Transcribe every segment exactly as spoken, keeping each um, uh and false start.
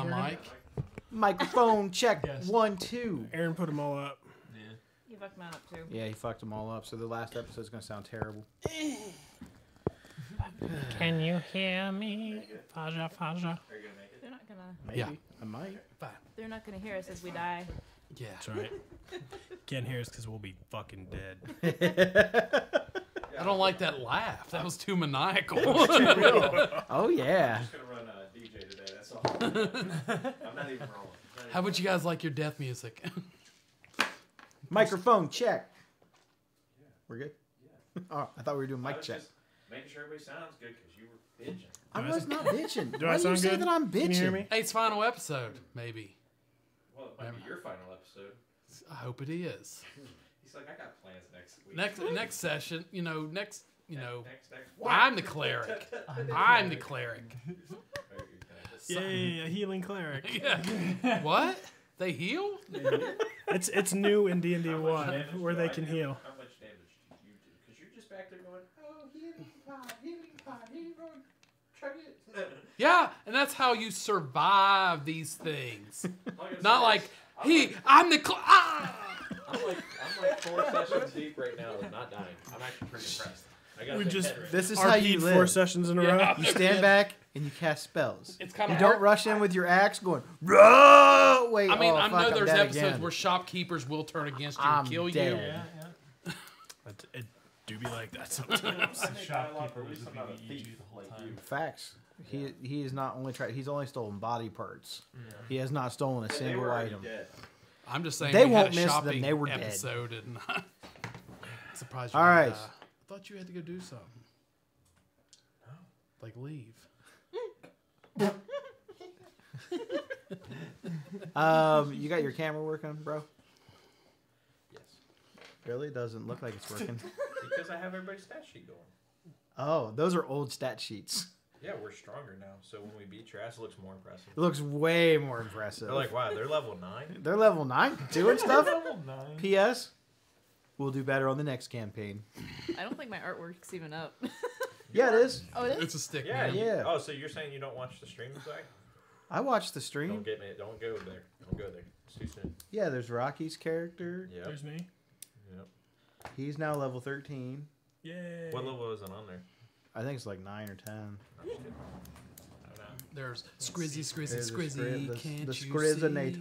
on, Mike. Microphone check. Yes. One, two. Aaron put them all up. Yeah. You fucked mine up too. Yeah, he fucked them all up, so the last episode's going to sound terrible. Can you hear me? Faja, Faja. Are you gonna make it? They're not gonna. Maybe. Yeah. I might. They're not gonna hear us as we die. Yeah. That's right. Can't hear us because we'll be fucking dead. I don't like that laugh. That was too maniacal. Oh, yeah. I'm just gonna run uh, D J today. That's all. I'm not even rolling. How would you guys like your death music? Microphone check. Yeah. We're good? Yeah. Oh, I thought we were doing I mic was check. just making sure everybody sounds good because you were bitching. I Do I was not bitching. Do Why I do you sound say good? that I'm bitching? Can you hear me? Hey, it's final episode, maybe. Well, it might be your final episode. I hope it is. He's like, I got plans next week. Next next session, you know, next, you know, Next, next. I'm the cleric. I'm the cleric. Yay, a healing cleric. Yeah. What? They heal? It's it's new in D and D How much one damage where do they I can do? heal. How much damage do you do? Because you're just back there going, oh, healing pod, healing pod, healing pod, chug it. Yeah, and that's how you survive these things. Like I Not said, like, I'm he, like- I'm the cl- ah! I'm like, I'm like four sessions deep right now with not dying. I'm actually pretty impressed. I gotta We say, just- Henry. This is how you R P'd four live. sessions in a Yeah. row. You stand back and you cast spells. It's kind You of don't hard. rush in with your axe going, "Row!" Wait, I mean, oh, I fuck, know I'm there's dead episodes again. where shopkeepers will turn against you I'm and kill dead. you. Yeah, yeah. It, it do be like that sometimes. I The think I unlocked shopkeeper at was least a I'm not a B B E G thief the whole like time. you. Facts. He he is not only tried. He's only stolen body parts. Yeah. He has not stolen a Yeah, they single were already item. dead. I'm just saying They we won't had a miss them. shopping They were dead. episode and surprised you All didn't right. die. I thought you had to go do something. No. Like leave. Um, you got your camera working, bro? Yes. Really? Doesn't look like it's working. Because I have everybody's stat sheet going. Oh, those are old stat sheets. Yeah, we're stronger now. So when we beat your ass, it looks more impressive. It looks way more impressive. They're like, wow, they're level nine. They're level nine doing stuff. Level nine. P S. We'll do better on the next campaign. I don't think my artwork's even up. Yeah, it is. Oh, it is? It's a stick. Yeah, man. you- Yeah. Oh, so you're saying you don't watch the stream, Zach? I watched the Don't stream. get me. Don't go there. Don't go there. It's too soon. Yeah, there's Rocky's character. Yep. There's me. Yep. He's now level thirteen. Yay. What level is it on there? I think it's like nine or ten. I'm just kidding. I don't know. There's Scrizzy, Scrizzy, There's the Scrizzy. scri- the, Can't the you Scrizzinator.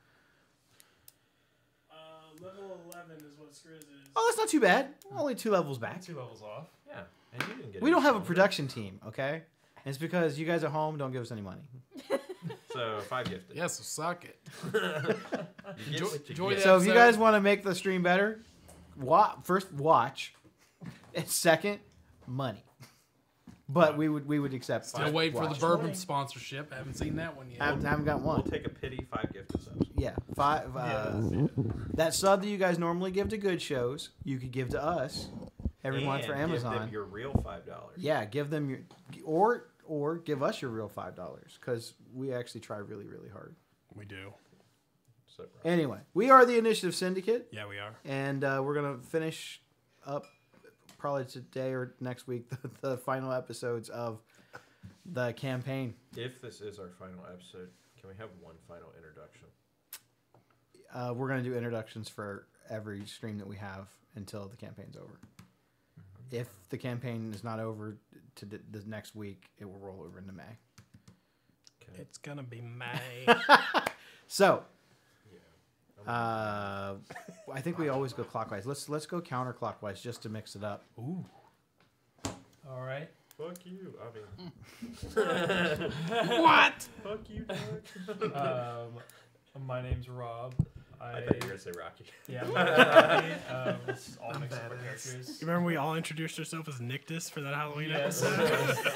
Uh, level eleven is what Skriz is. Oh, that's not too bad. Only two levels back. Two levels off. Yeah. And you didn't get We any don't have a stronger. production team, okay? And it's because you guys at home don't give us any money. So five gifted. Yes, so suck it. You get Enjoy- what you enjoy get. the So if you episode. guys want to make the stream better, wa- first watch, and second, money. But we would we would accept. Still waiting for the watch. bourbon money. sponsorship. I haven't seen that one yet. I haven't, I haven't got We'll one. take a pity five gifted subs. Yeah, five. Uh, That sub that you guys normally give to good shows, you could give to us every month And for Give Amazon. them your real five dollars. Yeah, give them your or or give us your real five dollars because we actually try really really hard. We do. So, Anyway, we are the Initiative Syndicate, Yeah, we are. and uh, we're gonna finish up probably today or next week the, the final episodes of the campaign. if this is our final episode, can we have one final introduction? Uh, we're gonna do introductions for every stream that we have until the campaign's over. If the campaign is not over to the, the next week, it will roll over into May. Okay. It's gonna be May. So, Yeah. uh, I think we always go clockwise. Let's let's go counterclockwise just to mix it up. Ooh. All right. Fuck you. I mean. What? Fuck you, Doug. Um, my name's Rob. I, I thought you were gonna say Rocky. yeah, I'm Rocky. Um, it's all mixed up characters. You remember we all introduced ourselves as Nictus for that Halloween Yes, episode? that was,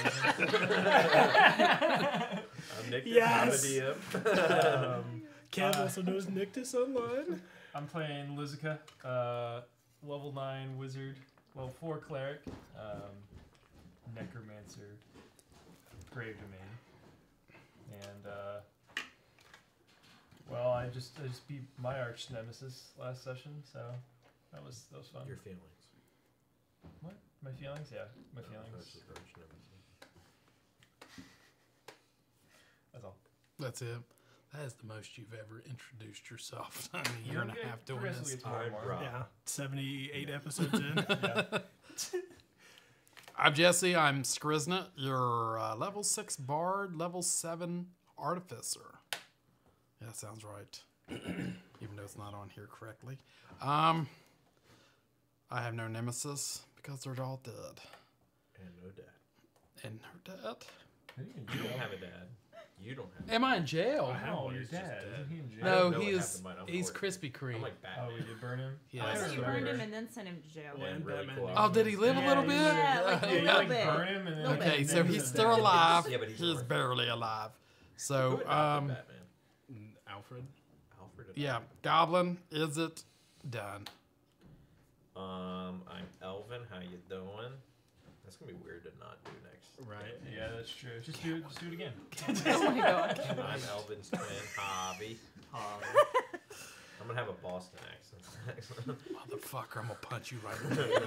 that was I'm Nick. Yes. I'm a D M. amazing. um, Cam Uh, also knows Nictus online. I'm playing Lizica, uh, level nine wizard, level four cleric, um, necromancer, grave domain, and uh, well, I just I just beat my arch nemesis last session, so that was that was fun. Your feelings. What? My feelings? Yeah, my No, feelings. that's just arch nemesis. That's all. That's it. That is the most you've ever introduced yourself in a You year and don't a get half doing progressively this. to more and more. Yeah, seventy-eight episodes in. Yeah. I'm Jesse. I'm Skriznet, your uh, level six bard, level seven artificer. Yeah, that sounds right. Even though it's not on here correctly. Um, I have no nemesis because they're all dead. And no dad. And her dad. You don't have a dad. You don't have. Am I in jail? Oh, no, your he's just dad. dead. Isn't he in jail? I don't No, know he what is. happened, but I'm He's bored. Krispy Kreme. I'm like Batman. Oh, we did burn him? Yeah. I I thought you remember. burned him and then sent him to jail. Yeah, And really Batman cool. did. Oh, did he live a Yeah, little he bit? was- Yeah, like Uh, a Yeah, you little like bit. burn him and then Little like, Okay, bit. so then he's he's still dead. alive. Yeah, but he's He's alive. barely alive. Who So, adopted um, Batman? Alfred. Alfred. adopted yeah, him. Goblin, is it done? Um, I'm Elvin. How you doing? That's gonna be weird to not do next. Right. Yeah, that's true. Just do it. Just do it again. Oh my god. I'm Elvin's twin, Hobby. I'm gonna have a Boston accent. Motherfucker, I'm gonna punch you right in the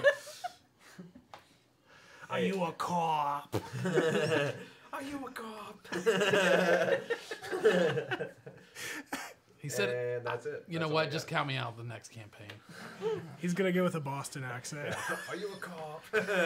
Are you a cop? Are you a cop? He said, and that's it. you That's know all I what, just got. count me out of the next campaign. He's gonna go with a Boston accent. Are you a cop?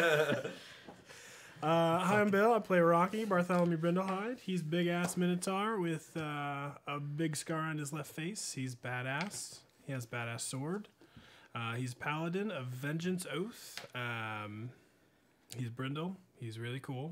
Uh, hi, I'm Bill. I play Rocky, Bartholomew Brindlehide. He's big ass Minotaur with uh, a big scar on his left face. He's badass. He has badass sword. Uh, he's Paladin of Vengeance Oath. Um, he's Brindle. He's really cool.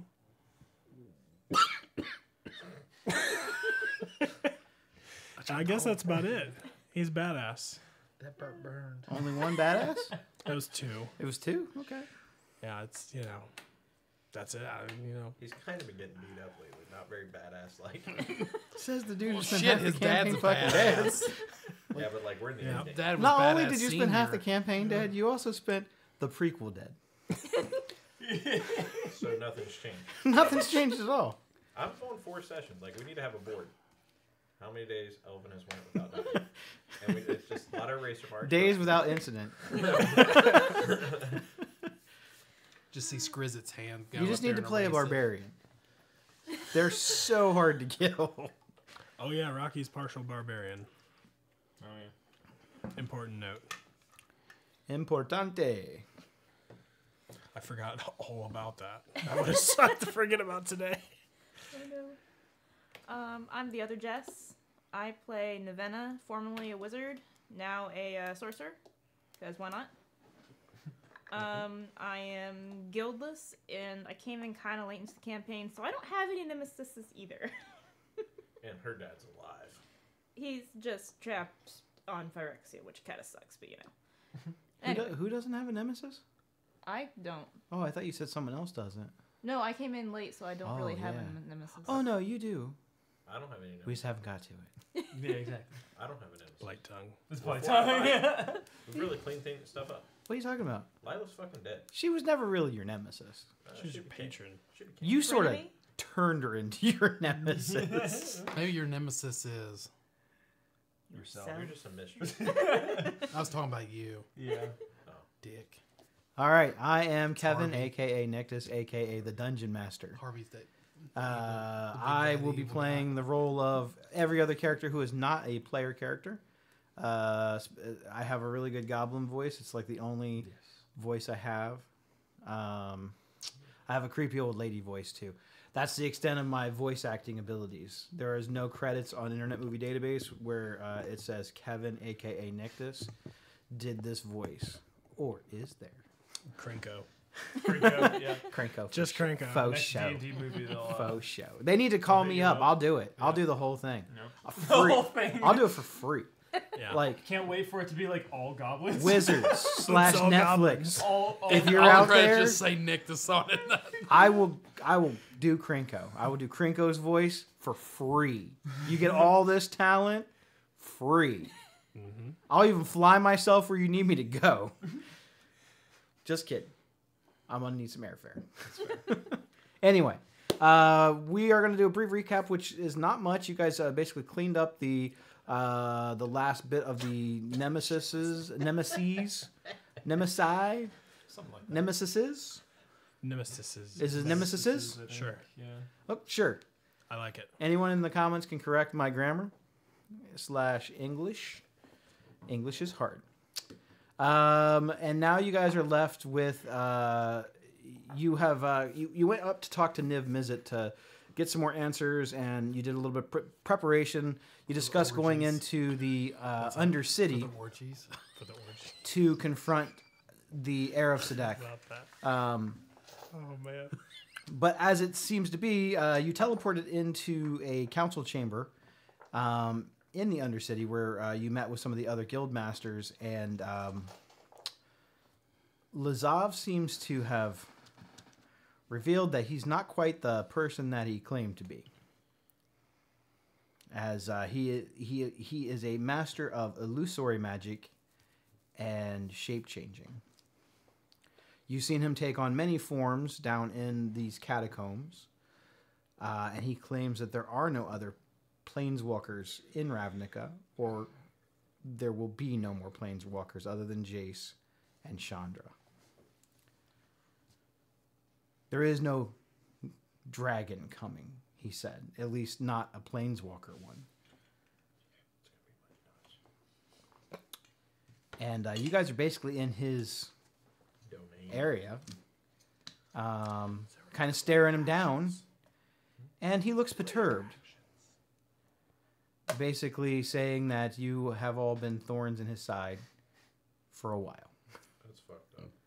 I guess that's about it. He's badass. That part burned. Only one badass? That was two. It was two? Okay. Yeah, it's, you know, that's it. I, you know, He's kind of been getting beat up lately. Not very badass like. Says the dude Well, who spent shit, half the his dad's campaign a fucking dead. badass. yeah, but like we're in the Yeah. ending. Dad was Not only badass did you spend half the senior. campaign dead, you also spent the prequel dead. So nothing's changed. Nothing's changed at all. I'm going four sessions. Like we need to have a board. How many days Elvin has went without dying? And we, it's just a lot of eraser marks. Days without incident. Just see Skrizzet's hand go You just up there need to and play a erase it. barbarian. They're so hard to kill. oh yeah, Rocky's partial barbarian. Oh yeah. Important note. Importante. I forgot all about that. I would have sucked to forget about today. Um, I'm the other Jess. I play Navenna, formerly a wizard, now a uh, sorcerer. Because why not? Um, I am guildless, and I came in kind of late into the campaign, so I don't have any nemesis either. And her dad's alive. He's just trapped on Phyrexia, which kind of sucks, but you know. Who, Anyway, do- who doesn't have a nemesis? I don't. Oh, I thought you said someone else doesn't. No, I came in late, so I don't Oh, really have yeah. a nemesis. Oh, no, you do. I don't have any. We just haven't got to it. Yeah, exactly. I don't have an nemesis. Blight tongue. It's Well, probably four out of time. five. Yeah. We've really cleaned things, stuff up. What are you talking about? Lila's fucking dead. She was never really your nemesis. Uh, She's she your became- patron. She became. You sort of Frenemy? turned her into your nemesis. Maybe your nemesis is. Yourself. So- You're just a mistress. I was talking about you, Yeah. Dick. All right, I am Kevin, Harvey. aka Nictus, aka the Dungeon Master. Harvey's that. Uh, big I daddy will be evil playing the role of every other character who is not a player character. Uh, sp- I have a really good goblin voice. It's like the only voice I have. Um, I have a creepy old lady voice too. That's the extent of my voice acting abilities. There is no credits on Internet Movie Database where uh, it says Kevin, aka Nictus, did this voice, or is there? Crinko. Crinko, yeah. Cranko. Just Crinko. Faux Next show. D and D movie they'll uh, Faux show. They need to call I'll me hit you up. up. I'll do it. I'll Yeah. do the whole thing. No. A The free- whole thing. I'll do it for free. Yeah. Like Can't wait for it to be like all goblins. Wizards slash all Netflix. goblins. all, all If you're All out the credits there- just say Nick the on it. I will. I will do Krinko. I will do Krinko's voice for free. You get all this talent free. Mm-hmm. I'll even fly myself where you need me to go. Just kidding. I'm gonna need some airfare. Anyway, uh, we are gonna do a brief recap, which is not much. You guys uh, basically cleaned up the uh, the last bit of the nemesises, nemesis, nemesi, Something like that. nemesises. Nemesis is. Is it nemesises? I think. Sure. Yeah. Oh, sure. I like it. Anyone in the comments can correct my grammar slash English. English is hard. Um, and now you guys are left with uh, you have uh, you, you went up to talk to Niv Mizzet to get some more answers, and you did a little bit of pre- preparation. You discussed going orgies. into the uh, For Undercity the orgies. For the orgy. to confront the heir of Sadek. About that. Um, Oh man. But as it seems to be, uh, you teleported into a council chamber um, in the Undercity where uh, you met with some of the other guild masters, and um, Lazav seems to have revealed that he's not quite the person that he claimed to be. As uh, he he he is a master of illusory magic and shape changing. You've seen him take on many forms down in these catacombs, uh, and he claims that there are no other planeswalkers in Ravnica, or there will be no more planeswalkers other than Jace and Chandra. There is no dragon coming, he said. At least not a planeswalker one. And uh, you guys are basically in his Domain. area, um, kind of staring him down, and he looks perturbed. Basically saying that you have all been thorns in his side for a while. That's fucked up.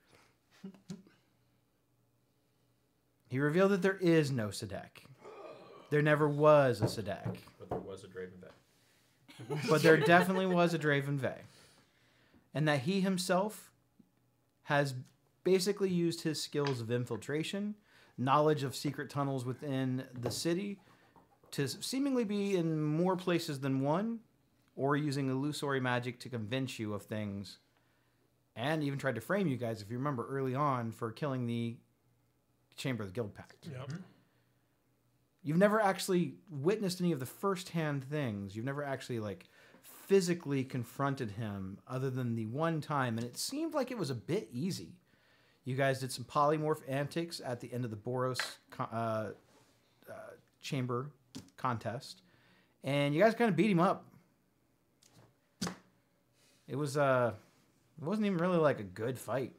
He revealed that there is no Sadek. There never was a Sadek. But there was a Draven Vet. But there definitely was a Draven Vey. And that he himself has basically used his skills of infiltration, knowledge of secret tunnels within the city, to seemingly be in more places than one, or using illusory magic to convince you of things, and even tried to frame you guys, if you remember early on, for killing the Chamber of the Guild Pact. Yep. You've never actually witnessed any of the first-hand things. You've never actually, like, physically confronted him other than the one time, and it seemed like it was a bit easy. You guys did some polymorph antics at the end of the Boros uh, uh, chamber contest, and you guys kind of beat him up. It was, uh, it wasn't even really like a good fight.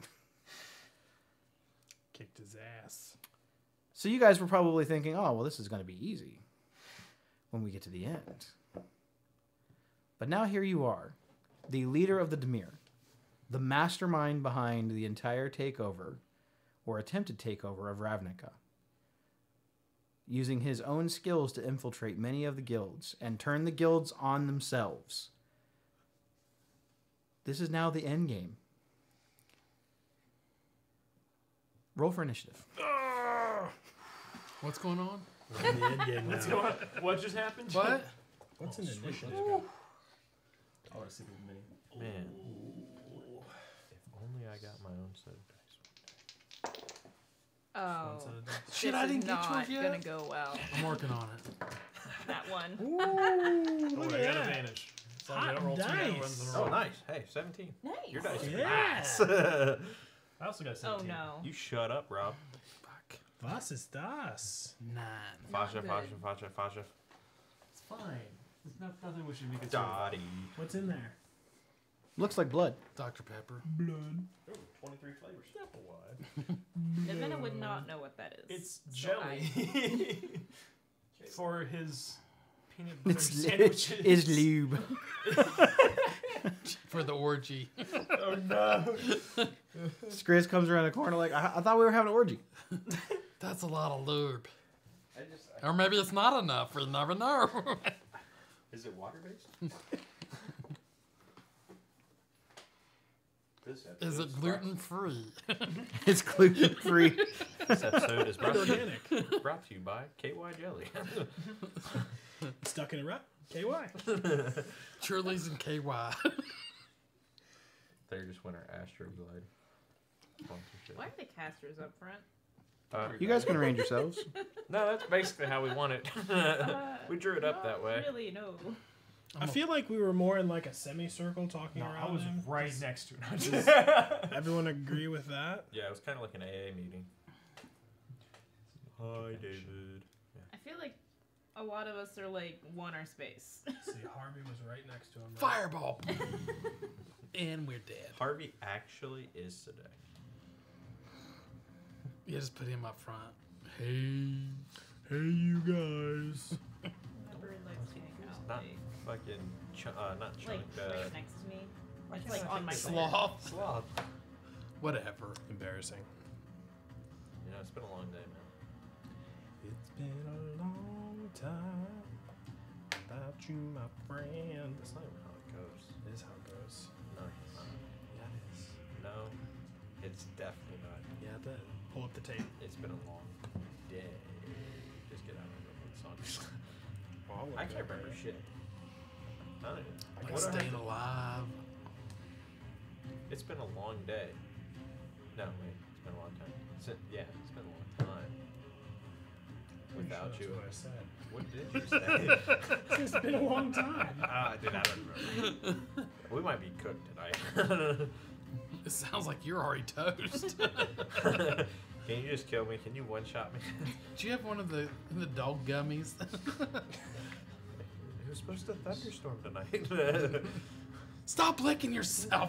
Kicked his ass. So you guys were probably thinking, oh, well, this is going to be easy when we get to the end. But now here you are, the leader of the Dimir, the mastermind behind the entire takeover, or attempted takeover of Ravnica, using his own skills to infiltrate many of the guilds and turn the guilds on themselves. This is now the end game. Roll for initiative. What's going on? We're in the end game now. What's going on? What just happened? What? What's an initiative? I want to see the mini. Man. If only I got my own set of dice. Oh, One set of dice. Shit, this I is didn't get not yours yet. gonna go well. I'm working on it. That one. Ooh, Oh, look I at got that. advantage. As long as I Hot don't roll two bad dice. ones in a Oh, row. nice. Hey, seventeen. Nice. Your dice. Yeah. I also got Oh seventeen. no. You shut up, Rob. Fuck. Was ist das? Nine. Not Fasha, good. fasha, fasha, fasha. It's fine. There's not, nothing we should be concerned about. Dottie. What's in there? Looks like blood. Doctor Pepper. Blood. Ooh, twenty-three flavors. Wide. Nivena would not know what that is. It's So jelly. For his peanut butter It's, sandwiches. it's lube. For the orgy. Oh no. Skriz comes around the corner like, I, I thought we were having an orgy. That's a lot of lube. I just, Or maybe it's not enough. We never know. Is it water based? This Is episode it gluten free? It's gluten free. This episode is brought to, Organic. brought to you by K Y Jelly. Stuck in a rut. K Y. Churlies and K Y. They're just winter Astroglide. Sponsorship. Why are the casters up front? Uh, You guys can arrange yourselves. No, that's basically how we want it. Uh, we drew it up not that way. Really, no. I feel like we were more in like a semicircle talking No, around I was him. right Does next to it. I just- Everyone agree with that? Yeah, it was kind of like an A A meeting. Hi, David. I feel like a lot of us are like one our space. See, Harvey was right next to him. Right? Fireball. And we're dead. Harvey actually is today. You just put him up front. Hey. Hey, you guys. Never likes getting out. Not Like, fucking, ch- uh, not like chunk, uh, right next to me. why It's can't like I on think my of Sloth. Sloth. Whatever. Embarrassing. You know, it's been a long day, man. It's been a long time without you, my friend. That's not even how it goes. It is how it goes. No, it's not. Yeah, it is. No, it's definitely not. Yeah, it did. Pull up the tape. It's been a long day. Just get out of the song. Well, I can't remember shit. I don't even. Like what do I- staying alive. It's been a long day. No, wait. It's been a long time. It's, yeah, it's been a long time. Without you. That's what I said. What did you say? It's been a long time. Ah, dude, I don't remember. We might be cooked tonight. It sounds like you're already toast. Can you just kill me? Can you one-shot me? Do you have one of the the dog gummies? It was supposed to thunderstorm tonight. Stop licking yourself.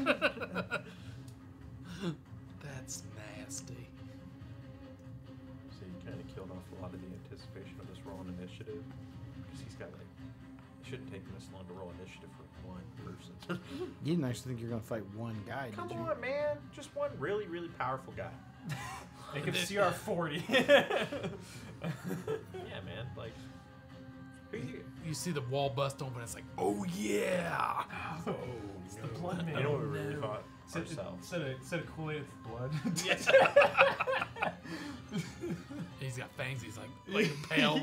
That's nasty. So you kind of killed off a lot of the anticipation of this roll on initiative. Because he's got like, it shouldn't take him this long to roll initiative for one person. You didn't actually think you were gonna fight one guy, Come did you? on, man. Just one really, really powerful guy. Make him C R forty. Yeah, man. Like, who you? You see the wall bust open. It's like, oh yeah. Oh, it's the blood man. You know what we really thought? Instead, Ourselves. instead of, instead of Kool-Aid, it's blood. He's got fangs. He's like, like pale.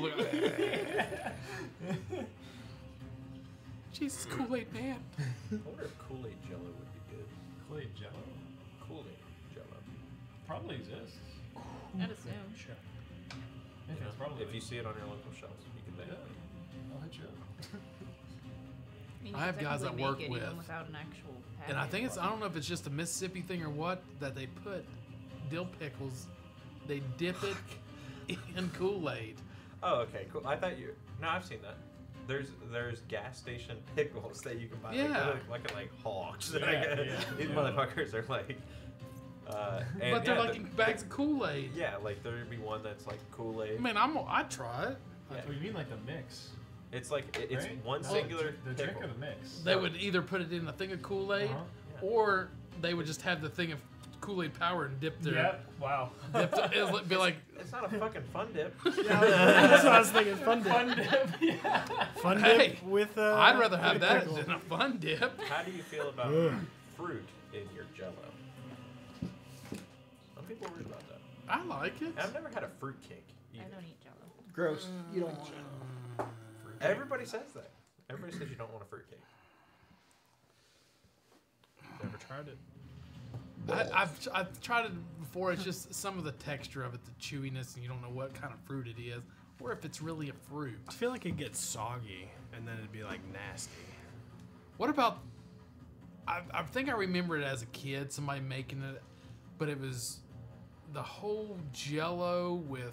Jesus, Kool-Aid man. I wonder if Kool-Aid Jello would be good. Kool-Aid Jello Kool-Aid Jello. probably exists. I'd assume. Sure. You Yeah, know, it's probably. if you see it on your local shelves, you can make Yeah, it. I'll hit you up. mean, I you have can guys that technically work make it even with- without an actual packet. And I think it's, I don't know if it's just a Mississippi thing or what, that they put dill pickles, they dip it in Kool-Aid. Oh, okay, cool. I thought you. No, I've seen that. There's there's gas station pickles that you can buy. Yeah. Like, they're like, like, like hogs. Yeah, Like, yeah, these yeah. motherfuckers are like. Uh, and But they're yeah, like the- in bags of Kool-Aid. Yeah, like there'd be one that's like Kool-Aid. I mean, I'm, I'd try it. Yeah. What do you mean, like the mix? It's like it, it's right? one Not singular the, the pickle. drink or the mix. They would either put it in a thing of Kool-Aid, Uh-huh. Yeah. or they would just have the thing of Kool-Aid power and dip their. Yep. Wow. Dip the, it'll be like, It's not a fucking fun dip. That's what I was thinking. Fun dip. Fun dip. Yeah. Fun Hey, dip with. Uh, I'd rather have with that pickle. than a fun dip. How do you feel about Ugh. fruit in your Jello? Some people are weird about that. I like it. I've never had a fruit cake. I Either. don't eat Jello. Gross. You don't want it. Everybody says that. Everybody says you don't want a fruit cake. Never tried it. I, I've I've tried it before. It's just some of the texture of it, the chewiness, and you don't know what kind of fruit it is, or if it's really a fruit. I feel like it gets soggy, and then it'd be like nasty. What about? I, I think I remember it as a kid, somebody making it, but it was the whole Jello with.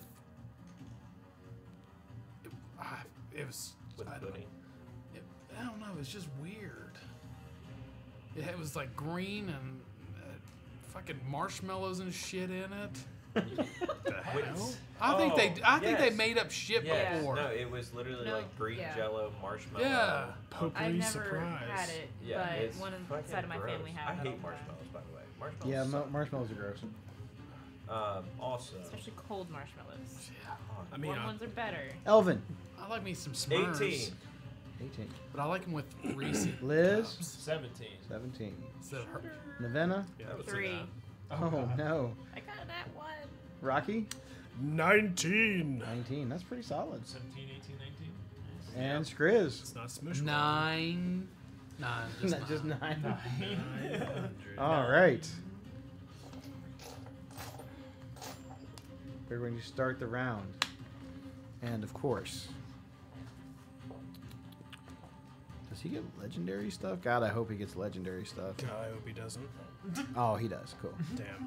It, I, it was. With I don't, pudding. it, I don't know. It was just weird. It, it was like green and uh, fucking marshmallows and shit in it. The Wait, hell? I think they. I think they yes. made up shit Yes. before. No, it was literally No, like green yeah. Jello, marshmallow. Yeah. Potpourri I've never surprise. had it, Yeah, but it's one fucking side of my gross. family I have it all hate the time. marshmallows, by the way. Marshmallows. Yeah, ma- suck. marshmallows are gross. Um, also, Especially cold marshmallows. I mean, Warm I, ones are better. Elvin, I like me some Smurfs. eighteen. eighteen. But I like them with Reese. Liz, cups Seventeen. seventeen. instead of her. Nevena, yeah. That was Three. oh, God. no. I got that one. Rocky, nineteen. nineteen. That's pretty solid. Seventeen, eighteen, nineteen. And Skriz, It's not smush. Nine. Nine. Just not nine. just nine. Nine. nine hundred. All right. We're going to start the round. And of course, does he get legendary stuff? God, I hope he gets legendary stuff. God, I hope he doesn't. Oh, he does. Cool. Damn.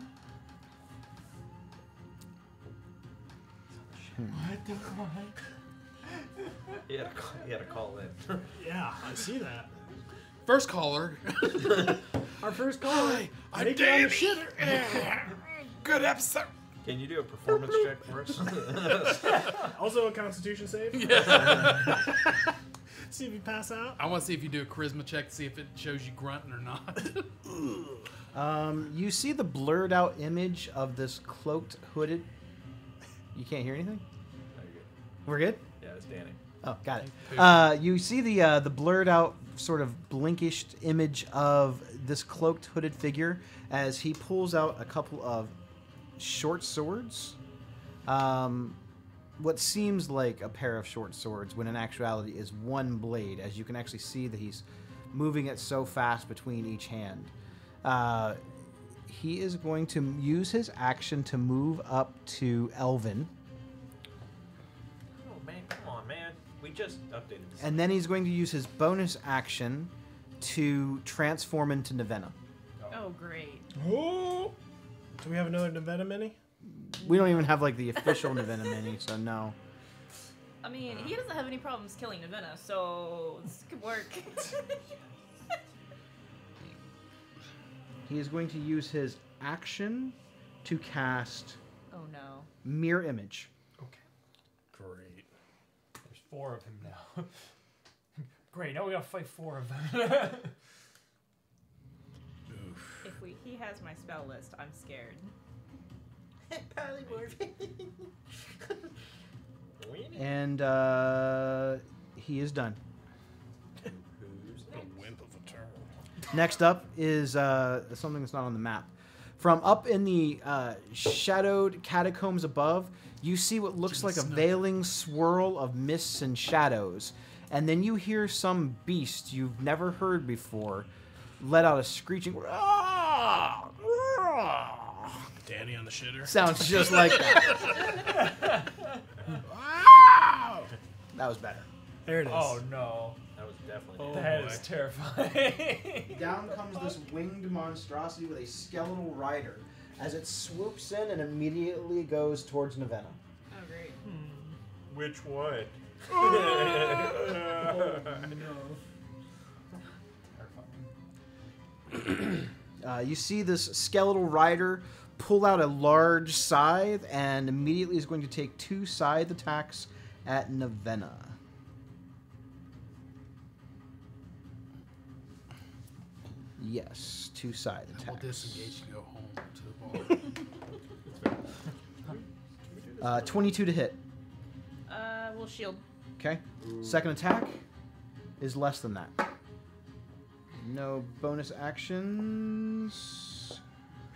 What the fuck? He had, to call, he had to call in. Yeah, I see that. First caller. Our first call. Hi, I'm Make it on the Danny. shitter. Good episode. Can you do a performance check for us? Also a Constitution save. See if you pass out. I want to see if you do a charisma check to see if it shows you grunting or not. Um, you see the blurred out image of this cloaked, hooded. You can't hear anything? No, you're good. We're good? Yeah, it's Danny. Oh, got it. Uh, you see the uh, the blurred out, sort of blinkish image of this cloaked, hooded figure as he pulls out a couple of short swords. Um, what seems like a pair of short swords, when in actuality is one blade, as you can actually see that he's moving it so fast between each hand. Uh, he is going to use his action to move up to Elvin. Oh, man, come on, man. We just updated this. And then he's going to use his bonus action to transform into Nevena. Oh, great. Oh. Do we have another Nevada mini? We don't even have like the official Nevena mini, so no. I mean, he doesn't have any problems killing Nevena, so this could work. He is going to use his action to cast Oh no. Mirror Image. Great. There's four of him now. Great, now we gotta fight four of them. If we he has my spell list, I'm scared. And uh, he is done. Who's A wimp of a turn. Next up is uh, something that's not on the map. From up in the uh, shadowed catacombs above, you see what looks Jimmy like a Snuka. veiling swirl of mists and shadows. And then you hear some beast you've never heard before let out a screeching "Ah! Ah!" Danny on the shitter. Sounds just like that. That was better. There it is. Oh no. That was definitely Oh, That boy. is terrifying. Down comes this winged monstrosity with a skeletal rider as it swoops in and immediately goes towards Nevena. Oh great. Which one? Uh, you see this skeletal rider pull out a large scythe and immediately is going to take two scythe attacks at Nevena. Yes, two scythe We'll attacks. disengage and go home to the bar. Uh, twenty-two to hit. Uh, we'll shield. Okay. Second attack is less than that. No bonus actions.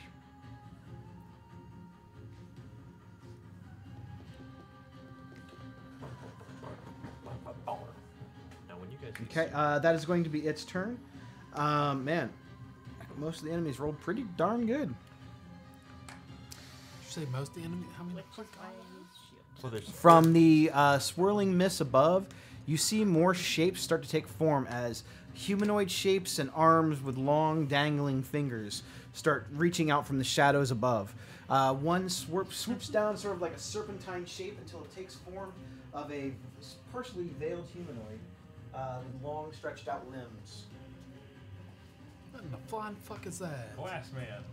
Now, when you guys Okay, uh, that is going to be its turn. Um, man, most of the enemies rolled pretty darn good. Did you say most of the enemy? How many? Which is why I use shield. so there's From the uh, swirling mist above, you see more shapes start to take form as humanoid shapes and arms with long dangling fingers start reaching out from the shadows above. Uh, one swoop, swoops down sort of like a serpentine shape until it takes form of a partially veiled humanoid uh, with long stretched out limbs. What in the flying fuck is that? Glass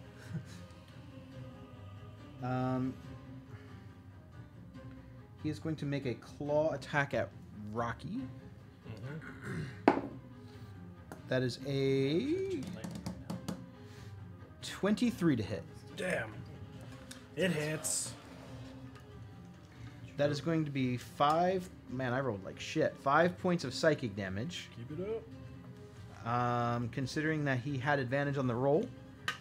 man. Um, he is going to make a claw attack at Rocky. That is a twenty-three to hit. Damn. It hits. That is going to be five. Man, I rolled like shit. Five points of psychic damage. Keep it up. Um, considering that he had advantage on the roll,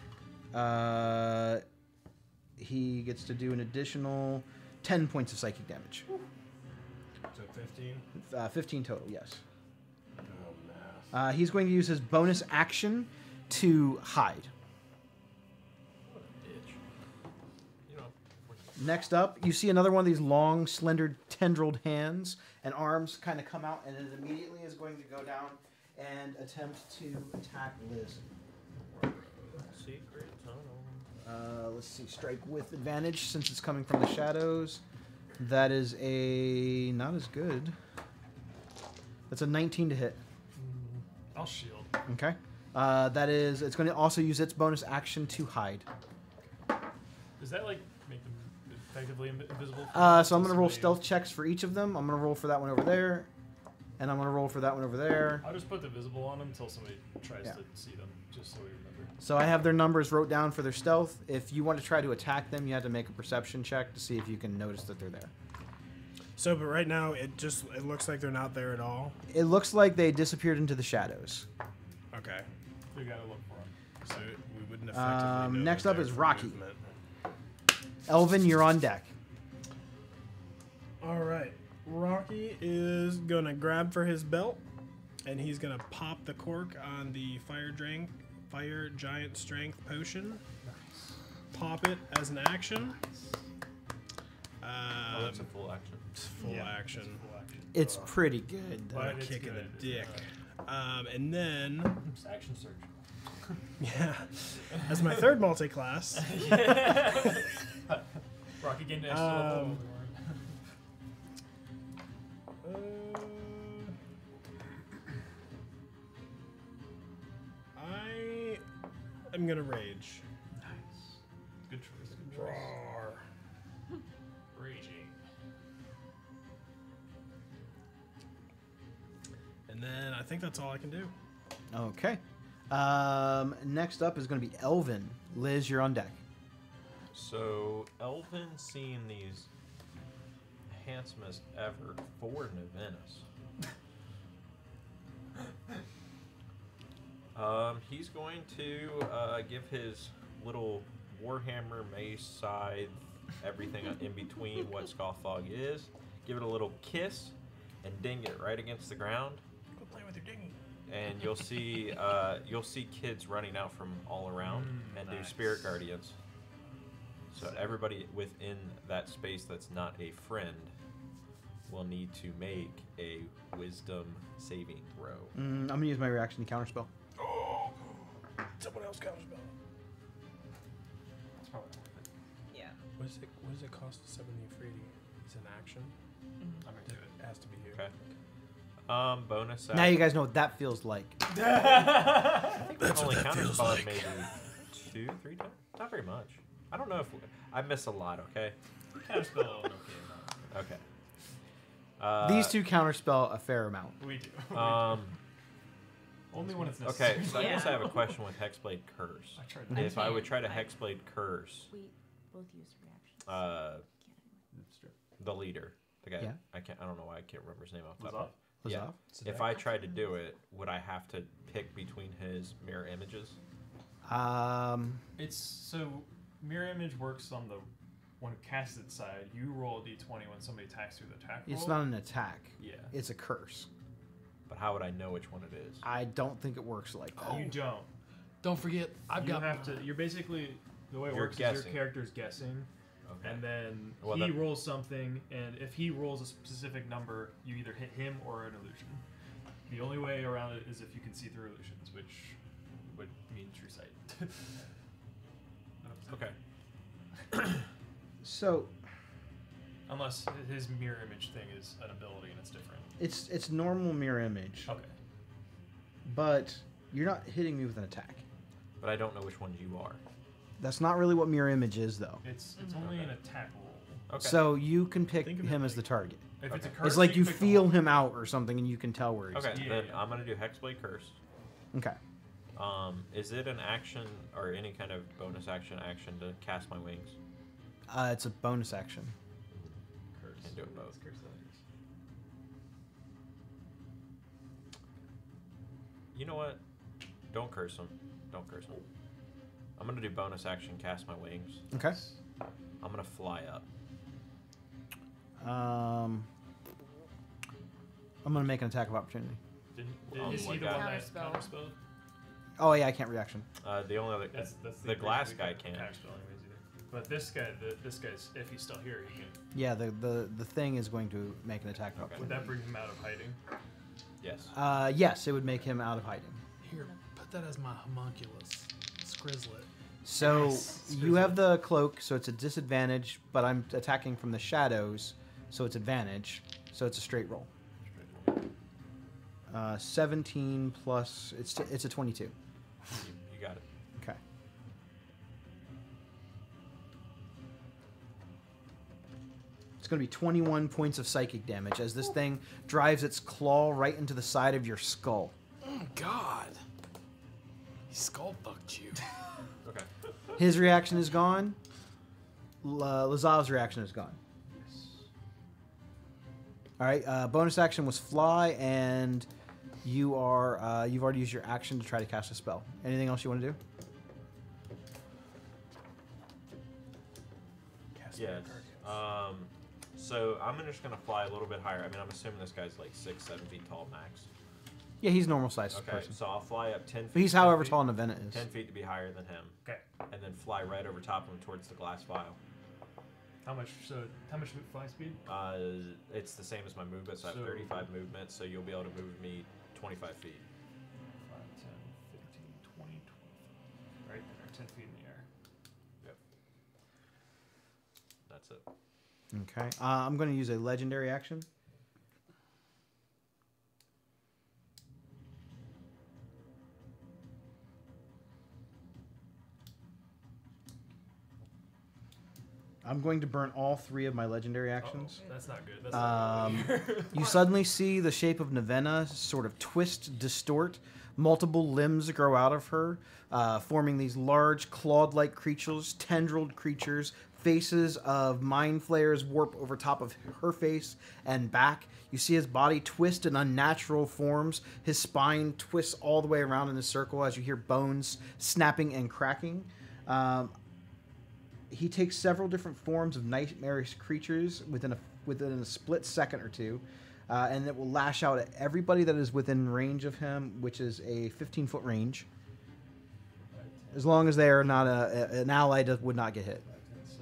uh, he gets to do an additional ten points of psychic damage. So fifteen. Uh, fifteen total, yes. Oh, no. Uh, he's going to use his bonus action to hide. ditch. You know, Next up, you see another one of these long, slender, tendrilled hands and arms kind of come out, and it immediately is going to go down and attempt to attack Liz. secret tunnel. Uh, let's see, strike with advantage since it's coming from the shadows. That is a not as good. That's a nineteen to hit. I'll shield. Okay. Uh, that is. It's going to also use its bonus action to hide. Does that like make them effectively invi- invisible? for Uh, so I'm going to roll somebody- stealth checks for each of them. I'm going to roll for that one over there, and I'm going to roll for that one over there. I'll just put the visible on them until somebody tries Yeah. to see them, just so we remember. So I have their numbers wrote down for their stealth. If you want to try to attack them, you have to make a perception check to see if you can notice that they're there. So, but right now it just it looks like they're not there at all. It looks like they disappeared into the shadows. Okay. We gotta look for them. So we wouldn't effectively Um, know next that up they're is for Rocky. movement. Elvin, you're on deck. All right. Rocky is gonna grab for his belt, and he's gonna pop the cork on the fire drink, fire giant strength potion. Nice. Pop it as an action. Oh, Um, that's a full action. it's full Yeah, action. It's full action. It's Uh, pretty good. But A it's kick in the good. dick. Um, and then, It's action surge. yeah, as my third multi-class, Rocky gained an extra Um, level. uh, I am gonna rage. Nice. Good choice. Good choice. Roar. Raging. And then I think that's all I can do. Okay. Um, next up is going to be Elvin. Liz, you're on deck. So, Elvin seeing these handsomest ever four Navenas. um, he's going to uh, give his little Warhammer mace scythe, everything in between what Scoffog is, give it a little kiss, and ding it right against the ground. Go play with your dinghy. And you'll see uh, you'll see kids running out from all around Mm, and do nice. spirit guardians. So everybody within that space that's not a friend will need to make a wisdom saving throw. Mm, I'm going to use my reaction to counterspell. Someone else counterspell. That's probably not worth it. Yeah. What does it? What does it cost to summon the Ifriti? It's an action. I'm gonna do it. It has to be you. Okay. Um, bonus. Now you guys know what that feels like. I think we've only counterspelled maybe two, three times. Not very much. I don't know if we, I miss a lot. Okay. Counterspell an okay amount. Okay. Uh, These two counterspell a fair amount. We do. We do. Um. Only when it's necessary. Okay. So I guess I Yeah. have a question with Hexblade Curse. I tried that. If I would try to I- Hexblade Curse, We both use reactions. uh, It's true. the leader, the guy, Yeah. I can't, I don't know why I can't remember his name off the top. Lazov? of my- Yeah. Lazov? If I tried to do it, would I have to pick between his mirror images? Um, It's so mirror image works on the when casted side. You roll a d twenty when somebody attacks through the attack roll. it's not an attack. Yeah. It's a curse. But how would I know which one it is? I don't think it works like that. You don't. Don't forget, I've you got. have to. You're basically the way it You're works is guessing. your character's guessing, Okay. and then Well, he that- rolls something, and if he rolls a specific number, you either hit him or an illusion. The only way around it is if you can see through illusions, which would mean true sight. Okay. So Unless his mirror image thing is an ability and it's different. it's it's normal mirror image, Okay. but you're not hitting me with an attack. But I don't know which ones you are. That's not really what mirror image is, though. It's it's only an attack roll. Okay. So you can pick Think of him it as the like- target. If it's a Okay. curse, It's like you can pick the feel whole- him out or something, and you can tell where he's. Okay. Yeah, then yeah. I'm gonna do Hexblade Curse. Okay. Um, is it an action or any kind of bonus action action to cast my wings? Uh, it's a bonus action. Curse. Can do it both. Curse that is. You know what? Don't curse him. Don't curse him. I'm gonna do bonus action, cast my wings. Okay. I'm gonna fly up. Um, I'm gonna make an attack of opportunity. Didn't, Um, is he what the guy? one that Counterspell. counterspelled? Oh yeah, I can't reaction. Uh, the only other That's that's the glass reason guy we can't can. counterspell anyways either. But this guy, the, this guy's if he's still here, he can. Yeah, the the the thing is going to make an attack of Okay. Would opportunity. that bring him out of hiding? Yes. Uh, yes, it would make him out of hiding. Here, put that as my homunculus. Scrizzlet. So Nice. you have the cloak, so it's a disadvantage, but I'm attacking from the shadows, so it's advantage. So it's a straight roll. Uh, seventeen plus. It's t- it's a twenty-two. You, you got it. Okay. It's going to be twenty-one points of psychic damage as this thing drives its claw right into the side of your skull. Oh, God. He skull fucked you. Okay. His reaction is gone. L- uh, Lazav's reaction is gone. All right. Uh, bonus action was fly, and you are uh, you've already used your action to try to cast a spell. Anything else you want to do? Yes. Um, so I'm just gonna fly a little bit higher. I mean, I'm assuming this guy's like six, seven feet tall max. Yeah, he's normal sized Okay, person. so I'll fly up ten feet. But he's ten however feet, tall Nevena is. ten feet to be higher than him, Okay. and then fly right over top of him towards the glass vial. How much? So how much fly speed? Uh, it's the same as my movement, so I have So- thirty-five movement, so you'll be able to move me twenty-five feet. five, ten, fifteen, twenty, twenty-five. Right there, ten feet in the air. That's it. Okay. Uh, I'm going to use a legendary action. I'm going to burn all three of my legendary actions. Uh-oh, that's not good. That's not Um, good. you suddenly see the shape of Nevena sort of twist, distort. Multiple limbs grow out of her, uh, forming these large clawed-like creatures, tendrilled creatures. Faces of mind flayers warp over top of her face and back. You see his body twist in unnatural forms. His spine twists all the way around in a circle as you hear bones snapping and cracking. Um, he takes several different forms of nightmarish creatures within a within a split second or two, uh, and it will lash out at everybody that is within range of him, which is a fifteen foot range. As long as they are not a, a- an ally, that would not get hit. So,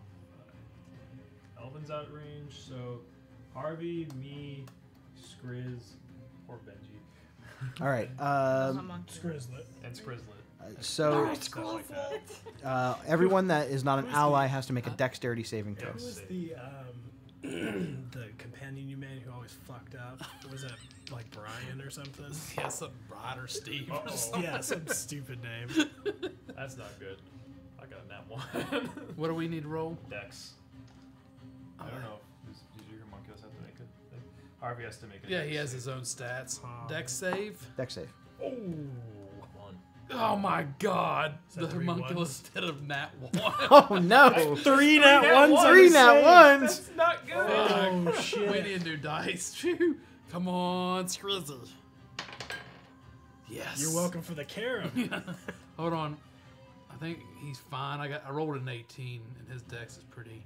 uh, Elvin's out of range. So, Harvey, me, Skriz, or Benji, All right. I'm Um, on- Skrizzlet. and Skrizlet. so Stuff like that. uh, everyone that is not an Who's the- ally has to make a dexterity saving throw. Who was the um, the companion you made who always fucked up? Was it like Brian or something? Yeah, some Ryder Steve. or Uh-oh. something. Yeah, some stupid name. That's not good. I got a nat one. What do we need to roll? Dex. I don't know. Does, does your homunculus have to make it? Harvey has to make it. Yeah, he has his own stats. Dex save. Dex save. Oh. One. Oh my God! that The three homunculus ones? instead of nat one. Oh no! Three nat ones. Three nat ones. That's not good. Oh We shit! need new dice. Phew. Come on, Skrizzy. Yes. You're welcome for the carom. Hold on. I think he's fine. I got. I rolled an eighteen, and his dex is pretty.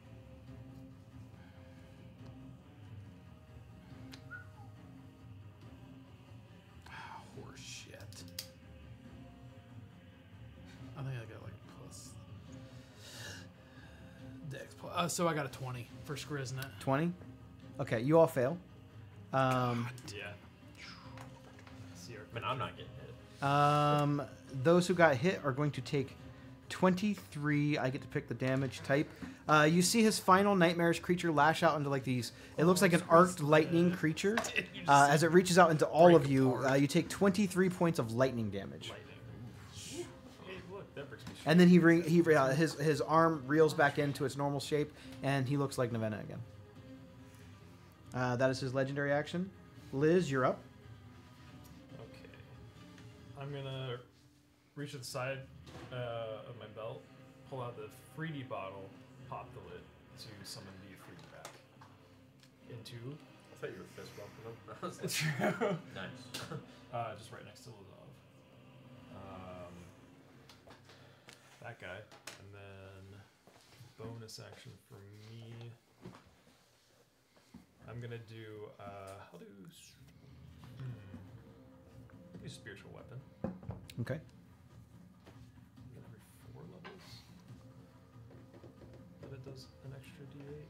Ah, horse shit. I think I got like plus. Dex plus. Uh, so I got a twenty for Skriznet. Twenty. Okay, you all fail. Um, Yeah. See her. I mean, I'm not getting hit. um, those who got hit are going to take twenty-three. I get to pick the damage type. Uh, you see his final nightmarish creature lash out into like these. It looks like an arced lightning creature. Uh, as it reaches out into all of you, uh, you take twenty-three points of lightning damage. Lightning. Hey, look, that brings me straight. And then he re- he uh, his his arm reels back into its normal shape, and he looks like Nevena again. Uh, that is his legendary action. Liz, you're up. Okay. I'm gonna reach to the side uh, of my belt, pull out the three D bottle, pop the lid to summon the three D back into. I thought you were fist bumping them. I was like, True. nice. Uh, just right next to Lazov. Um, that guy, and then bonus action for me. I'm gonna do. Uh, I'll do. s- Hmm, I'll do spiritual weapon. Okay. Every four levels. But it does an extra D eight.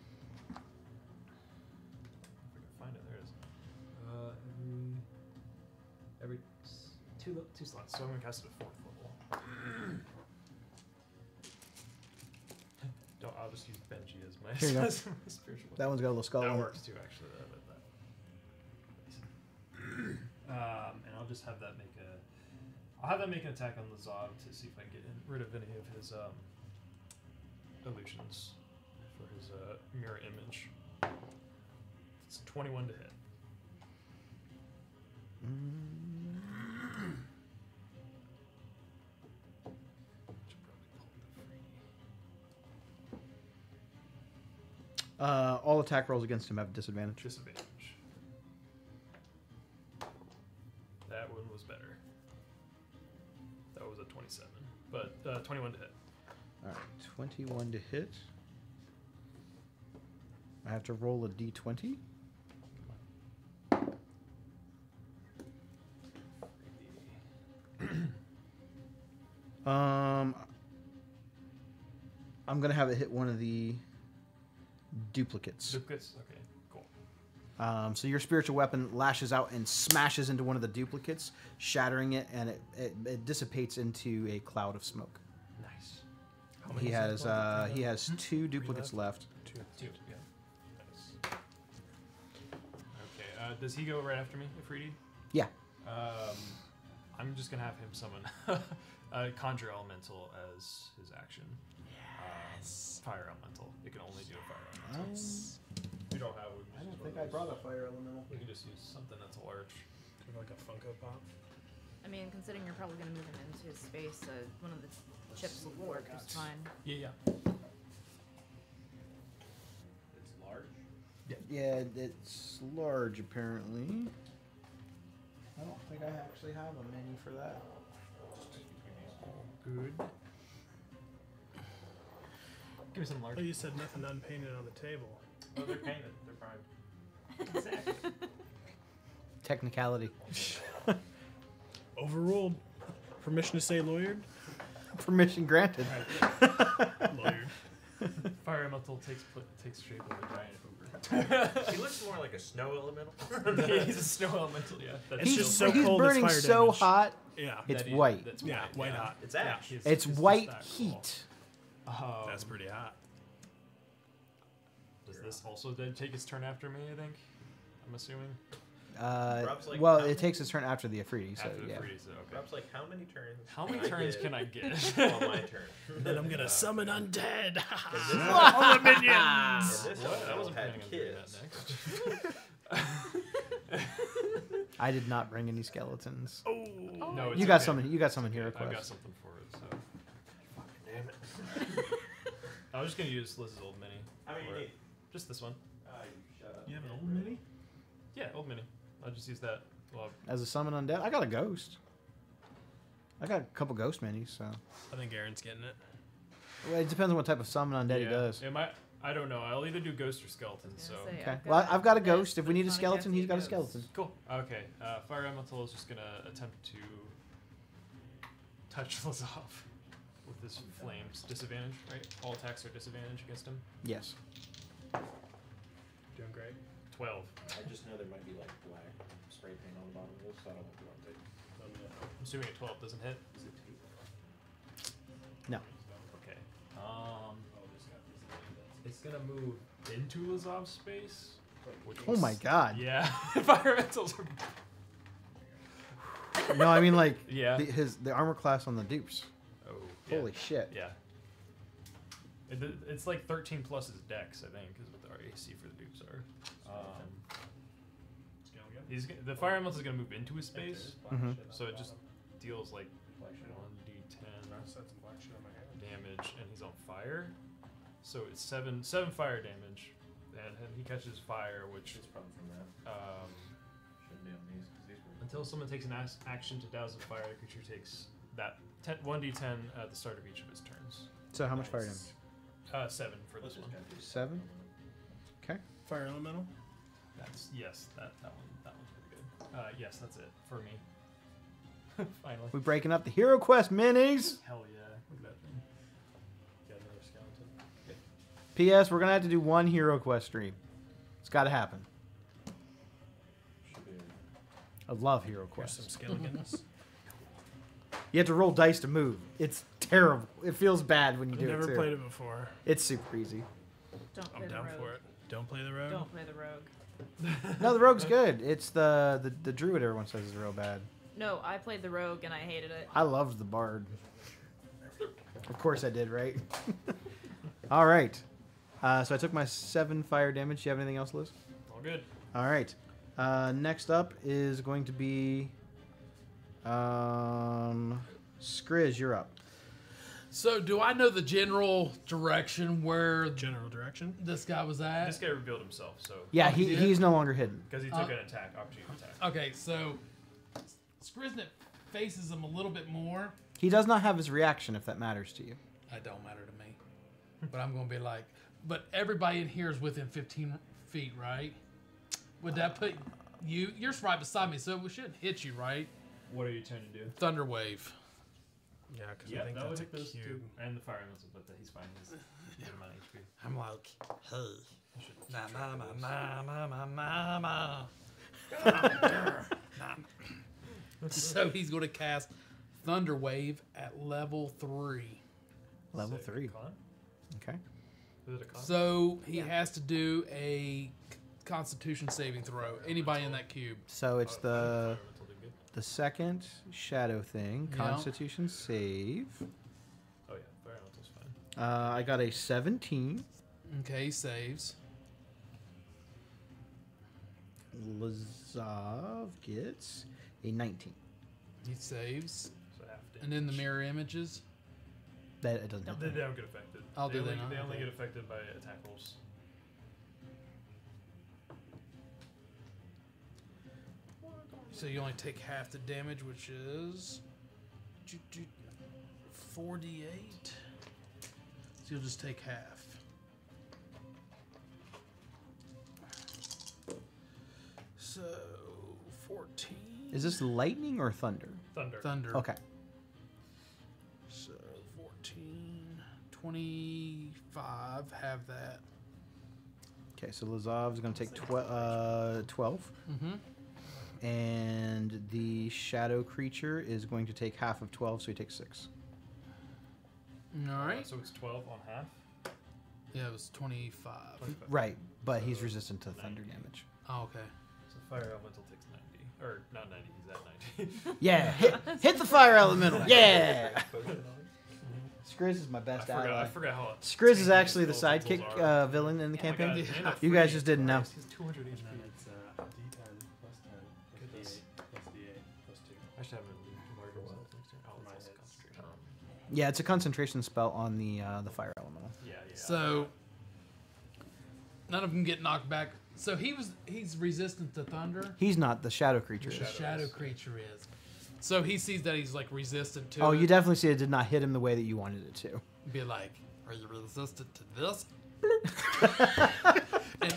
If I can find it, there it is. Uh, every every s- two le- two slots. So I'm gonna cast it at fourth level. Don't. I'll just use Benji as my, Here you go. as my spiritual weapon. That one's got a little skull That on it. works too, actually. That, that, that. just have that make a. I'll have that make an attack on Lazav to see if I can get in, rid of any of his um, illusions for his uh, mirror image. It's twenty-one to hit. Should probably pull the free Uh, all attack rolls against him have disadvantage. disadvantage. That one was better. That was a twenty-seven, but uh, twenty-one to hit. All right, twenty-one to hit. I have to roll a d twenty. Um, I'm gonna have it hit one of the duplicates. Duplicates? Okay, cool. Um, so your spiritual weapon lashes out and smashes into one of the duplicates, shattering it, and it, it, it dissipates into a cloud of smoke. Nice. How many He is that has called? uh, he has two duplicates left. Two. Two, yeah. Nice. Okay, uh, does he go right after me, Afridi? Yeah. Um, I'm just gonna have him summon a Conjure Elemental as his action. Yes. Um, fire Elemental. It can only do a Fire Elemental. We don't have. We can just use one of those. a fire elemental. We can just use something that's large. Sort of like a Funko Pop. I mean, considering you're probably going to move him into his space, uh, one of the chips will work just fine. Yeah, yeah. It's large. Yeah, it's large apparently. I don't think I actually have a menu for that. Good. Give me some large. Oh, you said nothing unpainted on the table. Oh, they're painted. They're prime. Exactly. Technicality. Overruled. Permission to say lawyered? Permission granted. Lawyered. Fire Elemental takes pl- takes shape of a giant ogre. He looks more like a snow elemental. He's a snow elemental, yeah. That's It's He's, just so he's cold, it's burning fire so damage. hot. Yeah. It's that he- white. That's Yeah, white yeah. hot. It's ash. It's, It's just white that cool. heat. Um, That's pretty hot. Does this also then take its turn after me? I think. I'm assuming. Uh, Rob's like, well, how it many- takes its turn after the Afridi, so after the yeah. freeze, okay. Rob's like, how many turns? How many can I turns get can I get? on my turn? Then I'm gonna summon undead. All the minions. This What? I elemental wasn't had planning on doing kids. that next. I did not bring any skeletons. Oh. No, it's You got okay. some. You got some in here. I've got Quest. something for it. So Damn it. I was just gonna use Liz's old mini. How many for you it. need? Just this one. Ah, you shut up. You have an old mini? Yeah, old mini. I'll just use that. Well, As a summon undead, I got a ghost. I got a couple ghost minis, so I think Aaron's getting it. well, it depends on what type of summon undead he yeah. does. It might. I don't know. I'll either do ghost or skeleton. I was So gonna say, Okay. I've Well, got I've got a this, ghost. If we but need a it's not skeleton, he's got a ghost. skeleton. cool. Okay. Uh, Fire Elemental is just gonna attempt to touch Lazov with his flames. Disadvantage, right? All attacks are disadvantage against him. Yes. Doing great. Twelve. I just know there might be like black spray paint on the bottom of this, so I don't know what to take. I'm assuming a twelve doesn't hit. Is it tape? No. Okay. Um, it's gonna move into Lazov's space. Which Oh was- my god. Yeah, fire elementals are. No, I mean like Yeah. the, his the armor class on the dupes. Oh. Yeah. Holy shit. Yeah. It, it's like thirteen plus his dex, I think, is what the A C for the dupes are. Um, he's g- the fire elemental is gonna move into his space, Mhm. so it just deals like one d ten damage, and he's on fire. So it's seven seven fire damage, and, and he catches fire, which It's probably from that. um, Shouldn't be on these because these were. until someone takes an as- action to douse the fire, the creature takes that ten, one d ten at the start of each of his turns. So how much fire Nice. damage? Uh, seven for Let's this just one. go do Seven. Okay. Fire elemental. That's yes, that that one that one's pretty good. Uh, yes, that's it for me. Finally. We breaking up the Hero Quest minis. Hell yeah! Look at that thing. Got another skeleton. P S. We're gonna have to do one Hero Quest stream. It's got to happen. Should be. I love Hero Here's some Quest. skeletons. You have to roll dice to move. It's terrible. It feels bad when you I've do never it too. played it before. It's super easy. Don't play I'm the down rogue. for it. Don't play the rogue. Don't play the rogue. No, the rogue's good. It's the, the the druid everyone says is real bad. No, I played the rogue and I hated it. I loved the bard. Of course I did, right? All right. Uh, so I took my seven fire damage. Do you have anything else, Liz? All good. All right. Uh, next up is going to be um, Skriz. You're up. So, do I know the general direction where General direction. this guy was at? This guy revealed himself, so Yeah, Oh, he, he did? he's no longer hidden. because he took Uh, an attack, opportunity attack. Okay, so Skriznet faces him a little bit more. He does not have his reaction, if that matters to you. That don't matter to me. But I'm going to be like, but everybody in here is within fifteen feet, right? Would that put you? You're right beside me, so we shouldn't hit you, right? What are you trying to do? Thunder wave. Yeah, because Yeah, I think that would that's a hit those cube. two. And the fire missile, but he's fine. He's good amount of H P. I'm like, hey, na na na na na na na na. So he's going to cast Thunder Wave at level three. Level Sick. three. Con? Okay. Is it a con? So he has to do a Constitution saving throw. Anybody in that cube. So it's the Environmental did good. the second shadow thing. Yeah. Constitution save. Oh yeah, environmental's fine. Uh, I got a seventeen. Okay, he saves. Lazov gets a nineteen. He saves. So half damage. And then the mirror images. That it doesn't. Don't They, they don't get affected. I'll they do only, that now. They only Okay. get affected by attack rolls. So you only take half the damage, which is forty-eight. So you'll just take half. So fourteen. Is this lightning or thunder? Thunder. Thunder? Okay. So fourteen, twenty-five. Have that. Okay, so Lazov is going to take tw- uh, twelve. Mm-hmm. And the shadow creature is going to take half of twelve, so he takes six. All Uh, right. so it's twelve on half. Yeah, it was twenty-five. twenty-five. Right, but he's resistant to thunder damage. Oh, okay. So fire elemental takes ninety, or not ninety. He's at ninety. Yeah, hit, hit the fire elemental. Yeah. Skriz is my I best forgot. I ally. forgot how. Skriz is tanky actually the these elementals sidekick are. uh, villain in the Oh my campaign. God, and a You guys free- just didn't know. He's two hundred H And P. then it's uh, D ten plus ten plus D Goodness. eight plus D eight plus two. I should have a marker well next turn. Oh, My it's also head's- concentration. Yeah, it's a concentration spell on the uh, the fire elemental. Yeah, yeah. So none of them get knocked back. So he was he's resistant to thunder. He's not the shadow creature. The is. shadow creature is. So he sees that he's like resistant to Oh, it. you definitely see it did not hit him the way that you wanted it to. Be like, are you resistant to this? And-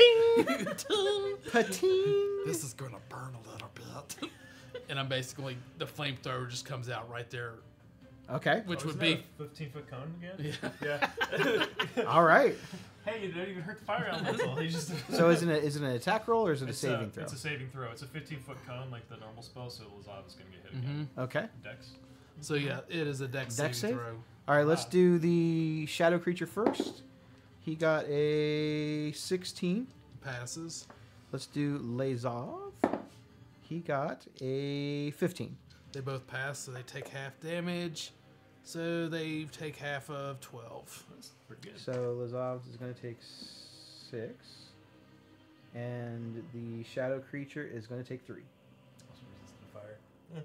Pating. this is gonna burn a little bit. And I'm basically the flamethrower just comes out right there, Okay. which Oh, would isn't be that a fifteen foot cone again. yeah. Yeah. All right. Hey, you don't even hurt the fire elemental. He just. So is it a, is it an attack roll or is it a It's saving a, throw? It's a saving throw. It's a fifteen foot cone like the normal spell, so Lazov is gonna get hit hmm again. Okay. Dex. So yeah, it is a dex, Dex saving save? throw. All right, let's Ah. do the shadow creature first. He got a sixteen. Passes. Let's do Lazov. He got a fifteen. They both pass, so they take half damage. So they take half of twelve. That's pretty good. So Lazov is going to take six. And the shadow creature is going to take three. Also resistant to fire.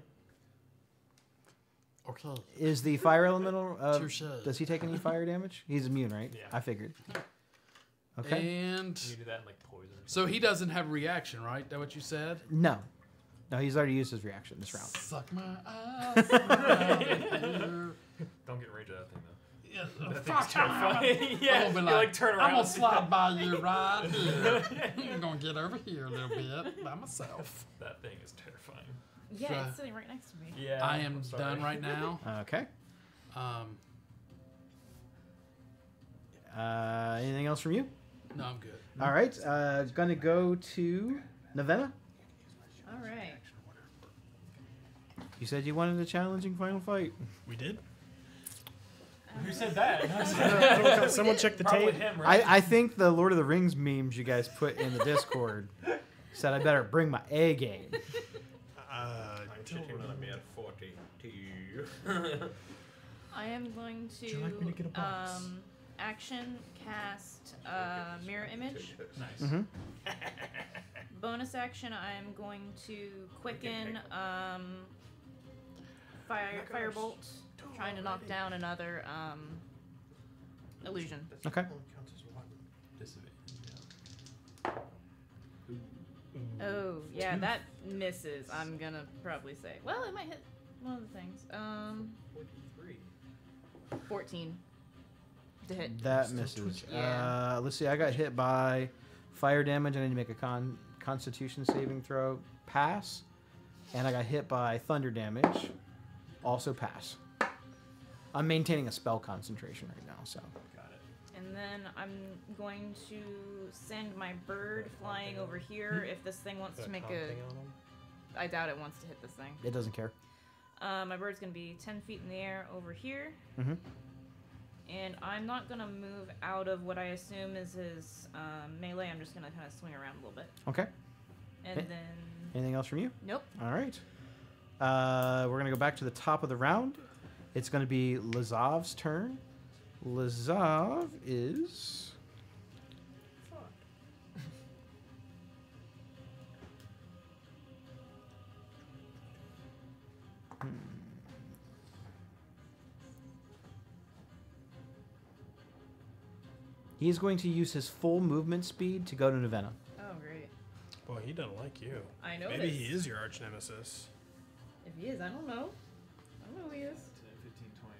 Okay. Is the fire elemental. Uh, Touche. does he take any fire damage? He's immune, right? Yeah. I figured. Okay. And You do that in like poison. or so he doesn't have a reaction, right? That what you said? No. No, he's already used his reaction this round. Suck my ass. something. Don't get range of that thing though. Yeah, That fuck thing's terrifying. yeah. I'm You gonna be like turn around. I'm gonna slide by you right here. I'm gonna get over here a little bit by myself. That thing is terrifying. Yeah, So- it's sitting right next to me. Yeah. I am I'm sorry. done right now. Okay. Um, Uh, anything else from you? no, I'm good. All right. Uh, going to go to Navenna. All right. You said you wanted a challenging final fight. We did. Who said that? Someone, someone check the Probably tape. him, right? I, I think the Lord of the Rings memes you guys put in the Discord said I better bring my A game. Uh, I'm shitting on me. you. I am going to, you like me to get a box? um, action cast uh, mirror image. Nice. Mm-hmm. Bonus action, I'm going to quicken um, fire firebolt, trying to knock down another um, illusion. Okay. Oh yeah, that misses. I'm gonna probably say. Well, it might hit one of the things. Um, fourteen to hit. That misses. Yeah. Uh, let's see. I got hit by fire damage. I need to make a con Constitution saving throw. Pass. And I got hit by thunder damage. Also pass. I'm maintaining a spell concentration right now, so. Got it. And then I'm going to send my bird flying over here. If this thing wants to make a, I doubt it wants to hit this thing. It doesn't care. Uh, my bird's gonna be ten feet in the air over here. Mm-hmm. And I'm not gonna move out of what I assume is his um, melee. I'm just gonna kind of swing around a little bit. Okay. And Eh. then, Anything else from you? nope. All right. Uh, we're going to go back to the top of the round. It's going to be Lazav's turn. Lazav is... Hmm. He is going to use his full movement speed to go to Nevena. Oh, great. Boy, he doesn't like you. I know Maybe this. he is your arch nemesis. If he is, I don't know. I don't know who he is. ten, fifteen, twenty,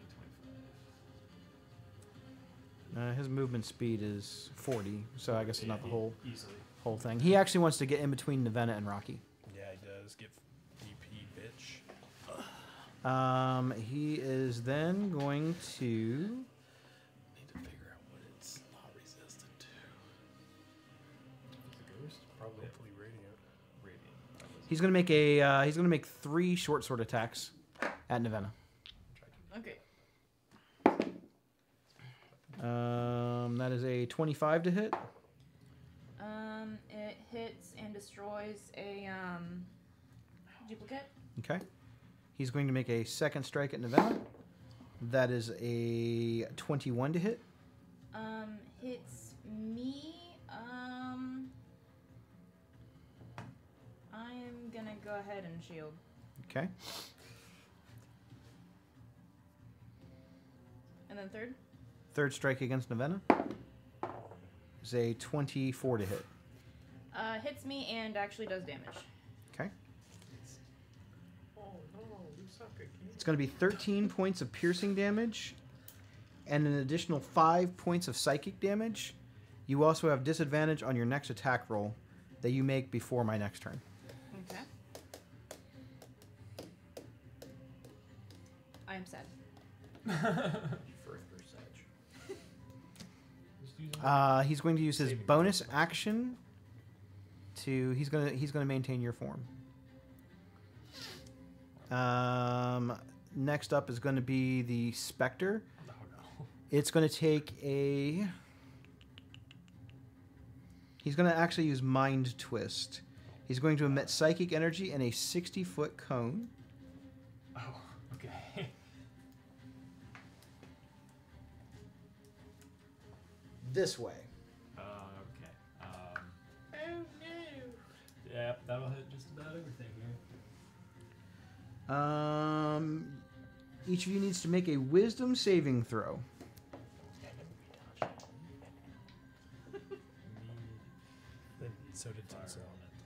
twenty-five. Uh, his movement speed is forty, so I guess it's not the Yeah, whole Easily. whole thing. He actually wants to get in between Nevena and Rocky. Yeah, he does. Get D P, bitch. Um, he is then going to. Need to figure out what it's not resistant to. The ghost? Probably Hopefully radiant. radiant. He's going to make a. Uh, he's going to make three short sword attacks at Nevena. Okay. Um, that is a twenty-five to hit. Um, it hits and destroys a um duplicate. Okay. He's going to make a second strike at Nevena. That is a twenty-one to hit. Um, hits me. Um, I am gonna go ahead and shield. Okay. And then third. Third strike against Nevena is a twenty-four to hit. Uh, hits me and actually does damage. Okay. Oh no, you suck again. It's going to be thirteen points of piercing damage and an additional five points of psychic damage. You also have disadvantage on your next attack roll that you make before my next turn. Okay. I am sad. First for Sedge. Just use Uh, he's going to use his Saving bonus throw. action to. He's gonna. He's gonna maintain your form. Um, next up is going to be the Spectre. Oh no. It's going to take a. He's going to actually use Mind Twist. He's going to emit psychic energy in a sixty-foot cone. Oh, okay. This way. Uh, okay. Um, oh no. Yeah, that'll hit just about everything here. Um, each of you needs to make a Wisdom saving throw. Then so did Tinsel.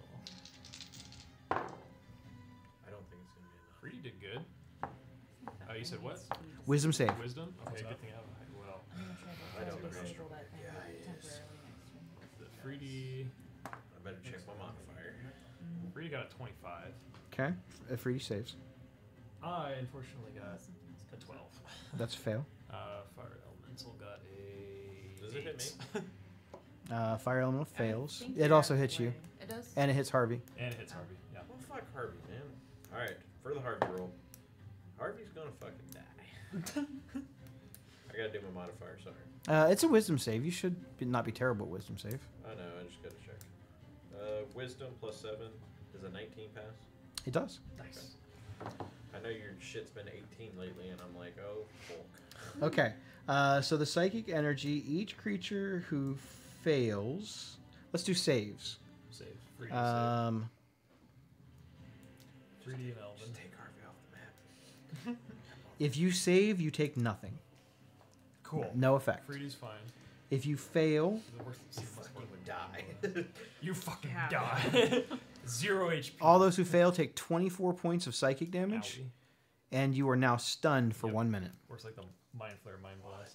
I don't think it's gonna be enough. Free did good. Oh, you said what? Wisdom save. Wisdom? Okay, What's good up? thing I have a high. Well, I don't know. Yeah, the Freedy. I better check my modifier. Freedy got a twenty-five. Okay. If Freedy saves. I unfortunately got a twelve. That's a fail. Uh, Fire Elemental got a. Does it hit eight. Uh, Fire Elemental fails. think It you're also hits you. It does. And it hits Harvey. And it hits Harvey. Yeah. Well, fuck Harvey, man. Alright, for the Harvey roll. Harvey's gonna fucking die. I gotta do my modifier, sorry. Uh, it's a Wisdom save. You should be, not be terrible at Wisdom save. I know, I just gotta check. Uh, wisdom plus seven. Does a nineteen pass? It does. Nice. I know your shit's been eighteen lately, and I'm like, oh, fuck. Okay. Uh, so the psychic energy, each creature who fails. Let's do saves. Save. three D Um, save. three D and Elven. Just take Harvey off the map. if you save, you take nothing. Cool. No effect. three D's fine. If you fail, The worst- You fucking would die. You fucking Yeah. die. Zero H P. all those who fail take twenty-four points of psychic damage, Owie. and you are now stunned for Yep. one minute. Works like the Mind Flare, Mind Blast.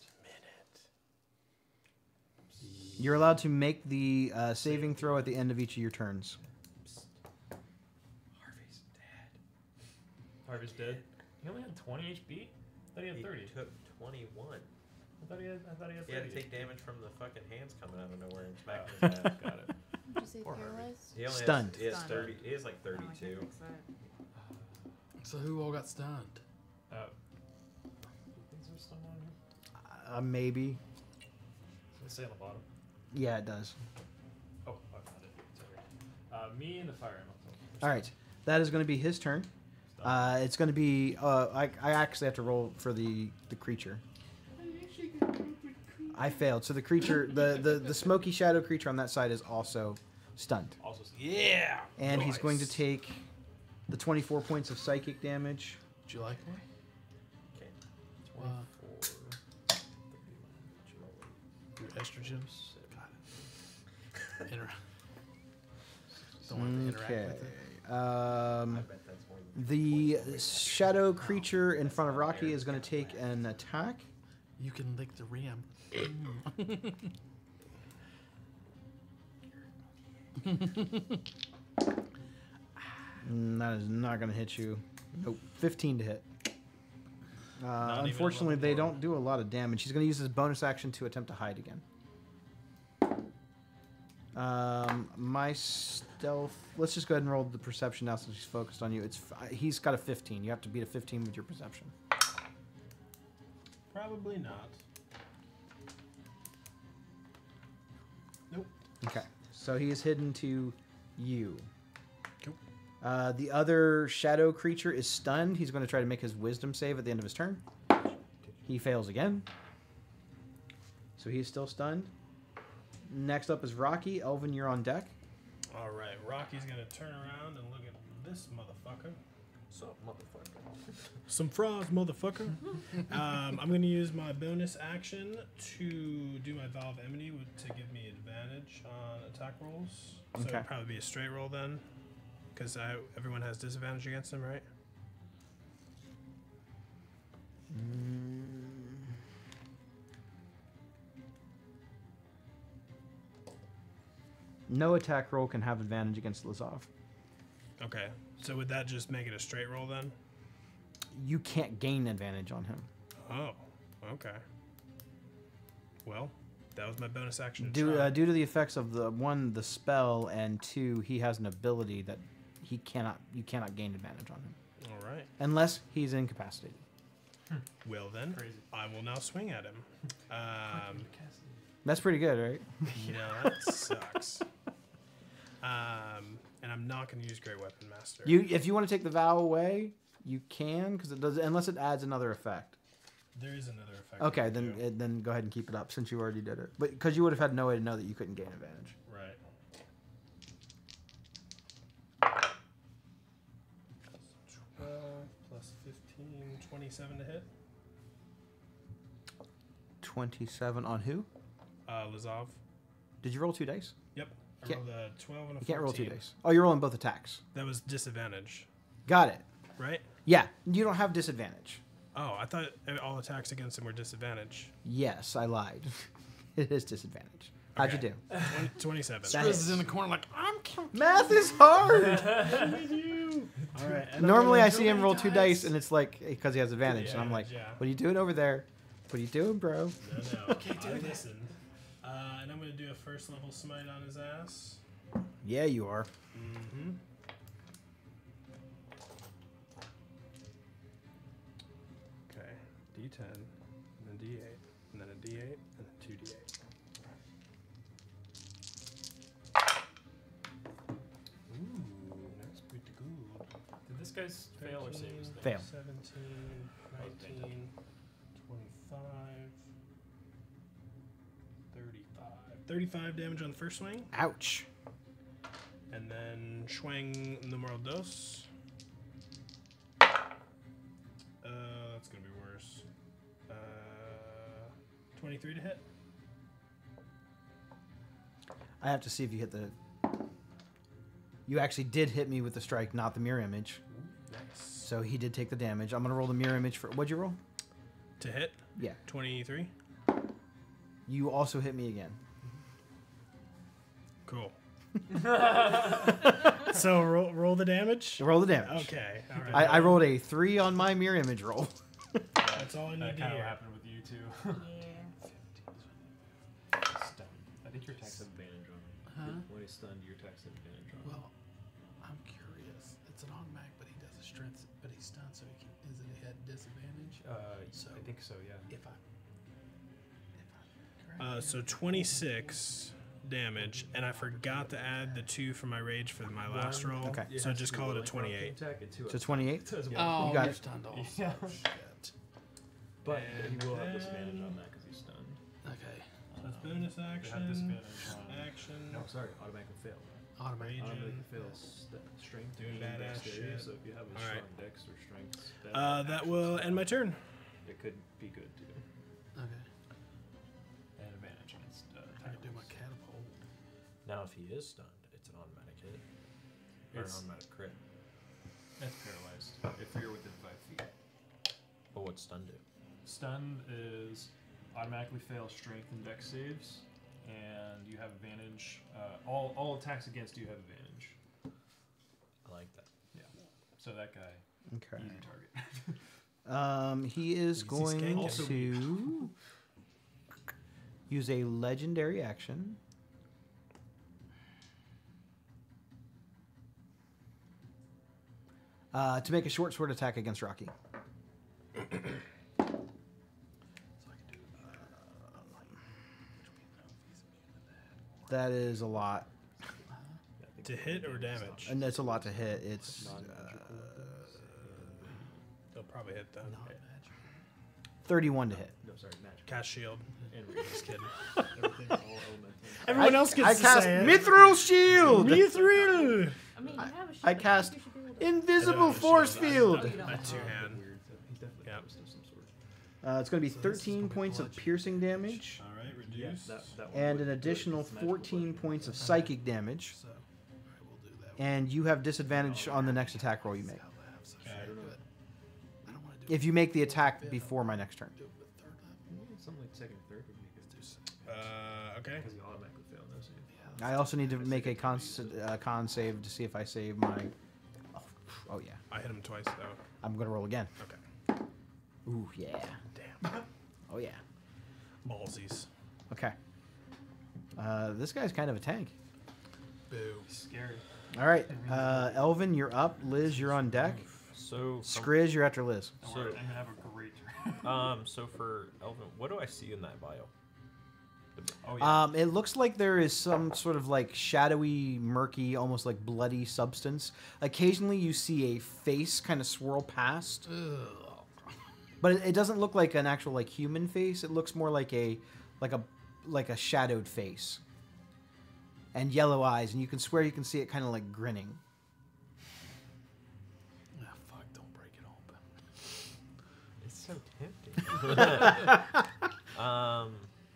You're allowed to make the uh, saving throw at the end of each of your turns. Harvey's dead. Harvey's dead. He only had twenty H P? I thought he had He thirty. took twenty-one. I thought he had, I thought he had He had thirty. to take damage from the fucking hands coming out of nowhere and smack Oh, his head. got it. Did you say Poor Harvey. paralyzed? He only Stunned. Has, he has Stunned. thirty. He has like Oh, I can thirty-two. fix that. So who all got stunned? Uh, things are still on here. Uh, maybe. Does it say on the bottom? Yeah, it does. Oh, I found it. Sorry. Uh, me and the fire elemental. All right. That is going to be his turn. Uh, it's going to be. Uh, I, I actually have to roll for the, the creature. I failed. So the creature, the, the, the smoky shadow creature on that side is also stunned. Also, yeah. And he's going to Nice. take the twenty-four points of psychic damage. Would you like one? Okay. Uh, twenty-four. your estrogens? Got it. Inter- Don't want to Okay. interact with it. Um, I bet that's more than the shadow creature in front of Rocky is going to take an attack. You can lick the rim. Mm, that is not going to hit you. Nope. fifteen to hit. Uh, even unfortunately, eleven they total. don't do a lot of damage. He's going to use his bonus action to attempt to hide again. Um, my stealth. Let's just go ahead and roll the perception now since he's focused on you. It's f- he's got a fifteen. You have to beat a fifteen with your perception. Probably not. Nope. Okay. So he is hidden to you. Cool. Uh, the other shadow creature is stunned. He's going to try to make his wisdom save at the end of his turn. He fails again. So he's still stunned. Next up is Rocky. Elvin, you're on deck. All right. Rocky's gonna turn around and look at this motherfucker. so motherfucker. Some frogs, motherfucker. um, I'm gonna use my bonus action to do my Vow of Enmity with- to give me advantage on attack rolls. So Okay. it'll probably be a straight roll then, because everyone has disadvantage against him, right? No attack roll can have advantage against Lazov. Okay. So would that just make it a straight roll then? You can't gain advantage on him. Oh. Okay. Well, that was my bonus action. to Due, try. uh, due to the effects of the one, the spell, and two, he has an ability that he cannot. You cannot gain advantage on him All right. unless he's incapacitated. Well then, Crazy. I will now swing at him. Um, That's pretty good, right? no, that sucks. Um, and I'm not going to use Great Weapon Master. You, if you want to take the vow away, you can because it does unless it adds another effect. There is another effect. Okay, I then can do. it, then go ahead and keep it up since you already did it. But because you would have had no way to know that you couldn't gain advantage. Right. twelve plus fifteen, twenty-seven to hit. Twenty-seven on who? Uh, Lazov. Did you roll two dice? Yep. I Can't- rolled a twelve and a You can't roll two fourteen. dice. Oh, you're rolling both attacks. That was disadvantage, Got it. right? Yeah, you don't have disadvantage. Oh, I thought all attacks against him were disadvantage. Yes, I lied. It is disadvantage. How'd you Okay. do? twenty, twenty-seven. That Grizz hits. is in the corner like, I'm counting. Math is hard. All right. and I'm Normally, gonna I see him roll two dice. dice, and it's like because he has advantage, and I'm like, Yeah. "What are you doing over there? What are you doing, bro?" No, no. I listened. Uh, and I'm going to do a first level smite on his ass. Yeah, you are. Mm-hmm. Okay. D ten, and then D eight, and then a D eight, and then two D eight. Ooh, that's pretty good. Did this guy's fail or save his thing? Fail. seventeen, nineteen, twenty-five, thirty-five. thirty-five damage on the first swing. Ouch. And then Schwang numero dos. Uh, that's gonna be worse. Uh, twenty-three to hit. I have to see if you hit the. You actually did hit me with the strike, not the mirror image. Nice. So he did take the damage. I'm gonna roll the mirror image for. What'd you roll? To hit. Yeah. twenty-three. You also hit me again. Cool. So roll, roll the damage. Roll the damage. Okay. All right. I, I rolled a three on my mirror image roll. That's all I need That to kind of hear. happened with you too. Yeah. Stunned. I think your tax advantage on him. When he's stunned, your tax advantage on him. Well, I'm curious. It's an automatic, but he does a strength, but he's stunned, so he can, is it he had disadvantage? Uh, So- I think so. Yeah. If I, if I, Uh, so twenty-six damage, and I forgot to add the two for my rage for my last roll. Okay. You So have to just do call it a like rocket twenty-eight. attack and two So up- twenty-eight. as well. oh, You got you're it. stunned also. Yeah. Shit. But And he will have then- disadvantage on that because he's stunned. Okay. So that's bonus They have action. disadvantage on. Action. No, sorry, automatically fail. Automatic. Rage. Automatically fail st- strength Doing and badass dexterity, shit. So if you have a Alright. strong dex or strength, stat Uh, that action will spell, end my turn. It could be good too. Okay. And advantage against uh, I can do my tackles. catapult. Now, if he is stunned, it's an automatic hit. Or an It's- automatic crit. It's paralyzed if you're within five feet. But what's stun do? Stun is automatically fail strength and dex saves, and you have advantage. Uh, all all attacks against you have advantage. I like that. So that guy, Okay. easy target. Um, he is Easy going skank. Also to use a legendary action. Uh, to make a short sword attack against Rocky. That is a lot. To hit or damage? And that's a lot to hit. It's uh, They'll probably hit them. Not magic. thirty-one to hit. No, sorry, magic. Cast shield. And rage. Just kidding. Everything, all elemental. Everyone I, else gets I to cast say it. Mithril Shield! Mithril! I mean, you have a shield. I I cast think you should be able to- Invisible shield. Force I- Field! No, you don't. My two hand. Weird. He's definitely Yep. a ghost of some sort. Uh, it's going to be So this is thirteen gonna be points of bludgeoning piercing damage All right, Yeah, reduce. that, that one and would- an would- additional it's magical fourteen bludgeoning. points of psychic damage. So, alright, we'll do that. one. And you have disadvantage on the next attack roll you make. Hell, I have such Okay. a good- I don't wanna do If it you make the fifth attack level. before my next turn. Do it with third level. Yeah, something like second or third would be good. Uh, okay. Because you automatically fail no save. Yeah. I also need to make a con, uh, con save to see if I save my. Oh, oh yeah. I hit him twice, though. I'm going to roll again. Okay. Ooh, yeah. Damn. Oh yeah. Ballsies. Okay. Uh, this guy's kind of a tank. Boo. Scary. All right. Uh, Elvin, you're up. Liz, you're on deck. So, from- Skriz, you're after Liz. Don't So- worry, I'm gonna have a great turn. um, so for Elvin, what do I see in that bio? Oh yeah. Um, it looks like there is some sort of like shadowy, murky, almost like bloody substance. Occasionally, you see a face kind of swirl past, Ugh. but it, it doesn't look like an actual like human face. It looks more like a like a like a shadowed face, and yellow eyes, and you can swear you can see it kind of like grinning. Ah, fuck, don't break it open. It's so tempting. um,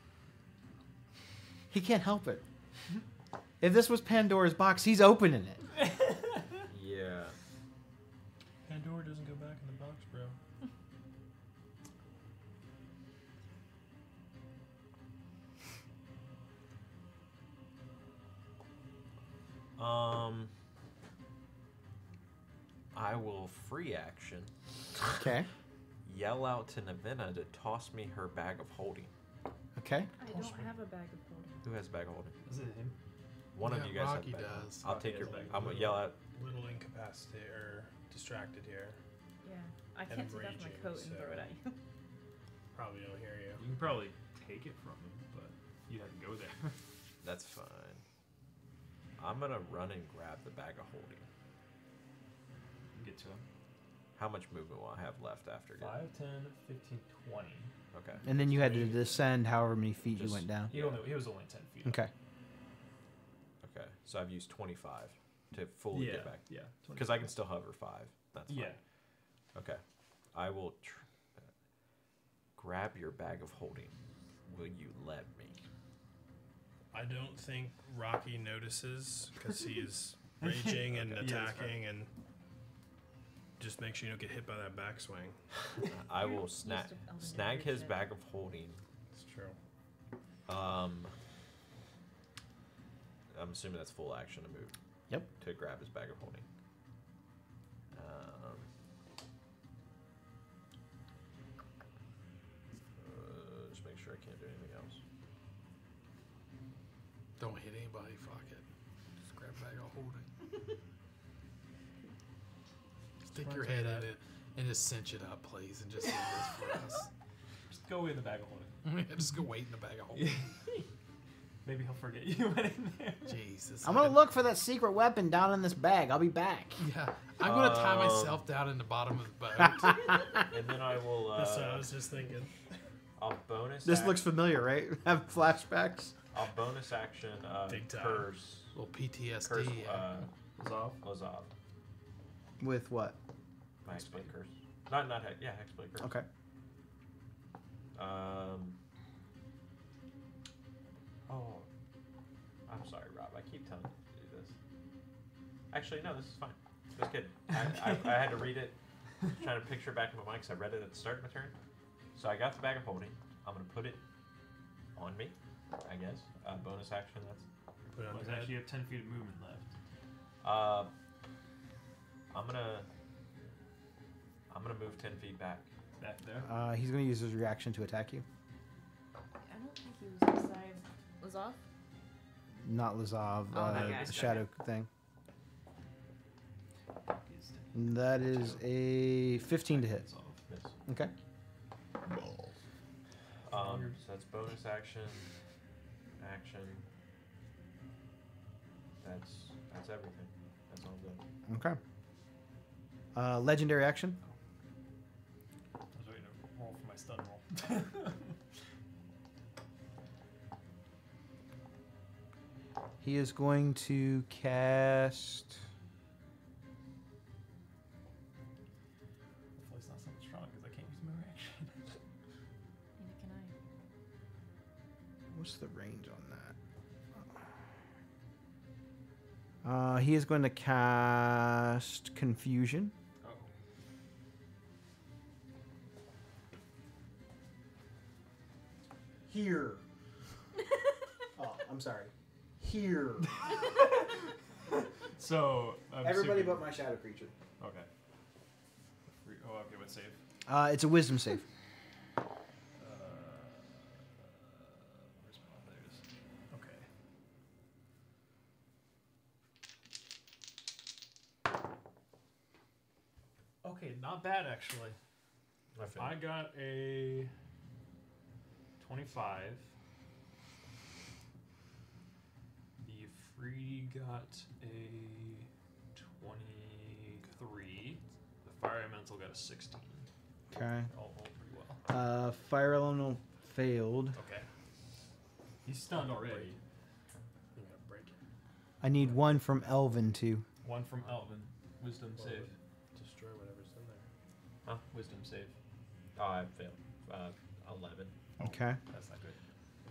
He can't help it. If this was Pandora's box, he's opening it. yeah. Pandora doesn't go back in the box, bro. Um, I will free action. Okay. Yell out to Navina to toss me her bag of holding. Okay. I don't have a bag of holding. Who has a bag of holding? Is it him? One Yeah, of you guys Rocky have a bag. of does. holding. I'll Rocky take your has a bag. bag. I'm gonna yell out. Little incapacitated or distracted here. Yeah. I And can't I'm take off my raging, coat and so- throw it at you. Probably don't hear you. You can probably take it from him, but you had to go there. That's fine. I'm gonna run and grab the bag of holding. get to him. How much movement will I have left after? getting- five, ten, fifteen, twenty. Okay. And then you had to descend however many feet you Just- went down. He, only, he was only ten feet. up. Okay. Okay. So I've used twenty-five to fully Yeah. get back. Yeah. Because I can still hover five. That's fine. Yeah. Okay. I will tr- grab your bag of holding. Will you let me? I don't think Rocky notices because he's raging and Okay. Yeah, that's attacking, and just make sure you don't get hit by that backswing. I You're will used snag to Elven snag Damage his shit. bag of holding. It's true. Um, I'm assuming that's full action to move. Yep. To grab his bag of holding. Um, uh, just make sure I can't do anything else. Don't hit anybody. Fuck it. Just grab a bag of holding. Stick your head in it and just cinch it up, please, and just do this for us. Just go in the bag of holding. Just go wait in the bag of holding. Maybe he'll forget you went in there. Jesus. I'm gonna look for that secret weapon down in this bag. I'll be back. Yeah, I'm gonna tie Um, myself down in the bottom of the boat. And then I will. That's what I Uh, was just thinking. I'll bonus. This act- looks familiar, right? Have flashbacks. I'll bonus action. Uh, Big time. curse. little P T S D. Curse. yeah. Uh, Zav. Ozav. With what? My hexblade curse. Not not hex. Yeah, hexblade curse. Okay. Um. Oh, I'm sorry, Rob. I keep telling you to do this. Actually, no, this is fine. Just kidding. I, I, I had to read it, trying to picture it back in my mind because I read it at the start of my turn. So I got the bag of holding. I'm gonna put it on me, I guess. Uh, bonus action. That's. Put it on Well, your head. actually, you have ten feet of movement left. Uh, I'm gonna. I'm gonna move ten feet back. Back there. Uh, he's gonna use his reaction to attack you. I don't think he was beside Lazoff. Not Lazav, Oh, uh, that guy. the shadow thing. Is And that is a fifteen to hit. Zav. Miss. Okay. Um, so that's bonus action. Action. That's that's everything. That's all I'm doing. Okay. Uh, legendary action. I was waiting to roll for my stun roll. He is going to cast. Hopefully it's not something strong because I can't use my reaction. Neither can I. What's the range on that? Uh, he is going to cast Confusion. Oh. Here. Oh, I'm sorry. Here. So I'm Everybody assuming- but my shadow creature. Okay. Free- Oh, okay. What save? Uh, it's a Wisdom save. Uh, where's my? There it is. Okay. Okay, not bad actually. I feel I got a twenty-five. The free got a twenty-three. The fire elemental got a sixteen. Okay. All rolled pretty well. Uh, Fire Elemental failed. Okay. He's stunned already. You're gonna break it. I need one from Elvin too. One from Elvin. Wisdom Well, save. Destroy whatever's in there. Huh? Wisdom save. Oh, I failed. Uh, eleven. Okay. That's not good.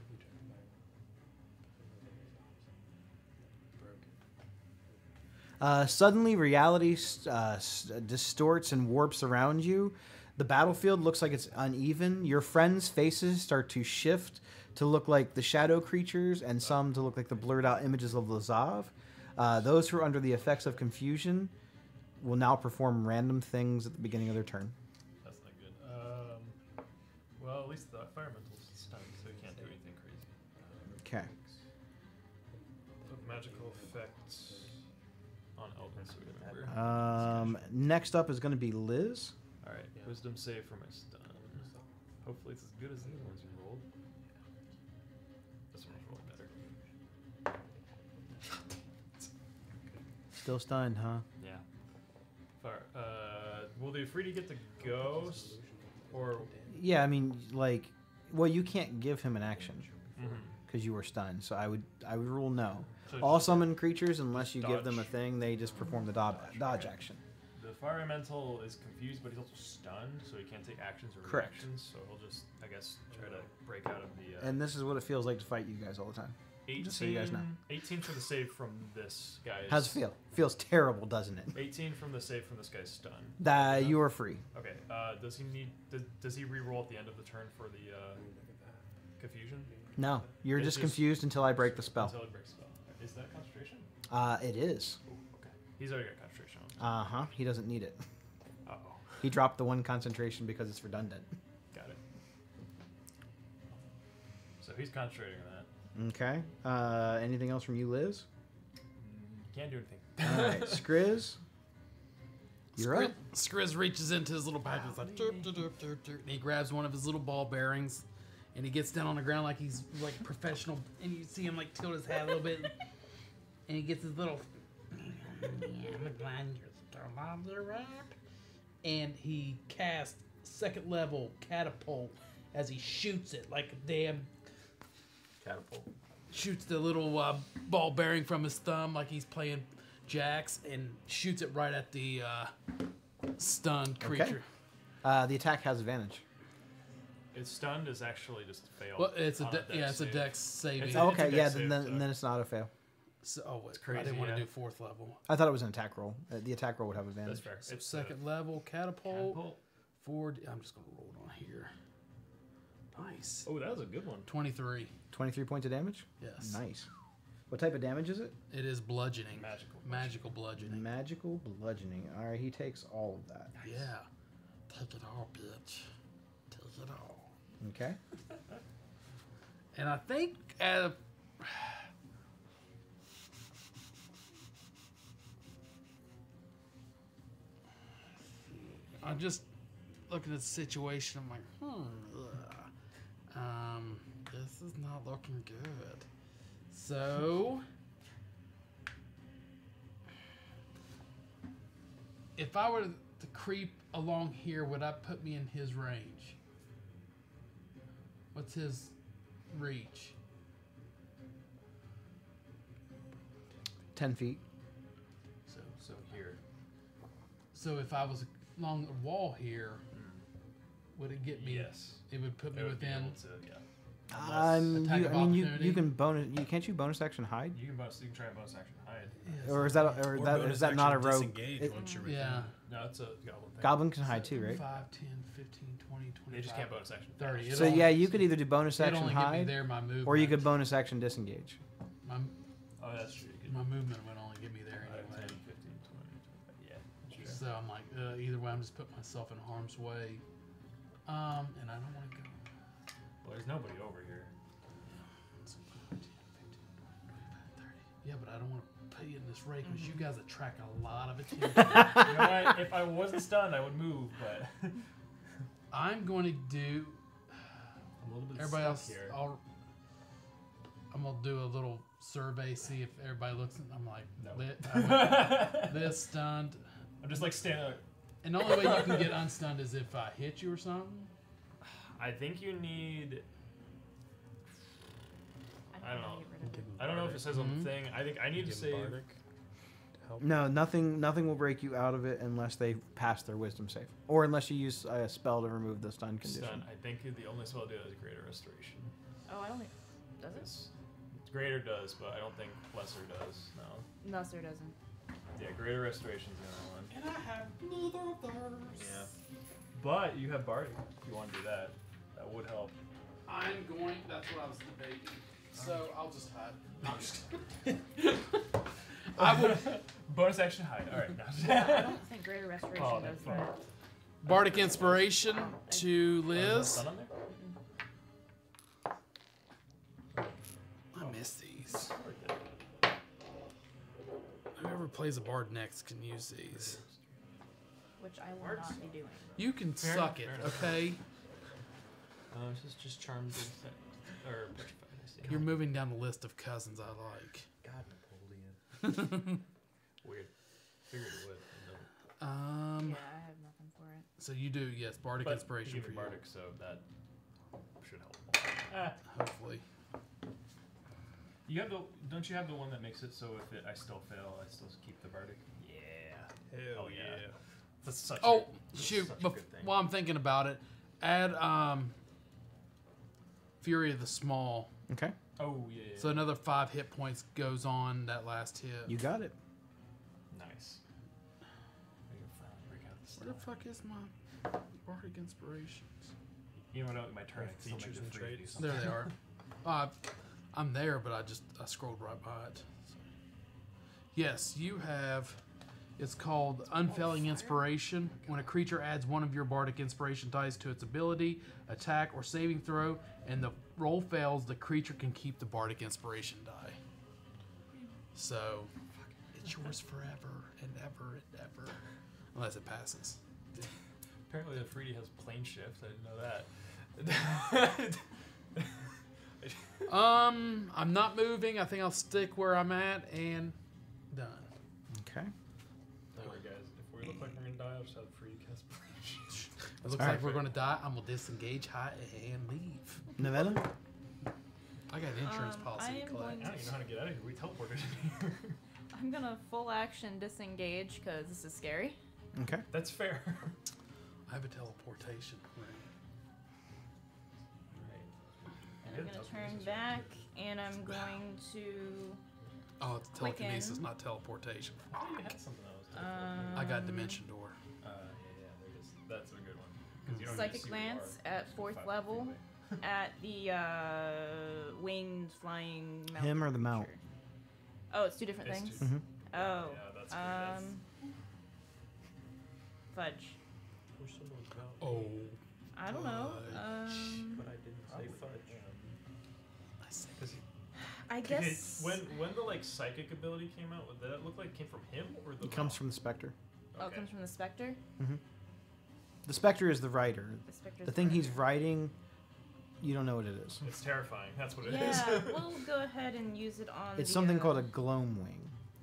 Uh, suddenly, reality uh, s- distorts and warps around you. The battlefield looks like it's uneven. Your friends' faces start to shift to look like the shadow creatures, and some to look like the blurred out images of Lazav. Uh, those who are under the effects of confusion will now perform random things at the beginning of their turn. That's not good. Um, well, at least the fire elemental's stunned, so he can't do anything crazy. Okay. Of magical effects on Elvin, so we remember. Um, next up is going to be Liz. All right, wisdom save for my stun. Hopefully it's as good as the other ones you rolled. This one's rolling better. Still stunned, huh? Yeah. Fire. Uh, will the Afridi get to go, s- or Yeah, I mean, like, well, you can't give him an action Mhm. because you were stunned. So I would, I would rule no. So All just summon creatures, unless you give them a dodge. thing, they just perform the dodge, dodge action. the fire elemental is confused, but he's also stunned, so he can't take actions or Correct. reactions. So he'll just, I guess, try to break out of the. Uh, And this is what it feels like to fight you guys all the time. eighteen, just so you guys know. eighteen for the save from this guy. Is, How's it feel? Feels terrible, doesn't it? eighteen from the save from this guy's stun. That you are free. Okay. Uh, does he need? Does, does he re-roll at the end of the turn for the uh, confusion? No, you're It's just just- confused until I break the spell. Until he breaks the spell. Is that concentration? Uh, it is. Ooh, okay. He's already got concentration on. Uh huh. He doesn't need it. Uh oh. He dropped the one concentration because it's redundant. Got it. So he's concentrating on that. Okay. Uh, anything else from you, Liz? Mm, Can't do anything. All right, Skriz. You're Skri- up. Skriz reaches into his little pack and it's like, derp, derp, derp, derp, derp, and he grabs one of his little ball bearings, and he gets down on the ground like he's like a professional, and you see him like tilt his head a little bit, and he gets his little, I'm glad you're still on the rock, and he casts second level catapult as he shoots it like a damn, Catapult. shoots the little uh, ball bearing from his thumb like he's playing jacks, and shoots it right at the uh, stunned Okay. creature. Uh, the attack has advantage. It's stunned is actually just failed. Well, it's a on de- dex yeah, it's a save. dex saving. It's Oh, a- okay, dex yeah, save, then, then, so- then it's not a fail. So, oh, wait, I crazy, didn't want to yeah. do fourth level. I thought it was an attack roll. Uh, the attack roll would have advantage. That's fair. So It's second uh, level catapult, catapult. four. D- I'm just gonna roll it on here. Nice. Oh, that was a good one. Twenty-three. twenty-three points of damage? Yes. Nice. What type of damage is it? It is bludgeoning. Magical. Magical bludgeoning. Magical bludgeoning. All right, he takes all of that. Yeah. Take it all, bitch. Take it all. Okay. And I think uh, I'm just looking at the situation. I'm like, hmm, ugh. um, this is not looking good. So, if I were to creep along here, would that put me in his range? What's his reach? ten feet. So so here. So if I was along the wall here, would it get me? Yes. It would put me It would be within. able to, yeah. Um, attack you, of I mean, you, opportunity. you can bonus. You can't you bonus action hide, You can bonus. You can try a bonus action hide. Yes. or is that or, Or that bonus is that not a action rogue? disengage it- once you're within. Yeah. No, it's a goblin thing. Goblin can hide too, right? five, ten, fifteen, twenty, twenty-five. They just can't bonus action. thirty. So It'll yeah, only- you could either do bonus It'd action only get me hide, there my movement. or you could bonus action disengage. My, Oh, that's true. You could my movement would only get me there five, anyway. ten, fifteen, twenty, twenty-five. Yeah, that's true. So I'm like, uh, either way, I'm just putting myself in harm's way. Um, and I don't want to go. Well, there's nobody over here. So five, ten, fifteen, twenty, twenty-five, thirty. Yeah, but I don't want to put you in this race because you guys attract a lot of attention. You know what? If I wasn't stunned, I would move, but I'm going to do. I'm a little bit Everybody stuck else, here. I'll, I'm gonna do a little survey, see if everybody looks. And I'm like, No. lit, I'm like, this stunned, I'm just like standing. Like, and the only way you can get unstunned is if I hit you or something. I think you need. I don't know. Give him I don't know if it says on Mhm. the thing. I think I need to Give him save. Bardic to help. No, nothing. Nothing will break you out of it unless they pass their wisdom save, or unless you use a spell to remove the stun condition. Stun. I think the only spell to do is Greater Restoration. Oh, I don't think. Does it? It's, Greater does, but I don't think Lesser does. No. No, sir, doesn't. Yeah, Greater Restoration's the only one. And I have neither of those. Yeah. But you have Bardic if you want to do that. That would help. I'm going. That's what I was debating. So I'll just hide. No, I'm just kidding. I will. Bonus action hide. All right. Yeah, I don't think Greater Restoration Oh, does that's that. fine. Bardic Inspiration to Oh, is there Liz. stun on there? I miss these. Whoever plays a bard next can use these. Which I will not be doing. You can Fair suck enough, it, fair enough. okay? Uh, this is just charmed effect or petrified. I see. You're moving down the list of cousins I like. God, Napoleon. Weird. Figured it would. Um, Yeah, I have nothing for so you do, yes, Bardic But Inspiration you for gave you. me Bardic, so that should help. Ah, Hopefully. you have the don't you have the one that makes it so if it, I still fail, I still keep the Bardic? Yeah. Hell Oh, yeah. yeah. That's such Oh, a, that's shoot. such a Bef- good thing. while I'm thinking about it, add um, Fury of the Small. Okay. Oh, yeah, yeah. So another five hit points goes on that last hit. You got it. Nice. I can finally break out the Where the stuff. fuck is my Bardic Inspirations? You know what? My turn. I can still make Features the and three do traits. something. There they are. Uh, I'm there, but I just I scrolled right by it. Yes, you have. It's called Unfailing Inspiration. When a creature adds one of your Bardic Inspiration dice to its ability, attack, or saving throw, and the roll fails, the creature can keep the Bardic Inspiration die. So, it's yours forever and ever and ever, unless it passes. Apparently, the three D has plane shift. I didn't know that. Um, I'm not moving. I think I'll stick where I'm at and done. Okay. Don't worry, guys. If we look like we're gonna die, I'll just have three D cast plane. It looks All like right. we're gonna die. I'm gonna disengage high and leave. Nevada? I got an insurance Um, policy I to am collect. I don't even know how to get out of here. We teleported in here. I'm gonna full action disengage because this is scary. Okay. That's fair. I have a teleportation ring. And I'm gonna turn back, and I'm going to. Oh, it's Quicken. telekinesis, not teleportation. I thought you had something that was Um, I got Dimension Door. Uh, yeah, yeah, there it is. That's a good one. 'Cause you don't Psychic need to see where you glance are. at Just fourth five level. feet away. At the uh, winged flying mount. Him or the mount? creature. Oh, it's two different It's things. two- Mhm. Oh, Yeah, that's pretty- that's- um, fudge. Oh, I don't know. Fudge. Um, But I didn't say fudge. I see. I Okay, guess. when when the like psychic ability came out, would that look like it came from him or the? It comes mount? from the Spectre. Oh, it Okay. comes from the specter. The Spectre is the writer. The specter's The thing he's writer. writing, you don't know what it is. It's terrifying. That's what it is. Yeah, we'll go ahead and use it on. It's the, something uh, called a Gloamwing.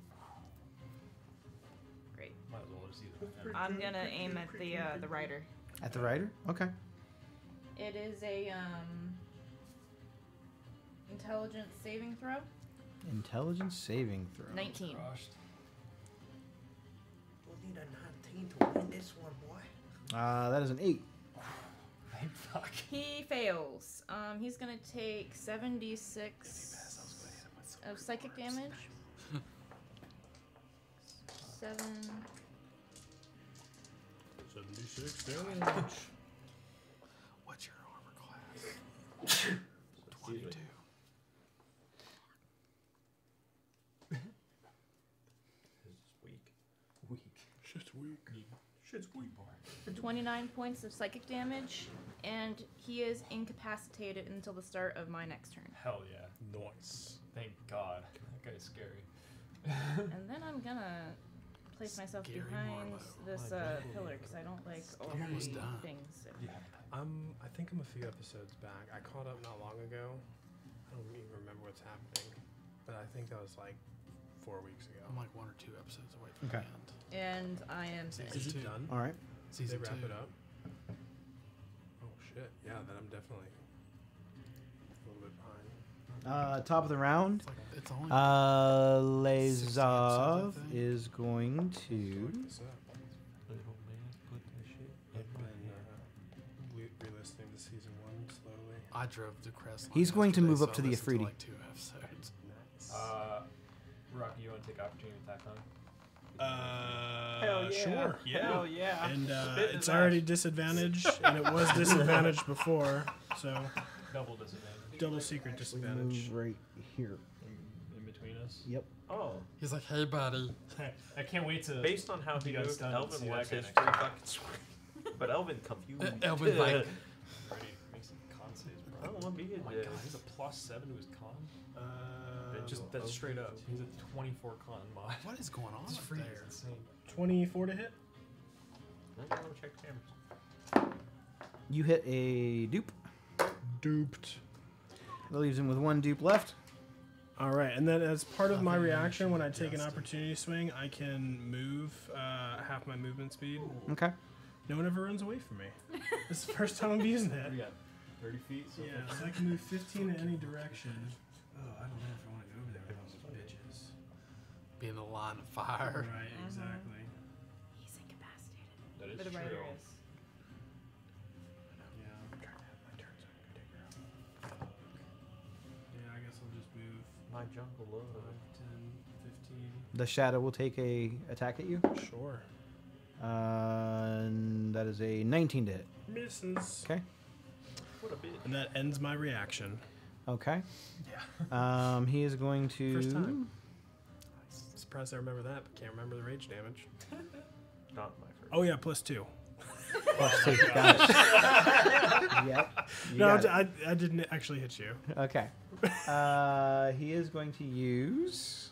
Great. Might as well just use it. on him. I'm gonna aim at the uh, the writer. At the writer? Okay. It is a um. Intelligence saving throw. Intelligence saving throw. Nineteen. Crushed. We'll need a nineteen to win this one, boy. Uh, that is an eight. Thank fuck. He fails. Um, he's gonna take seventy-six of psychic damage. Seven. seventy-six damage. What's your armor class? twenty-two. It's weak. Weak. Shit's weak. Shit's weak. twenty-nine points of psychic damage, and he is incapacitated until the start of my next turn. Hell yeah. Nice. Thank God. That guy's scary. And then I'm gonna place myself Scary behind Marlowe. this uh, pillar because I don't like I'm almost overly done. things. So. Yeah. I'm. I think I'm a few episodes back. I caught up not long ago. I don't even remember what's happening, but I think that was like four weeks ago. I'm like one or two episodes away from Okay. the end. And I am Season finished. Is two. it done? All right. Did Season they wrap two. it up? Oh shit! Yeah, then I'm definitely a little bit behind. Uh, top of the round. It's like it's only. Uh, sixty episodes, I Lazov think. is going to. Look this up. Little man, put that shit in I've my been head. uh, re- re-listening to season one slowly. I drove to Crestline. He's going to yesterday, move up so to I the listened Afridi. Like two episodes. Nice. Uh, Rocky, you want to take opportunity attack on? Uh, Hell yeah. sure. Yeah. Hell yeah. And uh, Spit in it's his already ass. disadvantaged, and it was disadvantaged before, so Double disadvantage. double secret disadvantage. Move right here. In, in between us. Yep. Oh, He's like, hey, buddy. I can't wait to. based on how he You guys moved, done and Elvin see wants that his guy free next fucking swing. But Elvin confused. Uh, Elvin, like, Ready? Make some con saves, I bro. don't want to be Oh a my dick. god, he's a plus seven to his con. Uh, Just that's straight up. He's a twenty-four con mod. What is going on It's up free. there? It's insane. twenty-four to hit. I'm gonna check the cameras. You hit a dupe. Duped. That leaves him with one dupe left. All right, and then as part of my Nothing reaction, when I mentioned take an Justin. opportunity swing, I can move uh, half my movement speed. Okay. No one ever runs away from me. This is the first time I'm using it. We got thirty feet. So Yeah, so I can move fifteen in any direction. Oh, I don't know if I want to go over there with those bitches. Be in the line of fire. Right, exactly. He's incapacitated. That is But the true. writer is. Yeah. I'm trying to have my turn so I can take her out. Yeah, I guess I'll just move My jungle love. five, ten, fifteen. The shadow will take a attack at you. Sure. Uh, and that is a nineteen to hit. Misses. Okay. What a bit. And that ends my reaction. Okay. Yeah. Um, he is going to. First time. Surprised I remember that, but can't remember the rage damage. Not my first. Oh yeah, plus two. Plus two. Got it. Yep. You No, got I, I didn't actually hit you. it. Okay. Uh, he is going to use.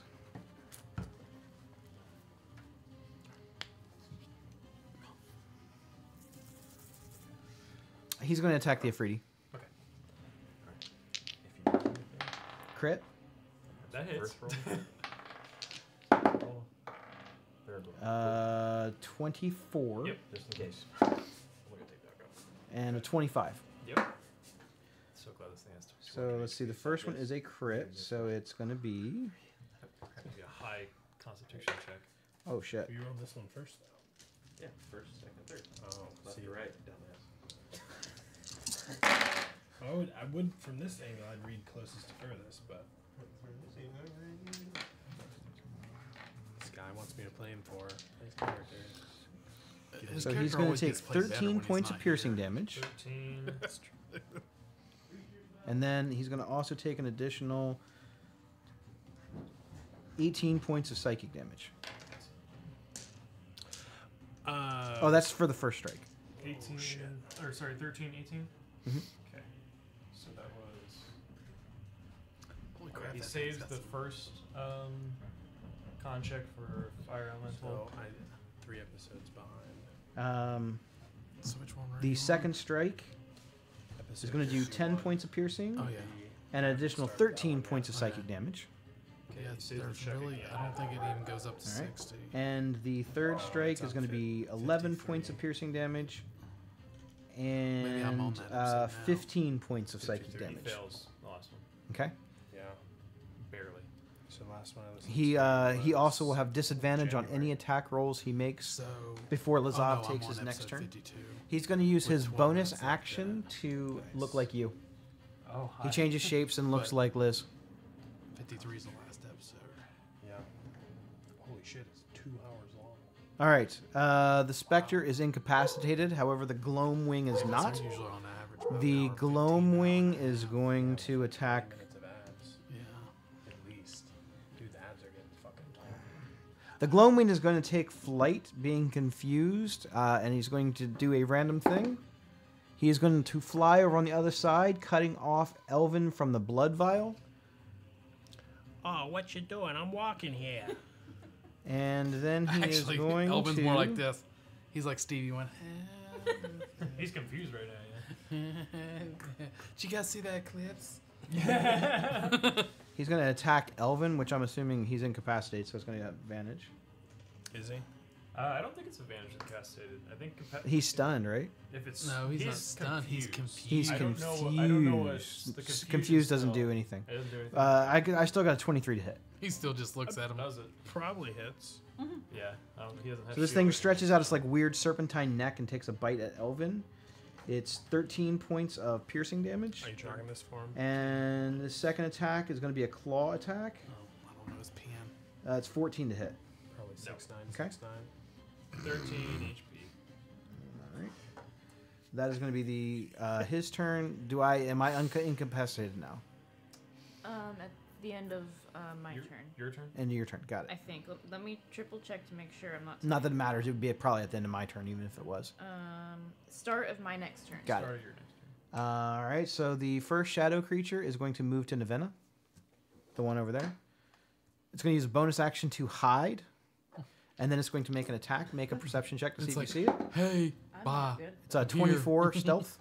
He's going to attack the Afridi. Okay. If you know anything, Crit. That hits. first roll. Second roll. Third roll. Uh, twenty-four. Yep. Just in case. I'm gonna take that go. And a twenty-five. Yep. So glad this thing has to. So let's see. The first one is a crit, so it's going to be. It's gonna be a high Constitution check. Oh shit. You rolled this one first, though. Yeah, first, second, third. Oh, Left see. to right, dumbass. I would, I would, from this angle, I'd read closest to furthest, but this guy wants me to play him for his character. His So he's character going always to take gets played better thirteen when he's points not of piercing here. damage. Thirteen. And then he's going to also take an additional eighteen points of psychic damage. Uh, Oh, that's for the first strike. eighteen. shit. Or sorry, thirteen, eighteen? Mhm. Okay. So that was. Holy Okay, crap, he that saves thing's the got first um, con check for Fire Elemental. So I, three episodes behind. Um, some- So which one were the you second strike Episode is going to do ten fifty-one. points of piercing on? Oh yeah. and an additional thirteen points of psychic Okay. damage. Okay, Yeah, he saves the there's check really. again. I don't think it even goes up to All right. sixty. And the third strike it's is going to on be fif- eleven points of fifty-three. piercing damage I'm on and that uh, episode now. fifteen points of psychic fifty-three. He damage. fails the last one. Okay. Yeah. Barely. So last one I was. He uh, he also will have disadvantage on any attack rolls he makes So before oh, no, Lazav I'm takes on his next episode turn. fifty-two. He's going to use his Which one bonus has, like, action the to place? look like you. Oh, He changes shapes and looks But- like Liz. fifty-three is the last episode. Yeah. Holy shit! It's two hours long. All right. Uh, the Spectre is incapacitated. However, the Gloam Wing is It's not. usually on average. about an The hour Gloam fifteen. Wing is going to attack. twenty minutes of abs, Yeah. at least. Dude, the abs are getting fucking tall. The Gloam Wing is going to take flight, being confused, uh, and he's going to do a random thing. He is going to fly over on the other side, cutting off Elvin from the blood vial. Oh, what you doing? I'm walking here. And then he Actually, is going Elvin's to. more like this. He's like Stevie went. He's confused right now. Did you guys see that eclipse? He's going to attack Elvin, which I'm assuming he's incapacitated, so it's going to get advantage. Is he? Uh, I don't think it's advantage incapacitated. I think compa- He's stunned, right? if it's No, he's, not stunned. He's confused. He's I don't confused. know what- I don't know what the confused. confusion doesn't spell- do anything. It doesn't do anything. Uh, I, g- I still got a twenty-three to hit. He still just looks at him. That was it. Probably hits. Yeah. I don't, he doesn't have So this shield thing or stretches out its like weird serpentine neck and takes a bite at Elvin. It's thirteen points of piercing damage. Are you tracking this for him? And the second attack is going to be a claw attack. Oh, I don't know his P M. Uh, it's fourteen to hit. Probably six nine, Okay. six nine. thirteen H P. All right. That is going to be the uh, his turn. Do I am I unca- incapacitated now? Um, at the end of uh, my Your, turn, your turn. End of your turn. Got I it. think. Let, let me triple check to make sure I'm not. Not that it matters. It would be probably at the end of my turn, even if it was. Um, start of my next turn. Got Start it. of your next turn. All right. So the first shadow creature is going to move to Navenna, the one over there. It's going to use a bonus action to hide, and then it's going to make an attack. Make a perception check to see It's if like, you see it. hey, I'm bye. not good. It's a I'm here. twenty-four stealth.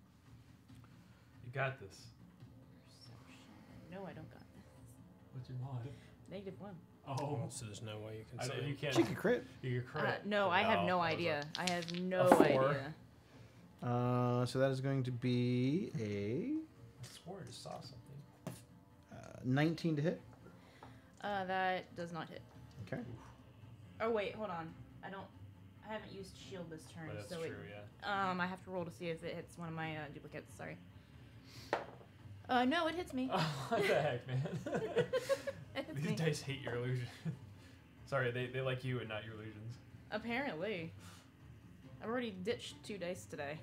You got this. Perception. No, I don't got this. What's your mod? Negative one. Oh, So there's no way you can I, say. you can't. She could crit. You could crit. Uh, no, I have no I was idea. I have no A four. idea. Uh, so that is going to be a I swore I just saw something. uh, nineteen to hit. Uh, that does not hit. Okay. Oh wait, hold on. I don't. I haven't used shield this turn, But that's so true, it, yeah. um, I have to roll to see if it hits one of my uh, duplicates. Sorry. Uh, no, it hits me. Oh, what the heck, man? It hits These me. dice hate your illusion. Sorry, they, they like you and not your illusions. Apparently. I've already ditched two dice today.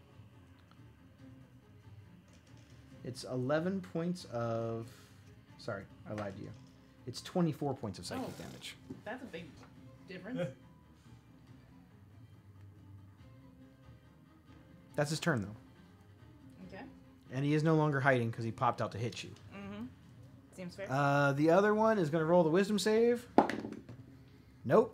It's eleven points of. Sorry, I lied to you. It's twenty-four points of psychic Oh. damage. That's a big difference. That's his turn, though. Okay. And he is no longer hiding because he popped out to hit you. Mm-hmm. Seems fair. Uh, the other one is going to roll the wisdom save. Nope.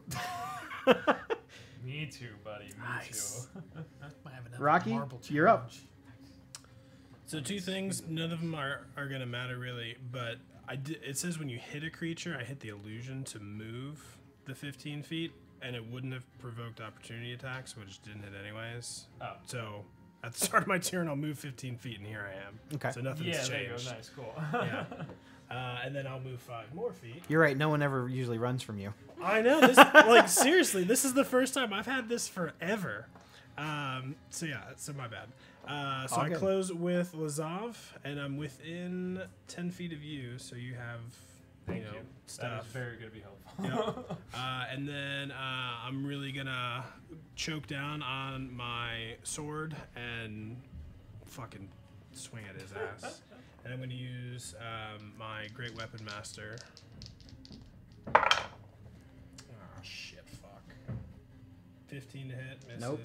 Me too, buddy. Me Nice. too. I have another Rocky, marble you're up. challenge. So two things, none of them are, are gonna matter really, but I di- it says when you hit a creature, I hit the illusion to move the fifteen feet, and it wouldn't have provoked opportunity attacks, which didn't hit anyways. Oh. So at the start of my turn, I'll move fifteen feet, and here I am. Okay. So nothing's Yeah, there you go. changed. Nice, cool. Yeah. Uh, and then I'll move five more feet. You're right. No one ever usually runs from you. I know this. Like seriously, this is the first time I've had this forever. Um, so yeah, so my bad. Uh, so All I good. close with Lazav, and I'm within ten feet of you, so you have Thank you know you. That stuff. is very good to be helpful. Uh, and then uh, I'm really gonna choke down on my sword and fucking swing at his ass. And I'm gonna use um, my Great Weapon Master. Oh shit! Fuck. Fifteen to hit misses. Nope.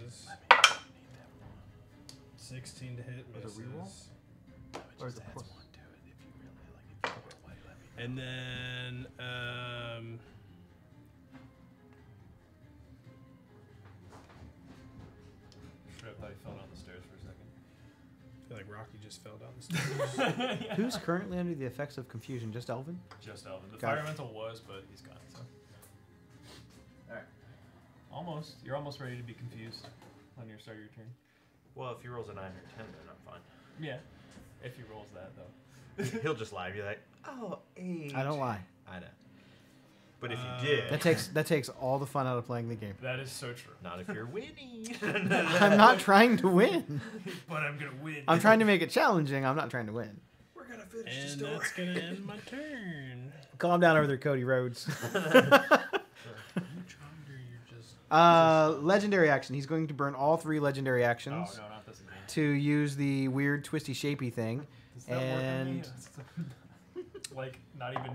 Sixteen to hit Was misses. it reroll? Or is it plus? And then um, Straight up thought he fell down the stairs for a second. I feel like Rocky just fell down the stairs. Who's currently under the effects of confusion? Just Elvin? Just Elvin. The Got it. fire elemental was, but he's gone. So. All right. Almost. You're almost ready to be confused on your start of your turn. Well, if he rolls a nine or ten, then I'm fine. Yeah. If he rolls that though. He'll just lie. Be like, oh, eight. I don't lie. I know. But if Uh, you did, That takes that takes all the fun out of playing the game. That is so true. not if you're winning. I'm not trying to win. But I'm gonna win. I'm trying to make it challenging. I'm not trying to win. We're gonna finish And the story. that's gonna end my turn. Calm down over there, Cody Rhodes. You're just Uh, legendary action. He's going to burn all three legendary Oh actions no, not this again. to use the weird twisty shapey thing. Does that work on me? And like not even.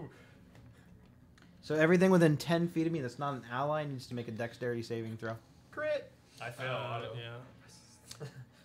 so everything within ten feet of me that's not an ally needs to make a dexterity saving throw. Crit. I fail. uh, auto. yeah.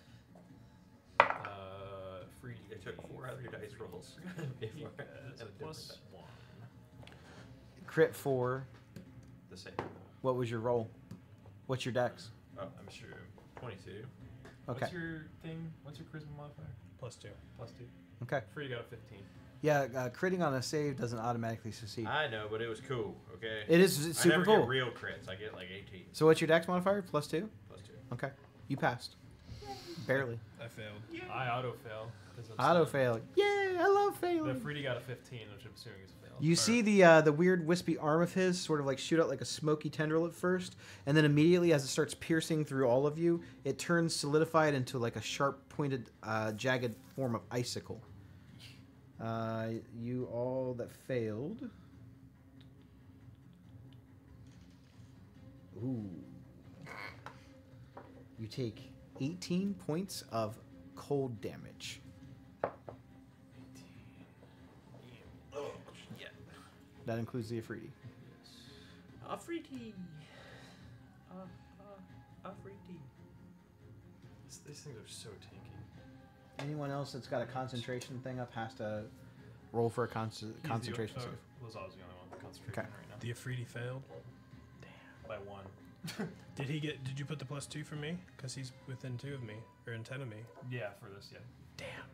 Uh, free. I took four out of your dice rolls. Before I That's had a a plus different one. Crit four. The same. What was your roll? What's your dex? Oh, I'm sure. Twenty-two. Okay. What's your thing? What's your charisma modifier? Plus two. Plus two. Okay. Free got a fifteen. Yeah, uh, critting on a save doesn't automatically succeed. I know, but it was cool. Okay. It is I super never cool. get real crits. I get like eighteen So what's your dex modifier? Plus two? plus two. Okay. You passed. Barely. I failed. I auto fail. 'cause I'm Auto stunned. fail. Yay, I love The failing. Freedy got a fifteen, which I'm assuming is a fail. You Or- see the uh, the weird wispy arm of his sort of like shoot out like a smoky tendril at first, and then immediately as it starts piercing through all of you, it turns solidified into like a sharp pointed, uh, jagged form of icicle. Uh, you all that failed. Ooh. You take eighteen points of cold damage. Oh, yeah. That includes the Afridi. Afriti. Uh, uh, Afriti. These, these things are so tanky. Anyone else that's got a concentration thing up has to roll for a con- He's the- concentration uh, save. Lazar's the only one with concentration Okay. right now. The Afridi failed. By one. Did he get? Did you put the plus two for me? Because he's within two of me, or in ten of me. Yeah, for this, yeah.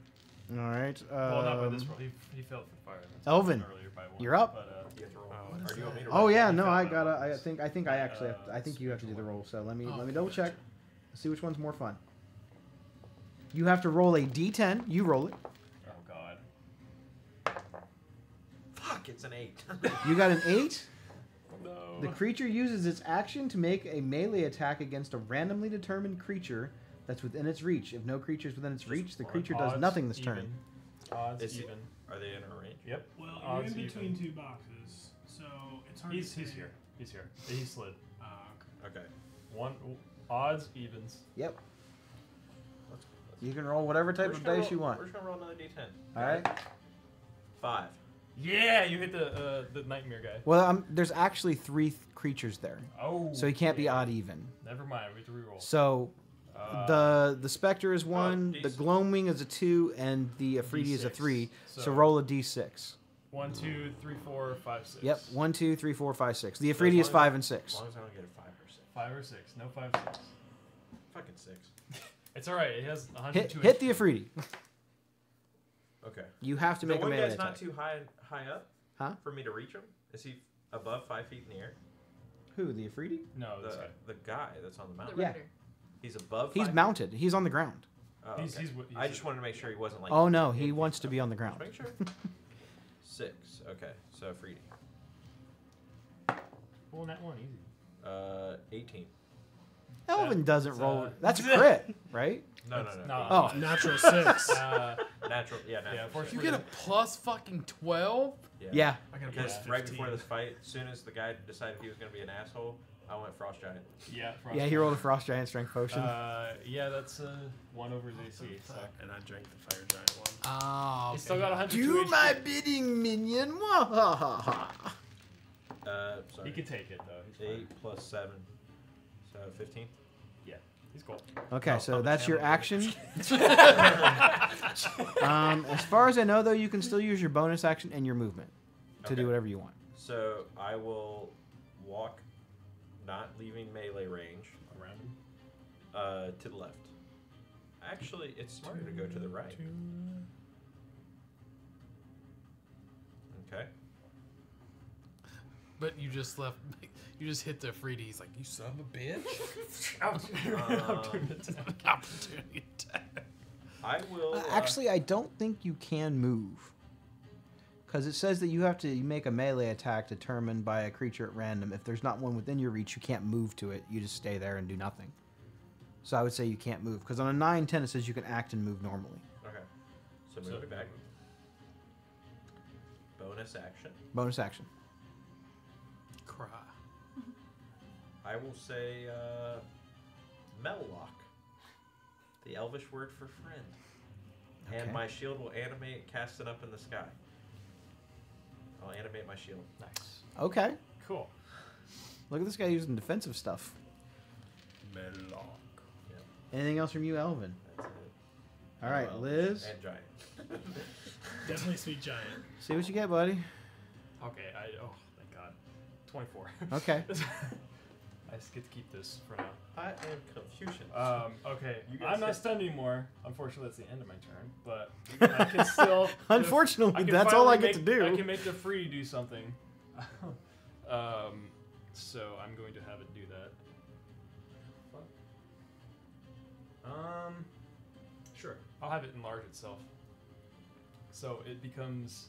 All right. well, not by this um, roll. He, he failed for fire. That's Elvin, earlier by one, you're up. But, uh, you have to roll. Oh, or do you want me to Oh roll? yeah, You no, failed I by gotta. one. I think. I think I actually. Have to, Uh, I think you have to do the roll. So let me Oh, let me okay, double gotcha. check. Let's see which one's more fun. You have to roll a d ten. You roll it. Oh god. Fuck, it's an eight. You got an eight. No. The creature uses its action to make a melee attack against a randomly determined creature that's within its reach. If no creature is within its Just reach, the one. creature does Odds nothing this even. turn. Odds Is he- even. Are they in a range? Yep. Well, you're Odds in between even. two boxes, so it's hard He's to he's say. here. He's here. He slid. Uh, Okay. One odds evens. Yep. Let's, let's, You can roll whatever type we're of just gonna dice roll- you want. We're just gonna roll another d ten. All right. Five. Yeah, you hit the uh, the nightmare guy. Well, um, there's actually three th- creatures there, Oh. so he can't be yeah. odd even. Never mind. We have to reroll. So Uh, the the specter is one, the decent. gloaming is a two, and the Afridi is a D six. three. So, So- roll a d six. One, two, three, four, five, six. Yep, one, two, three, four, five, six. The So as Afridi long is as five I- and As six. long as I don't get a five or six. Five or six. No five, six. Fucking six. It's all right. It has one hundred Hit two. hit the H P. Afridi. Okay. You have to The make a one melee guy's attack. not too high high up. Huh? For me to reach him? Is he above five feet in the air? Who? The Afridi? No, this The guy. the guy that's on the The mountain. Yeah. rider. He's above. He's five mounted. He's on the ground. Feet? Oh, He's- okay. he's- he's- I just wanted to make sure he wasn't like. Oh no, eight he feet wants to up. be on the Just ground. make sure. Six. Okay. So Freedy. Well, that one easy. Uh, eighteen. Elvin doesn't It's, roll. uh, That's a crit, right? No, no, That's no. not- Oh. natural six. Uh, Natural. Yeah, natural. Yeah, six. unfortunately- You get a plus fucking twelve. Yeah. I got a Because plus right fifteen. before this fight, as soon as the guy decided he was going to be an asshole, I went Frost Giant. yeah. Frost Yeah, he Giant. rolled a frost giant strength potion. Uh, yeah, that's uh, one over his A C. So. And I drank the fire giant one. Oh, He's still got one hundred two Do H P. my bidding, minion. Wahahaha. Uh, sorry. He can take it though. He's fine. Eight plus seven, so fifteen. He's cool. Okay, Oh, so I'm a that's your channel. action. um, as far as I know, though, you can still use your bonus action and your movement to Okay. do whatever you want. So I will walk, not leaving melee range, Around him. uh, to the left. Actually, it's smarter to go to the right. Okay. But you just left. You just hit the Freedy. He's like, you son of a bitch. Um, Opportunity attack. I will. Uh, Uh, actually, I don't think you can move. Because it says that you have to make a melee attack determined by a creature at random. If there's not one within your reach, you can't move to it. You just stay there and do nothing. So I would say you can't move. Because on a nine ten, it says you can act and move normally. Okay. So So- moving back. Bonus action. Bonus action. Cry. I will say uh, Metallock, the Elvish word for friend. Okay. And my shield will animate, cast it up in the sky. I'll animate my shield. Nice. Okay. Cool. Look at this guy using defensive stuff. Mellock. Anything else from you, Elvin? That's it. All right, Oh, Liz. And giant. Definitely sweet giant. See what you get, buddy. Okay. I. Oh, thank God. Twenty-four. Okay. I just get to keep this for now. I am Confucian. Um, okay, You guys I'm not hit- stunned anymore. Unfortunately, that's the end of my turn. But I can still. Unfortunately, I can that's all I finally get make- to do. I can make the free do something. um, so I'm going to have it do that. Um, sure. I'll have it enlarge itself. So it becomes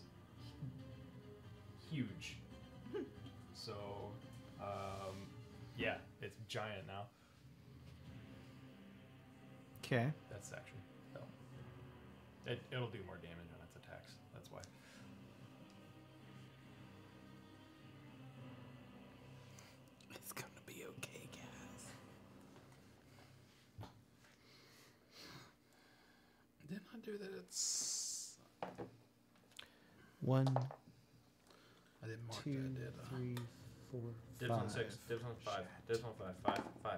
huge. So, um, yeah, it's giant now. Okay. That's action. No. It, it'll do more damage on its attacks. That's why. It's gonna be okay, guys. Didn't I do that? It's. One, I didn't mark two, that, did I? three, four, Dibs on five. six. Dibs on five. Dibs on five. Five. Five.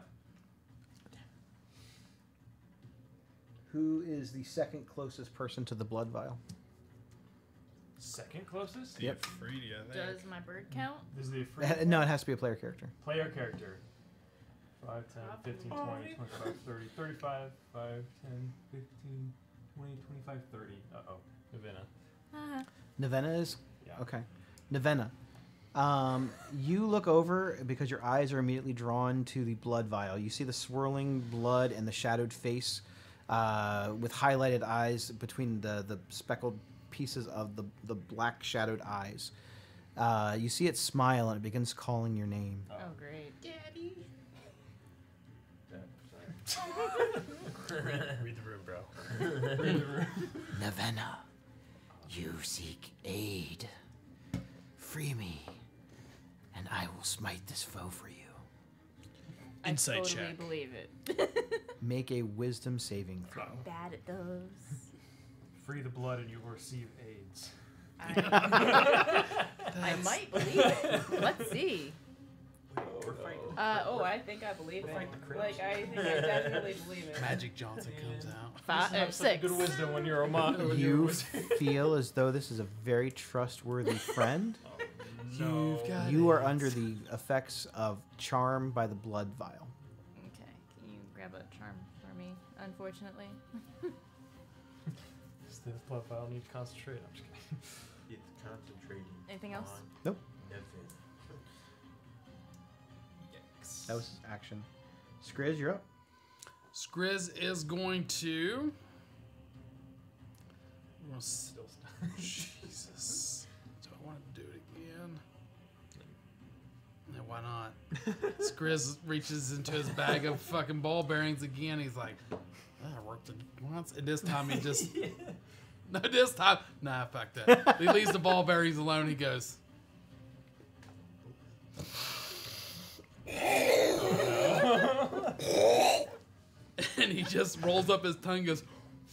Who is the second closest person to the blood vial? Second closest? Yep. Freedy, I think. Does my bird count? This is the free Uh, No, it has to be a player character. player character. five, ten, Probably. fifteen, twenty, twenty-five, thirty, thirty-five, five, ten, fifteen, twenty, twenty-five, thirty. Uh-oh. Navina. Uh, Navenna is Yeah. okay. Navenna. Um, you look over because your eyes are immediately drawn to the blood vial. You see the swirling blood and the shadowed face uh, with highlighted eyes between the, the speckled pieces of the, the black shadowed eyes. Uh, you see it smile and it begins calling your name. oh, great. Read the room, bro. Read the room. Navenna, you seek aid. Free me, and I will smite this foe for you. Insight I totally check. believe it. Make a wisdom saving throw. Bad at those. Free the blood and you will receive AIDS. I, I might believe it. Let's see. We're fighting. Uh, oh, I think I believe it. Fight the Crips. Like, I think I definitely believe it. Magic Johnson comes out. Five, uh, Have such six. good wisdom when you're a mon. when you're a You wizard. feel as though this is a very trustworthy friend. No. You've got You are it. under the effects of charm by the blood vial. Okay, can you grab a charm for me? Unfortunately. Just this blood vial need to concentrate. I'm just kidding. It's concentrating. Anything else? on Nope. nothing. Yikes. That was his action. Skriz, you're up. Skriz is going to. I'm gonna s- Still stunned. Jesus. Do I want to do it again? Yeah, why not? Skriz reaches into his bag of fucking ball bearings again. He's like, that worked once. And this time he just. No, this time. Nah, fuck that. He leaves the ball bearings alone. He goes. And he just rolls up his tongue and goes.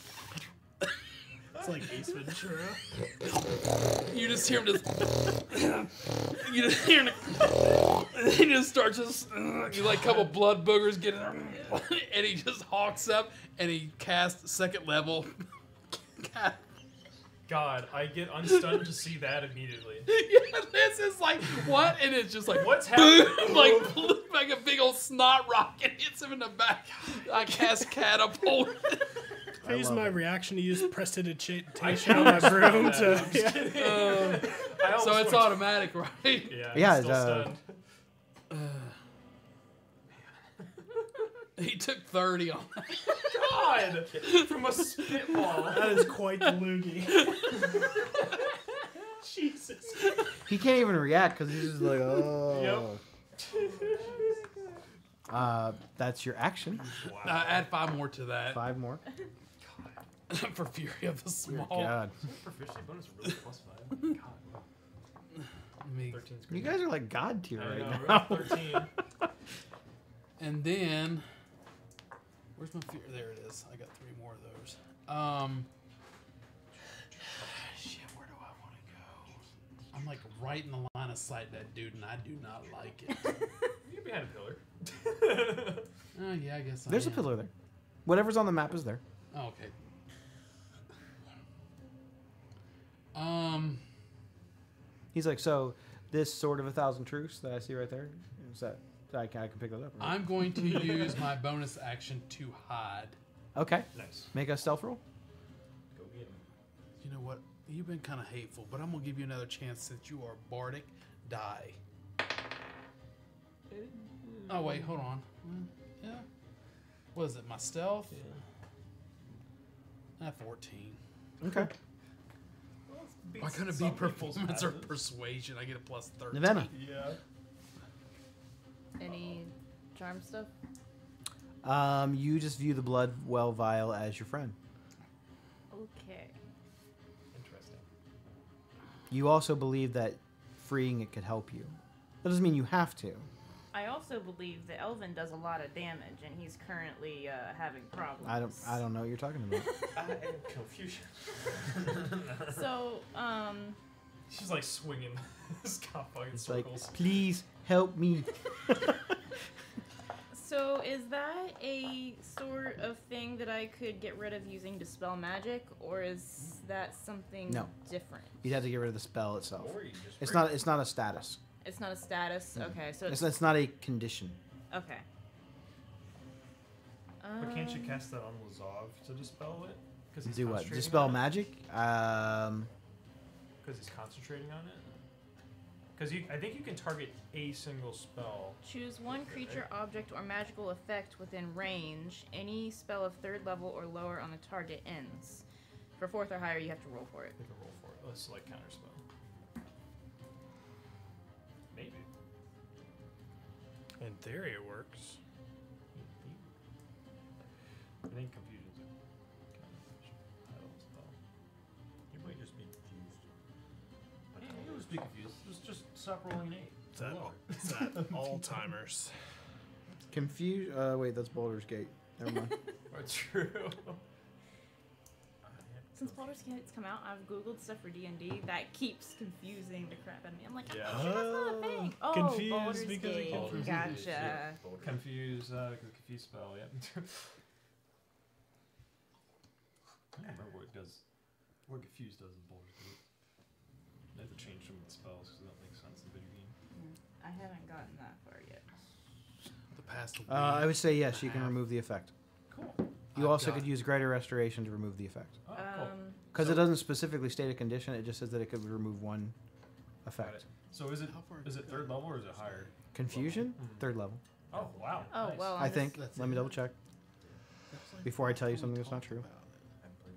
It's like Ace Ventura. You just hear him just. You just hear him. And he just starts just. You like a couple blood boogers get in there. And he just hawks up and he casts second level. God. God, I get unstunned to see that immediately. Yeah, this is like, what? And it's just like, What's happening? like, like a big old snot rocket hits him in the back. I cast catapult. I used love my it. reaction to use prestidigitation I on my almost broom went to. for that. Um, I almost so it's went- automatic, right? Yeah, Yeah, I'm still it's, uh, stunned. He took thirty on that. God! From a spitball. That is quite the loogie. Jesus. He can't even react because he's just like, oh. Uh, that's your action. Uh, add five more to that Five more. for Fury of the Dear Small. God. Proficiency bonus is really plus five. God. Let me- thirteen's You great. guys are like God tier I right know, now. we're at thirteen. And then, where's my Fury? There it is. I got three more of those. Um, shit, where do I want to go? I'm like right in the line of sight of that dude, and I do not like it. You're behind a pillar. Oh yeah, I guess I There's a am. pillar there. Whatever's on the map is there. Oh, okay. Um, He's like, so this sword of a thousand truths that I see right there, is that I can, I can pick that up? Right? I'm going to use my bonus action to hide. Okay. Nice. Make a stealth roll. Go get him. You know what? You've been kind of hateful, but I'm gonna give you another chance since you are bardic. Die. Oh wait, hold on. Mm, Yeah. What is it? My stealth? Ah, fourteen. Okay. Why couldn't it be performance or persuasion? I get a plus thirteen. Navenna. Yeah. Any charm stuff? Um, you just view the blood well vial as your friend. Okay. Interesting. You also believe that freeing it could help you. That doesn't mean you have to. I also believe that Elvin does a lot of damage, and he's currently uh, having problems. I don't. I don't know what you're talking about. I am Confucian. So, um, She's like swinging Scoffog in It's like, circles. please help me. so is that a sort of thing that I could get rid of using Dispel Magic, or is that something No. different? You'd have to get rid of the spell itself. Or you just It's bring- not. It's not a status. It's not a status. Okay, so It's, it's, it's not a condition. okay. But can't you Um, cast that on Lazov to dispel it? Because he's Do what? concentrating Dispel on it? magic? Um, Because he's concentrating on it. Because you, I think you can target a single spell. Choose one creature, object, or magical effect within range. Any spell of third level or lower on the target ends. For fourth or higher, you have to roll for it. We can roll for it. Let's like counterspell. Maybe. In theory, it works. I think confusion's a kind of high-level spell. You might just be confused. Yeah, you'll just be confused. Just, just stop rolling an eight. It's at, all, it's at Alzheimer's. confuse. Uh, wait, that's Baldur's Gate. Never mind. That's true. Since Baldur's Gate's come out, I've googled stuff for D and D that keeps confusing the crap out of me. I'm like, Yeah. I'm sure that's not a thing. Oh, Confused Baldur's because it Gate. confuses. Gotcha. Confuse, uh, the confuse spell, yep. I don't remember what it does. What confuse does in Baldur's Gate. They have to change some of the spells because that makes sense in the video game. I haven't gotten that far yet. The past week. Uh, I would say yes. and a You can half, remove the effect. Cool. You I've also got- could use Greater Restoration to remove the effect. Oh, cool. Um, Because So- it doesn't specifically state a condition. It just says that it could remove one Got effect. it. So is it How far is does it it third go? level or is it higher? Confusion, Mm. third level. Oh wow. oh, nice. well, on I this- think. That's Let me it. double check. That's like Before I tell you we something that's not talked true. about it. I'm playing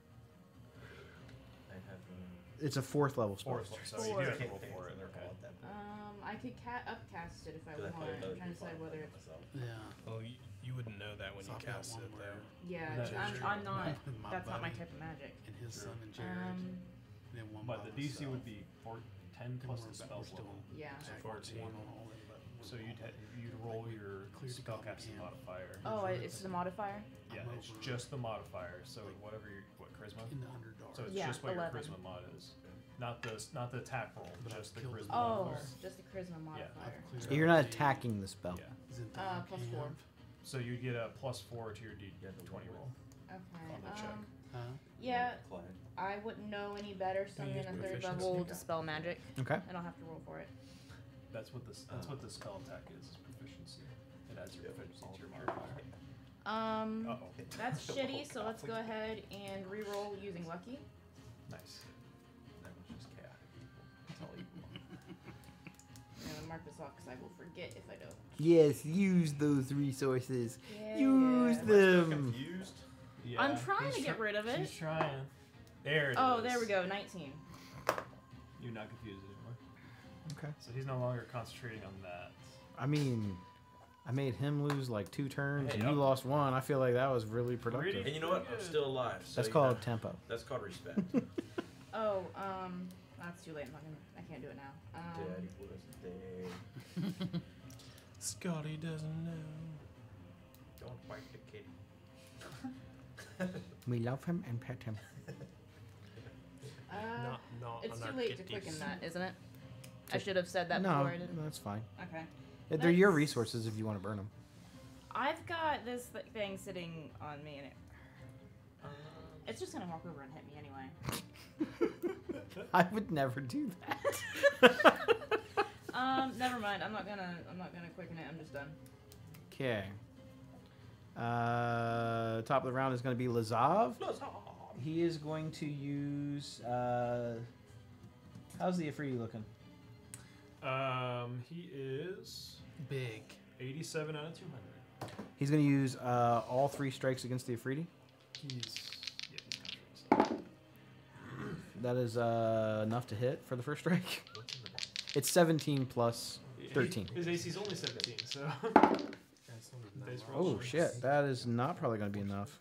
this. I have. Uh, It's a fourth level spell. Fourth, so you do Four. have to roll for it. Okay. Um, I could cat upcast it if I Because I want. played other I'm trying to people, decide I whether played it's. myself. Yeah. Well, you, you wouldn't know that when So you I've got cast one it, where though. Yeah, That I'm, is I'm not. with my That's not my buddy type of magic. and his son and Jared. Um, and then one But by the D C myself. would be four, ten And plus we're the ba- spell we're still level. yeah. so fourteen. one on all in, but we're So you'd all- ha- you'd roll your Clear to spellcasting comprehend. modifier. Oh, I- it's the modifier. Yeah, I'm it's over- just the modifier. So whatever your what charisma. in the Underdark. So it's Yeah, just what eleven. your charisma mod is, not the not the attack roll, But I've just the killed charisma it. Oh, modifier. just the charisma modifier. I've cleared So you're not out the attacking the spell. Yeah. Zinthar Uh, plus four. camp. So you get a plus four to your D twenty roll Okay. on the check. Um, Huh? yeah, Clyde. I wouldn't know any better, so I'm Can you gonna use third proficiency? level dispel magic, Okay. and I'll have to roll for it. That's what this that's what the spell attack is. Is proficiency. It adds your proficiency to your modifier. Um, Uh oh. that's shitty. So let's go ahead and re-roll using lucky. Nice. That was just chaotic. That's all you want. I'm gonna mark this off because I will forget if I don't. Yes, use those resources. Yeah, Use yeah. Am I still them. confused? Yeah, I'm trying he's to get try- rid of it. He's trying. There it Oh, is. there we go. nineteen. You're not confused anymore. Okay. So he's no longer concentrating on that. I mean, I made him lose like two turns, Hey, and yep. you lost one. I feel like that was really productive. Pretty- And you know what? I'm still alive. So That's you called know, tempo. That's called respect. Oh, um, that's too late. I'm not gonna. I can't do it now. Um, Daddy was dead. Scotty doesn't know. Don't bite the kitty. We love him and pet him. uh, Not, not it's on too our late to kitties. quicken that, isn't it? I should have said that no, before I did. that's fine. Okay. They're your Let's- resources if you want to burn them. I've got this th- thing sitting on me, and it, it's just gonna walk over and hit me anyway. I would never do that. Um, never mind. I'm not gonna. I'm not gonna quicken it. I'm just done. Okay. Uh, top of the round is going to be Lazav. He is going to use. Uh, how's the Afridi looking? Um, he is Big. eighty-seven out of two hundred. He's going to use uh, all three strikes against the Afridi. He's yeah, he's conjuring. That is uh, enough to hit for the first strike. It's seventeen plus thirteen. His A C's only seventeen, so. Dice roll Oh strength. shit, that is not probably going to be enough.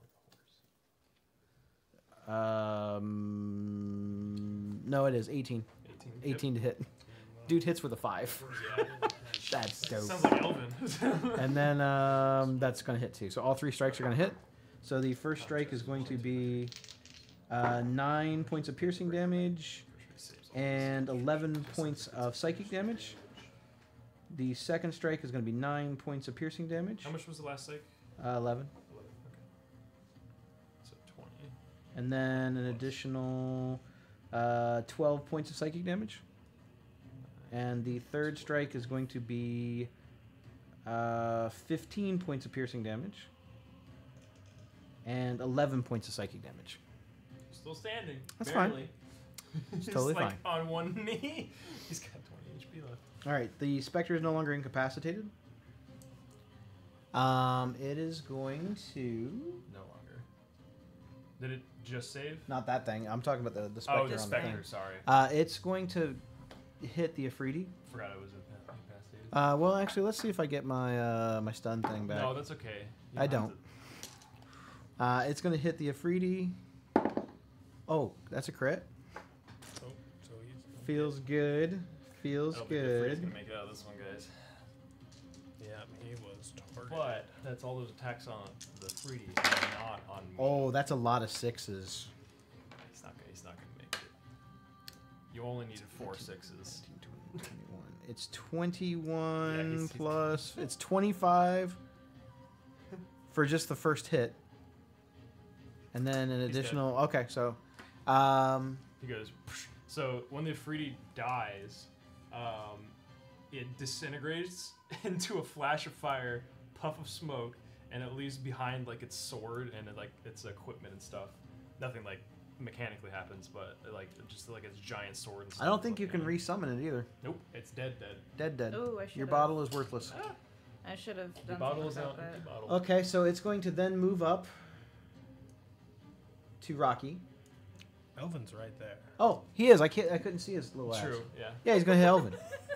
Um, no, it is eighteen. eighteen. eighteen to hit. Dude hits with a five. Yep. That's dope. Sounds like Elvin. And then um, that's going to hit too. So all three strikes are going to hit. So the first strike is going to be uh, nine points of piercing damage and eleven points of psychic damage. The second strike is going to be nine points of piercing damage. How much was the last psych? Uh, eleven. eleven. Okay. So twenty. And then an additional uh, twelve points of psychic damage. And the third strike is going to be uh, fifteen points of piercing damage. and eleven points of psychic damage. Still standing. That's fine. barely. It's He's totally like fine. on one knee. He's got twenty H P left. All right, the specter is no longer incapacitated. Um, it is going to No longer. Did it just save? not that thing. I'm talking about the the specter Oh, the on specter. the thing. Sorry. Uh, it's going to hit the Afridi. Forgot it was incapacitated. Uh, well, actually, let's see if I get my uh, my stun thing back. No, that's okay. You I have don't. to- Uh, it's going to hit the Afridi. Oh, that's a crit. Oh, so he's. Feels good. Feels I don't think the Free's good. gonna make it out of this one, guys. Yeah, he was targeted. But that's all those attacks on the Free, not on me. Oh, that's a lot of sixes. He's not gonna. He's not gonna make it. You only needed four sixes. twenty-one. It's twenty-one Yeah, he's- he's- plus. It's twenty-five for just the first hit. And then an He's dead. additional. Okay, so. Um, He goes. Psh. So when the Afridi dies, um, it disintegrates into a flash of fire, puff of smoke, and it leaves behind like its sword and it, like its equipment and stuff. Nothing like mechanically happens, but like just like its giant sword. And stuff I don't think you looking can at it. resummon it either. Nope, it's dead, dead. Dead, dead. Ooh, I Your should've- bottle is worthless. Ah, I should have the done bottle something is about out. Empty that. bottle. Okay, so it's going to then move up to Rocky. Elvin's right there. Oh, he is. I can't. I couldn't see his little ass. True. Yeah. Yeah, he's going to hit Elvin.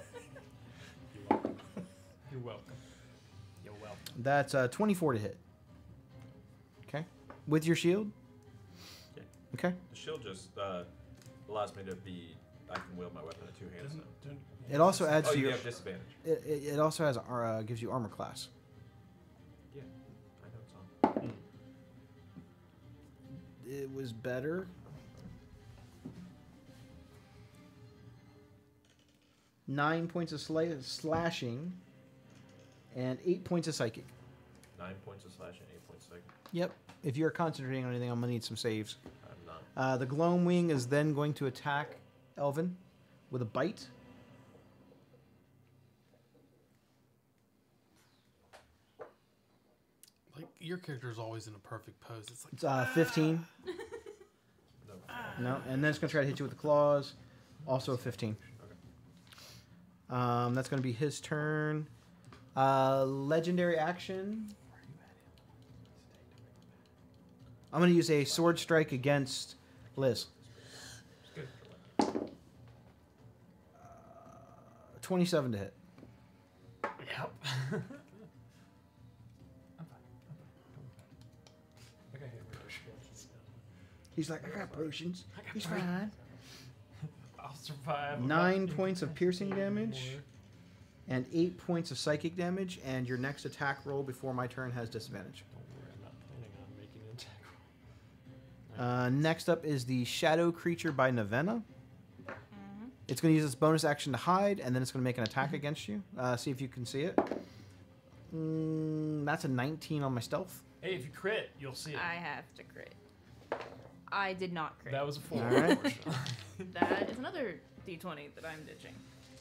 You're welcome. You're welcome. That's uh, twenty-four to hit. Okay. With your shield? Yeah. Okay. The shield just uh, allows me to be. I can wield my weapon in two hands. Doesn't, now. don't, It also adds Oh, to you your. have disadvantage. It, it, it also has uh, gives you armor class. Yeah, I know it's on. It was better. Nine points of sla- slashing, and eight points of psychic. Nine points of slashing, eight points of psychic. Yep. If you're concentrating on anything, I'm gonna need some saves. I'm not. Uh, the Gloam Wing is then going to attack Elvin with a bite. Like your character is always in a perfect pose. It's like It's uh, fifteen. No. No, and then it's gonna try to hit you with the claws. Also a fifteen. Um, that's gonna be his turn. Uh, legendary action. I'm gonna use a sword strike against Liz. Uh, Twenty-seven to hit. Yep. Okay, He's like, I got potions. I got He's potions. fine. I'll survive. I'm Nine not points of piercing incapacitated damage. anymore. And eight points of psychic damage, and your next attack roll before my turn has disadvantage. Don't worry, I'm not planning on making an attack roll. Uh, next up is the Shadow Creature by Navenna. Mm-hmm. It's going to use its bonus action to hide, and then it's going to make an attack against you. Uh, see if you can see it. Mm, that's a nineteen on my stealth. Hey, if you crit, you'll see it. I have to crit. I did not crit. That was a four. All right. unfortunately. That is another d twenty that I'm ditching.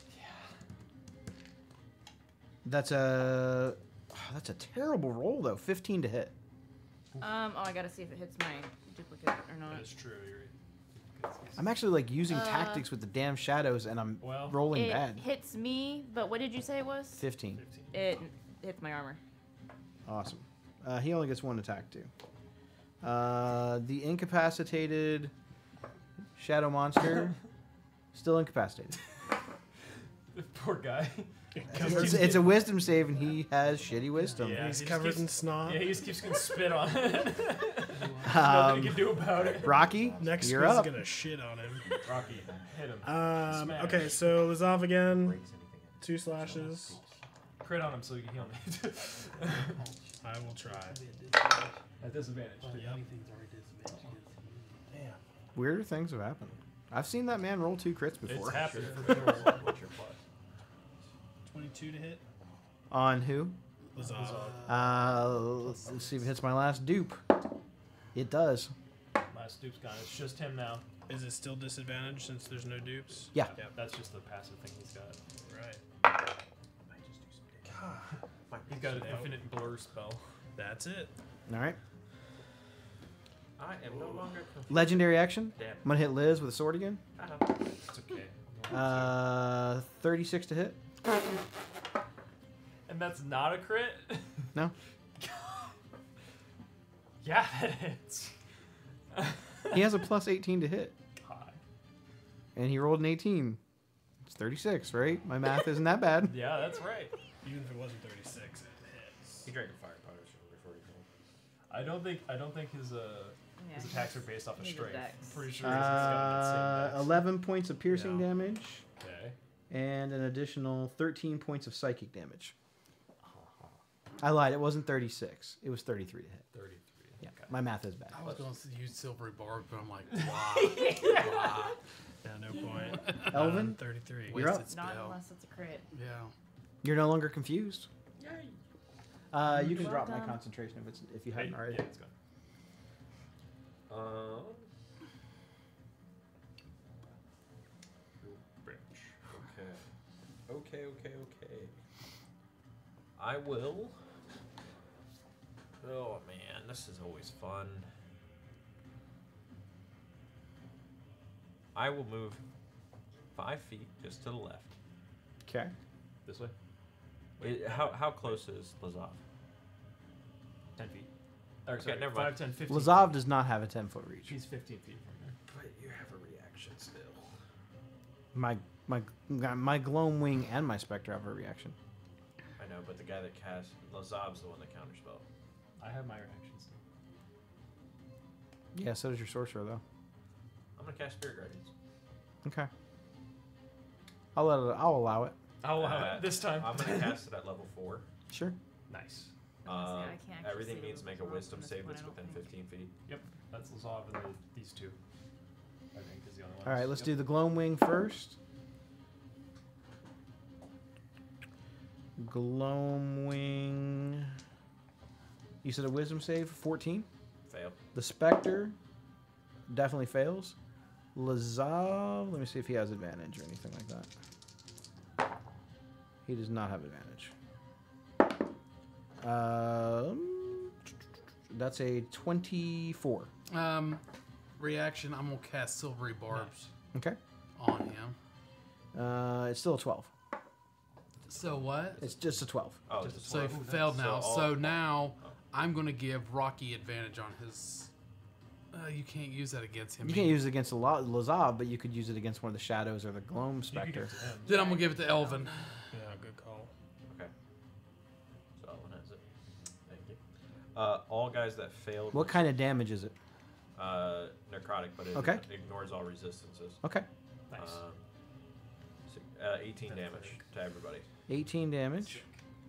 That's a oh, that's a terrible roll though. fifteen to hit. Um, oh, I gotta see if it hits my duplicate or not. That is true. You're right. I'm actually like using Uh, tactics with the damn shadows, and I'm Well, rolling It bad. hits me, but what did you say it was? fifteen. fifteen. It hits my armor. Awesome. Uh, he only gets one attack too. Uh, the incapacitated shadow monster still incapacitated. Poor guy. It's, it's a wisdom save, and he has shitty wisdom. Yeah. He's he just covered keeps- in snot. Yeah, he just keeps getting spit on. Nothing Um, he can do about it. Rocky, Next you're one's up. gonna shit on him. Rocky, hit him. Um, Smash. okay, so Lazav again. Two slashes. Crit on him so you can heal me. I will try. At disadvantage. Weirder things have happened. I've seen that man roll two crits It's before. happened for sure. What's your plus? twenty-two to hit. On who? Lazav. Uh, let's, let's see if it hits my last dupe. It does. Last dupe's gone. It's just him now. Is it still disadvantage since there's no dupes? Yeah. Yeah, that's just the passive thing he's got. Right. He's got an infinite blur spell. That's it. All right. I am no longer confused. Legendary action. Damn. I'm gonna hit Liz with a sword again. I know. It's okay. Uh, thirty-six to hit. And that's not a crit? No. Yeah, that hits. He has a plus eighteen to hit, God. and he rolled an eighteen. It's thirty-six, right? My math isn't that bad. Yeah, that's right. Even if it wasn't thirty-six, it hits. He drank a fire potion before he killed. I don't think I don't think his uh his Yeah, attacks are based off of he's a strength. dex. I'm pretty sure he's got Uh, that same eleven points of piercing Yeah. damage, Okay. and an additional thirteen points of psychic damage. I lied. It wasn't thirty-six. It was thirty-three to hit. thirty-three. Yeah, Okay. my math is bad. I was going to use silvery barb, but I'm like, why? Why? Yeah, no point. Elvin? Um, thirty-three. You're up. Wasted Not spell. unless it's a crit. Yeah. You're no longer confused. Yay! Uh, you can You're drop my welcome. concentration if it's if you Hey, haven't already. yeah, it's gone. Um. Bridge. Okay. Okay. Okay. Okay. I will. Oh man, this is always fun. I will move five feet just to the left. Okay. This way? It, how how close is Lazov? ten feet. Or Okay, sorry, never five, mind. ten, fifteen. Lazov feet. does not have a ten foot reach. He's fifteen feet from there. But you have a reaction still. My my my Gloam Wing and my Spectre have a reaction. I know, but the guy that cast Lazov's the one that counterspell. I have my reactions. Yeah, so does your sorcerer though. I'm gonna cast Spirit Guardians. Okay. I'll let it. I'll allow it. I'll allow Uh, it this time. I'm gonna cast it at level four. Sure. Nice. I was gonna say, Um, I can't actually everything see needs to what make a was Wisdom from this save point, that's I don't within think. fifteen feet. Yep. That's Lazov and the, these two. I think is the only one. All right, let's do the Gloam Wing first. Gloam Wing. You said a Wisdom save, fourteen. Fail. The Spectre definitely fails. Lazov, let me see if he has advantage or anything like that. He does not have advantage. Um, that's a twenty-four. Um, reaction. I'm gonna cast silvery barbs Okay. on him. Uh, it's still a twelve. So what? It's just a twelve. Oh, Just just So he Ooh, failed nice. now. So So, all- now oh. I'm gonna give Rocky advantage on his. Uh, you can't use that against him. You can't use it against a lot Lazov, but you could use it against one of the shadows or the Gloam You could Spectre. give it to him. Then I'm gonna give it to Elvin. Yeah, good call. Okay. So Elvin has it. Thank you. Uh, all guys that failed. What kind of damage is it? Uh, necrotic, but it Okay. ignores all resistances. Okay. Nice. Um, si- uh, eighteen That's damage pretty. to everybody. eighteen damage.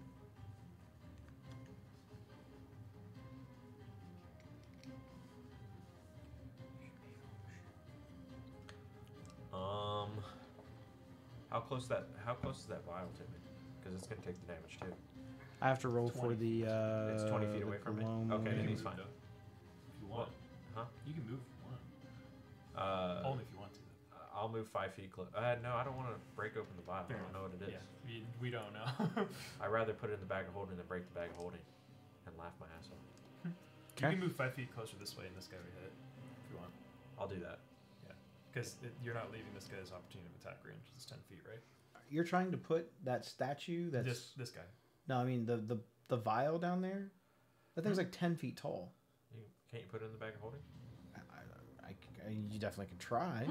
Um, how close that? How close is that vial to me? Because it's gonna take the damage too. I have to roll for the. Uh, It's twenty feet the away from me. Gloam Okay, then Wing. he's fine. If you want. Huh? You can move if you want. Uh, Only if you want to. I'll move five feet close. Uh, no, I don't want to break open the vial. I Fair don't know what it is. Yeah, we, we don't know. I'd rather put it in the bag of holding than break the bag of holding and laugh my ass off. You Okay. can move five feet closer this way, and this guy would hit it if you want. I'll do that. Because you're not leaving this guy's opportunity of attack range. It's ten feet, right? You're trying to put that statue that's. This this guy. No, I mean the, the, the vial down there. That thing's like ten feet tall. You, can't you put it in the bag of holding? I, I, I- I- you definitely can try.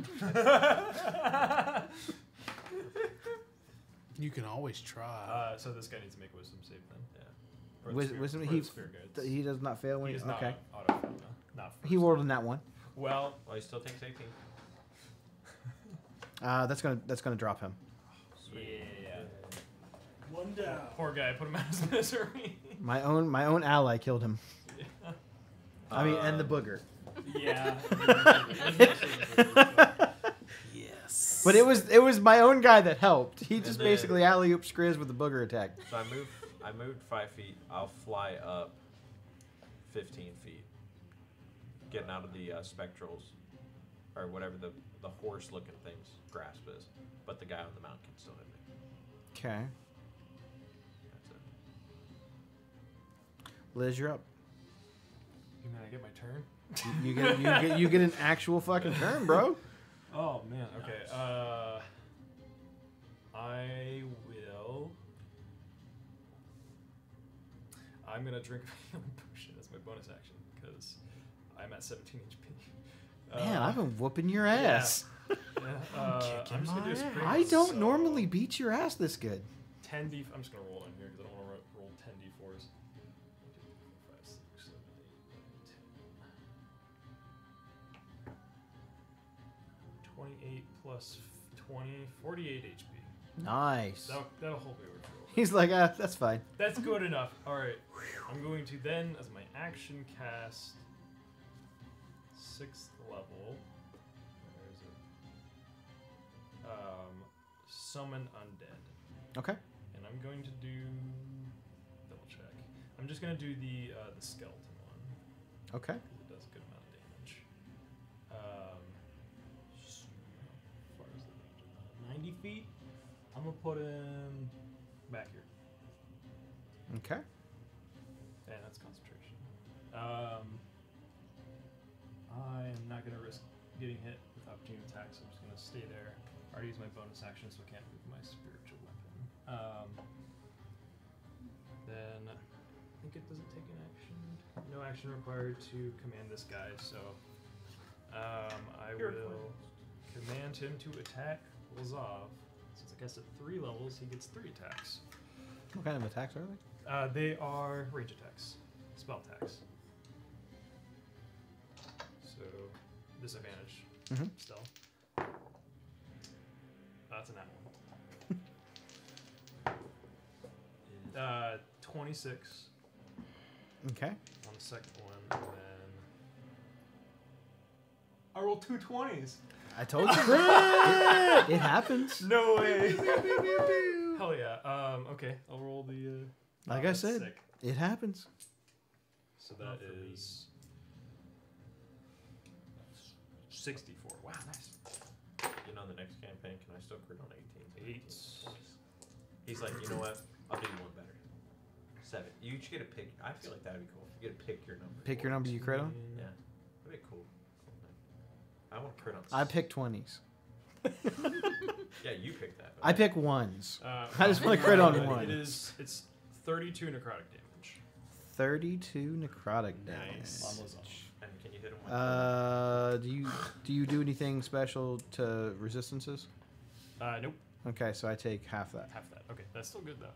You can always try. Uh, so this guy needs to make a wisdom save then. Yeah. Or the Wis- spirit- wisdom. or He the spirit guides. th- he does not fail when He he. is not Okay. auto fail, no. Not He first. rolled in that one. Well, Well, he still takes eighteen. Uh, that's gonna that's gonna drop him. yeah. One down. Poor guy, put him out of his misery. My own my own ally killed him. I mean, and the Um, booger. yeah. Yes. But it was it was my own guy that helped. He just then- basically alley oop Skriz with the booger attack. So I move. I moved five feet. I'll fly up fifteen feet, getting out of the uh, spectrals, or whatever the the horse-looking thing's grasp is. But the guy on the mountain can still hit me. Okay, That's it. Liz, you're up. Can I get my turn? You, you get you get you get an actual fucking turn, bro. Oh man. Okay. Uh, I will. I'm gonna drink a healing potion as my bonus action because I'm at seventeen H P. Man, Uh, I've been whooping your ass. yeah, uh, I'm just gonna do a spring. I don't so normally beat your ass this good. ten D. I'm just gonna roll in here because I don't want to roll ten D fours. five, six, seven, eight, nine, ten. twenty-eight plus twenty, forty-eight H P. Nice. That'll, that'll hold me over for a little bit. He's like, ah, that's fine. That's good enough. All right. I'm going to then, as my action, cast sixth level. Where is it? Um, summon undead, Okay. and I'm going to do double check. I'm just going to do the uh, the skeleton one Okay. because it does a good amount of damage. Um, s- how far is it? ninety feet. I'm gonna put him back here. Okay. And that's concentration. Um, I am not going to risk getting hit with opportunity attacks. I'm just going to stay there. I already used my bonus action, so I can't move my spiritual weapon. Um, then I think it doesn't take an action. No action required to command this guy, so um, I will command him to attack Lazov. Since I guess at three levels, he gets three attacks. What kind of attacks are they? Uh, they are range attacks, spell attacks. So disadvantage, Mhm. stealth. That's a nat one. uh, twenty-six Okay. on the second one, and then I rolled two twenties. I told you. it, it happens. No way. Hell yeah. Um, okay, I'll roll the. Uh, Like oh, I that's said, sick. it happens. So that is sixty-four. Wow, nice. You know, the next campaign, can I still crit on eighteen? Eight. He's like, you know what? I'll do you one better. Seven. You each get to pick. I feel like that'd be cool. You get to pick your number. Pick your number you crit on. Yeah, that'd be cool. I want to crit on. I pick twenties. Yeah, you pick that. I pick ones. Uh, I just wanna uh, crit on it one. is. It's thirty-two necrotic damage. Thirty-two necrotic damage. Nice. On Lazov. And can you hit him with Uh, do you do you do anything special to resistances? Uh, nope. Okay, so I take half that. Half that. Okay, that's still good though.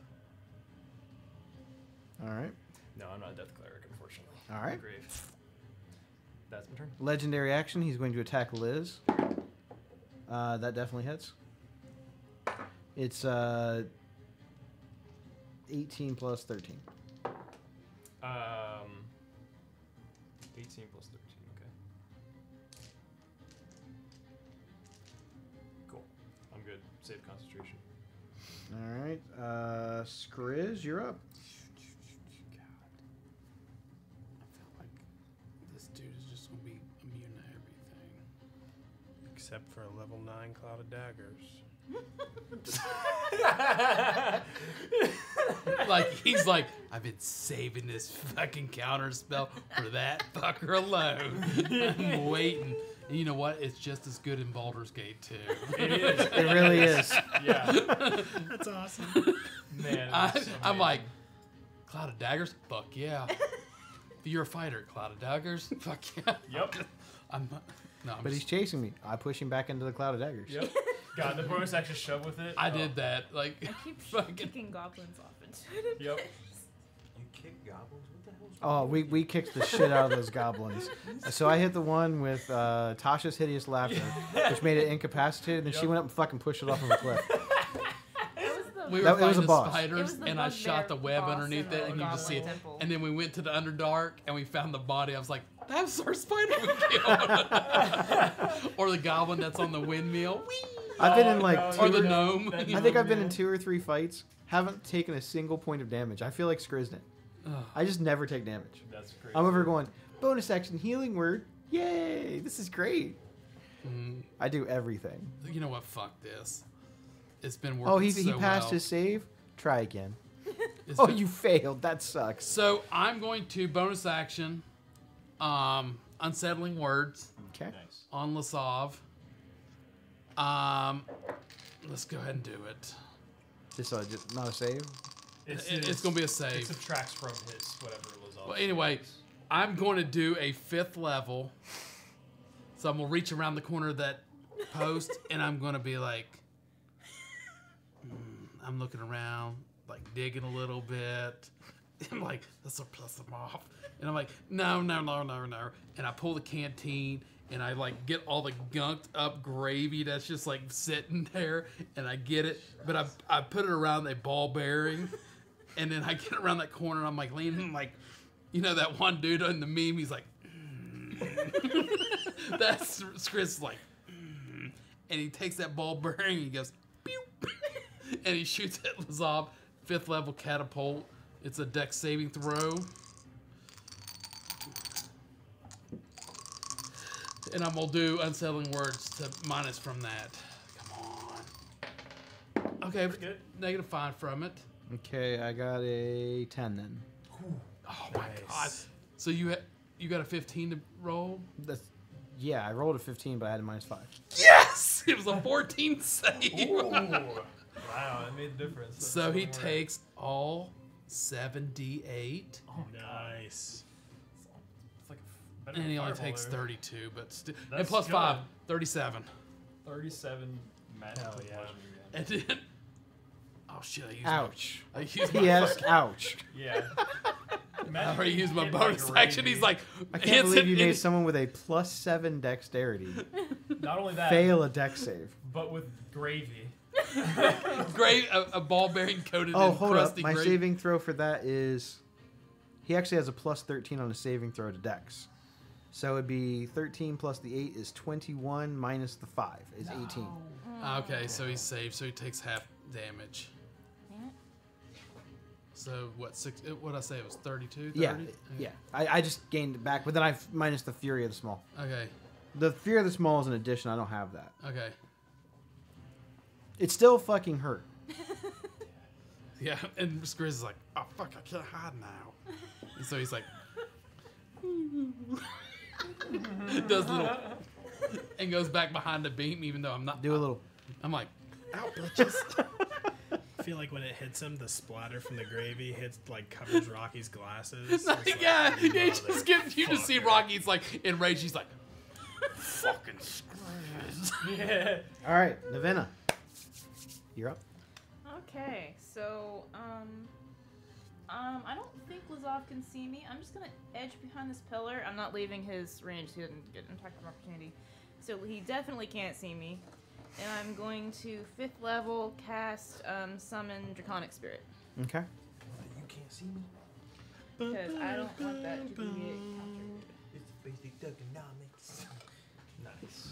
All right. No, I'm not a death cleric, unfortunately. All right. Grave. That's my turn. Legendary action. He's going to attack Liz. Uh, that definitely hits. It's uh, eighteen plus thirteen. Um, eighteen plus thirteen. Okay. Cool. I'm good. Save concentration. All right. Uh, Skriz, you're up. I feel like this dude is just gonna be immune to everything. Except for a level nine Cloud of Daggers. Like he's like, I've been saving this fucking counter spell for that fucker alone. I'm waiting. And you know what? It's just as good in Baldur's Gate too. It is. It really is. Yeah. That's awesome. Man. I, it's I'm like, amazing. Cloud of Daggers? Fuck yeah. If you're a fighter, Cloud of Daggers? Fuck yeah. Yep. I'm not, no, I'm But he's just, chasing me. I push him back into the cloud of daggers. Yep. God, the bonus action shove with it. I Oh. did that. Like, I keep fucking. kicking goblins off into it. Yep. You kick goblins? What the hell's Oh, we, we kicked the shit out of those goblins. So I hit the one with uh, Tasha's hideous laughter, which made it incapacitated, and then she Yep. went up and fucking pushed it off of a cliff. That was the We were That- it was a fighting the boss. It spiders, was the and I bugbear shot the web boss underneath in it, the and you just see it. Goblin Temple. And then we went to the Underdark, and we found the body. I was like, that's our spider we killed. Or the goblin that's on the windmill. Whee! I've been in Oh, like no, two Or the or- gnome. that I think I've been in gnome, two or three fights, haven't taken a single point of damage. I feel like Skriznet. Ugh. I just never take damage. yeah. That's crazy. I'm over going, bonus action healing word. Yay, this is great. Mm, I do everything. you know what? Fuck this. It's been working Oh, he, so he passed well. his save? Try again. It's Oh, been- you failed. That sucks. So I'm going to bonus action um, Unsettling Words Okay. Nice. on Lasav. Um, let's go ahead and do it. Just, uh, just not a save. It's, It- it's his- gonna be a It save. subtracts from his whatever was off. Well, anyway, I'm going to do a fifth level. So I'm going to reach around the corner of that post, and I'm going to be like, mm, I'm looking around, like digging a little bit. I'm like, this will piss them off. And I'm like, no, no, no, no, no. And I pull the canteen, and I like get all the gunked up gravy that's just like sitting there, and I get it. But I, I put it around a ball bearing, and then I get around that corner, and I'm like leaning like, you know that one dude on the meme, he's like, mm. That's Chris like, mm. And he takes that ball bearing, and he goes, pew, and he shoots at Lazav, fifth level catapult. It's a dex saving throw. And I'm gonna do Unsettling Words to minus from that. Come on. Okay, Pretty good. negative five from it. Okay, I got a ten then. Oh my god. So you ha- you got a fifteen to roll? That's yeah. I rolled a fifteen, but I had a minus five. Yes! It was a fourteen save. Ooh. Wow, that made a difference. That's So he more. takes all seventy-eight, Oh my god. Nice. It's like a better and he only fireball takes there. thirty-two, but still, and That's plus good. five, thirty-seven. thirty-seven magical Hell yeah. bludgeoning And then, oh shit, I used Ouch. my, I used my, Yes. Ouch. Yeah. I Imagine already used my hit bonus like action. gravy. He's like, I can't hits believe it you in- made someone with a plus seven dexterity Not only that, fail a dex save. but with gravy. great a, a ball bearing coated Oh, in hold up. crusty My gravy. saving throw for that is he actually has a plus thirteen on a saving throw to dex. So it'd be thirteen plus the eight is twenty-one minus the five is eighteen. Okay, so he's saved, so he takes half damage. Damn it. So what six? What did I say? It was thirty-two. Yeah, thirty? yeah. I, I just gained it back, but then I minus the Fury of the Small. Okay. The Fury of the Small is an addition. I don't have that. Okay. It still fucking hurt. Yeah, and Grizz is like, oh fuck, I can't hide now. And so he's like, does a little, and goes back behind the beam, even though I'm not. Do a little. I'm like, ow, bitches. I feel like when it hits him, the splatter from the gravy hits like covers Rocky's glasses. It's like, yeah, he just gives you to see motherfucker. Rocky's like enraged. He's like, fucking Grizz. Yeah. All right, Navenna. You're up. Okay, so um, um, I don't think Lazav can see me. I'm just gonna edge behind this pillar. I'm not leaving his range. He didn't get an attack of opportunity, so he definitely can't see me. And I'm going to fifth level cast um, summon Draconic Spirit Okay. You can't see me. because I don't want that to be a It's basic Dugonomics. Nice.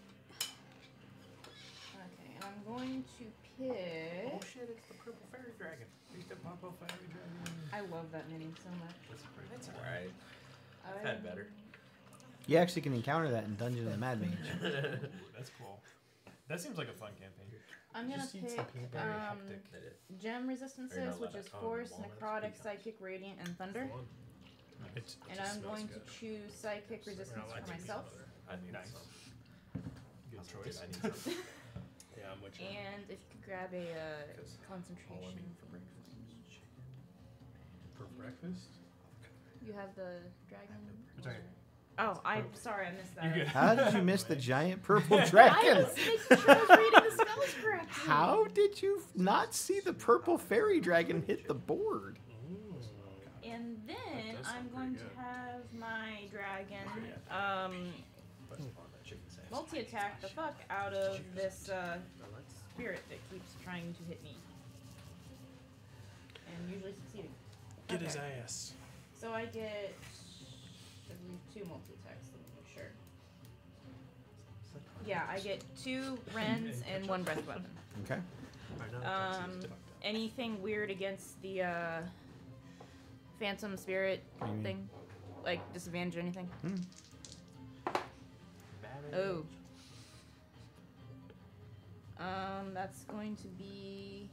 Okay, and I'm going to pick. Oh shit! It's the purple fairy dragon. It's the purple fairy dragon. I love that mini so much. That's alright. I've had better. You actually can encounter that in Dungeon of the Mad Mage. That's cool. That seems like a fun campaign. I'm gonna Just need pick something very um, hectic. gem resistances, not which let is it- oh, force, walnuts, necrotic, peacocks. psychic, radiant, and thunder. It And just I'm smells going good. to choose psychic resistance I like for to myself. I need Nice. some. Good That's choice. good, I need some. Yeah, I'm with you. And if you could grab a uh, 'Cause concentration all I need for break flames. For breakfast? You have the dragon. Sorry. Oh, I'm sorry, I missed that. You're good. How did you miss the giant purple I dragon? was making sure I was reading the spells correctly. How did you not see the purple fairy dragon hit the board? And then does I'm sound going pretty to have my dragon um, multi attack the fuck out of this uh, spirit that keeps trying to hit me. And usually succeeding. Get his Okay. ass. So I get I believe two multi attacks, let me make sure. Yeah, I get two rends and one breath weapon. Okay. Um, anything weird against the uh, phantom spirit What do you mean? thing? Like disadvantage or anything? Hmm. Oh. Um, that's going to be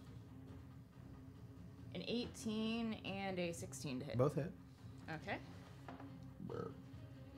an eighteen and a sixteen to hit. Both hit. Okay.